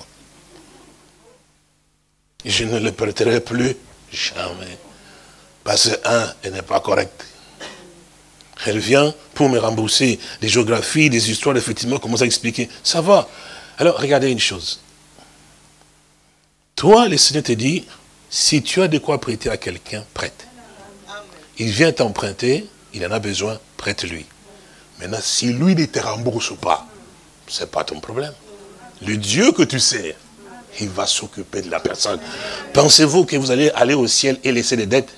je ne le prêterai plus jamais. Parce que, un, elle n'est pas correcte. Elle vient pour me rembourser des géographies, des histoires, effectivement, comment ça expliquer. Ça va. Alors, regardez une chose. Toi, le Seigneur te dit, si tu as de quoi prêter à quelqu'un, prête. Il vient t'emprunter, il en a besoin, prête-lui. Maintenant, si lui ne te rembourse pas, ce n'est pas ton problème. Le Dieu que tu sers, il va s'occuper de la personne. Pensez-vous que vous allez aller au ciel et laisser des dettes?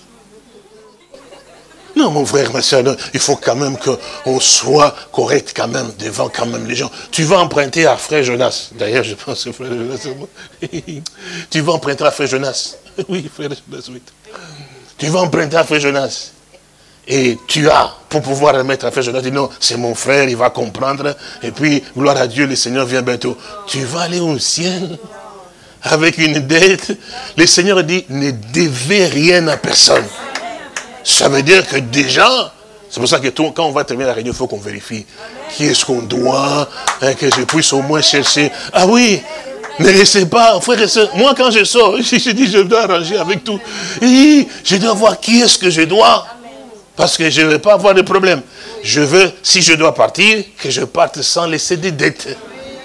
Non, mon frère, ma soeur, non, il faut quand même qu'on soit correct quand même, devant quand même les gens. Tu vas emprunter à frère Jonas. D'ailleurs, je pense que frère Jonas, c'est moi. Tu vas emprunter à frère Jonas. Oui, frère Jonas, oui. Tu vas emprunter à frère Jonas. Et tu as, pour pouvoir remettre à frère Jonas, dis non, c'est mon frère, il va comprendre. Et puis, gloire à Dieu, le Seigneur vient bientôt. Tu vas aller au ciel avec une dette. Le Seigneur dit, ne devez rien à personne. Ça veut dire que déjà, c'est pour ça que tout, quand on va terminer la réunion, il faut qu'on vérifie qui est-ce qu'on doit, hein, que je puisse au moins chercher. Ah oui, ne laissez pas, frère et soeur, moi quand je sors, je, je dis je dois arranger avec tout. Et je dois voir qui est-ce que je dois, parce que je ne veux pas avoir de problème. Je veux, si je dois partir, que je parte sans laisser des dettes.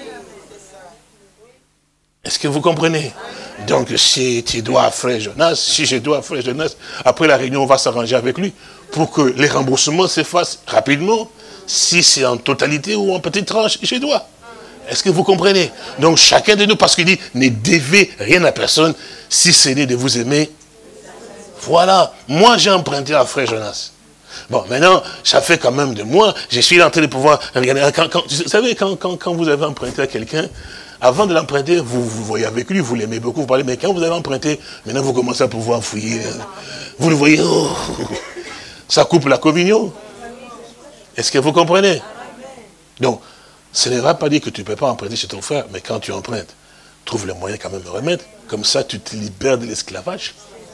Est-ce que vous comprenez? Donc, si tu dois à frère Jonas, si je dois à frère Jonas, après la réunion, on va s'arranger avec lui pour que les remboursements se fassent rapidement. Si c'est en totalité ou en petite tranche, je dois. Est-ce que vous comprenez? Donc, chacun de nous, parce qu'il dit, ne devez rien à personne, si ce n'est de vous aimer. Voilà. Moi, j'ai emprunté à frère Jonas. Bon, maintenant, ça fait quand même de moi, je suis en train de pouvoir regarder. Quand, quand, vous savez, quand, quand, quand vous avez emprunté à quelqu'un, avant de l'emprunter, vous, vous voyez avec lui, vous l'aimez beaucoup, vous parlez, mais quand vous avez emprunté, maintenant vous commencez à pouvoir fouiller. Vous le voyez, oh, ça coupe la communion. Est-ce que vous comprenez? Donc, ce ne va pas dire que tu ne peux pas emprunter chez ton frère, mais quand tu empruntes, trouve le moyen quand même de remettre. Comme ça, tu te libères de l'esclavage.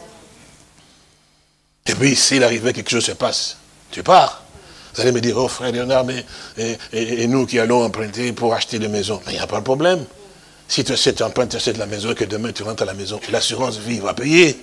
Et puis, s'il arrivait quelque chose se passe, tu pars. Vous allez me dire, oh frère Léonard, mais et, et, et nous qui allons emprunter pour acheter des maisons. Mais il n'y a pas de problème. Si tu achètes, tu empruntes, tu achètes la maison et que demain tu rentres à la maison, l'assurance vie va payer.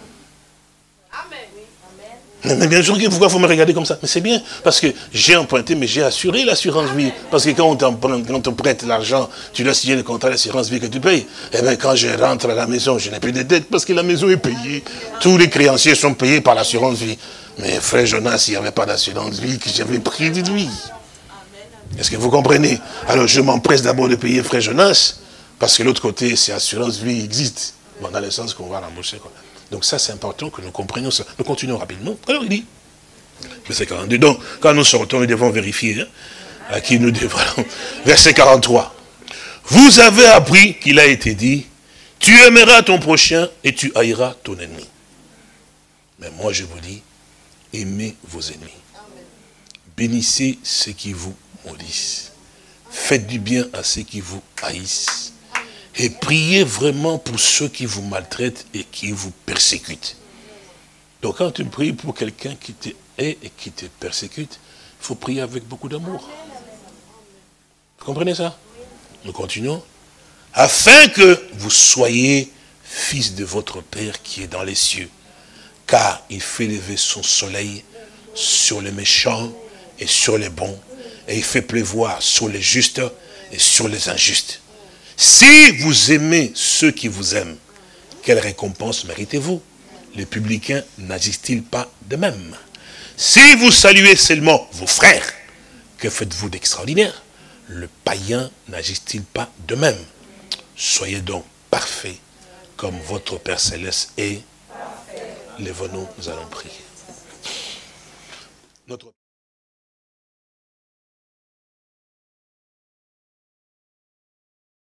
Amen. Mais bien sûr, pourquoi il faut me regarder comme ça? Mais c'est bien, parce que j'ai emprunté, mais j'ai assuré l'assurance vie. Parce que quand on t'emprunte, quand on te prête l'argent, tu dois signer le contrat d'assurance vie que tu payes. Eh bien, quand je rentre à la maison, je n'ai plus de dettes parce que la maison est payée. Tous les créanciers sont payés par l'assurance vie. Mais frère Jonas, il n'y avait pas d'assurance vie que j'avais pris de lui. Est-ce que vous comprenez? Alors je m'empresse d'abord de payer frère Jonas, parce que l'autre côté, c'est assurance vie existe. Bon, dans le sens qu'on va rembourser. Quoi. Donc ça, c'est important que nous comprenions ça. Nous continuons rapidement. Alors il dit, verset quarante-deux, donc quand nous sortons, nous devons vérifier hein, à qui nous devons. Verset quarante-trois. Vous avez appris qu'il a été dit, tu aimeras ton prochain et tu haïras ton ennemi. Mais moi je vous dis, aimez vos ennemis. Bénissez ceux qui vous maudissent. Faites du bien à ceux qui vous haïssent. Et priez vraiment pour ceux qui vous maltraitent et qui vous persécutent. Donc quand tu pries pour quelqu'un qui te hait et qui te persécute, il faut prier avec beaucoup d'amour. Vous comprenez ça? Nous continuons. Afin que vous soyez fils de votre Père qui est dans les cieux. Car il fait lever son soleil sur les méchants et sur les bons. Et il fait pleuvoir sur les justes et sur les injustes. Si vous aimez ceux qui vous aiment, quelle récompense méritez-vous? les publicains n'agissent-ils pas de même? Si vous saluez seulement vos frères, que faites-vous d'extraordinaire? Le païen n'agit-il pas de même? Soyez donc parfaits, comme votre Père Céleste est. Lève-nous, nous allons prier. Notre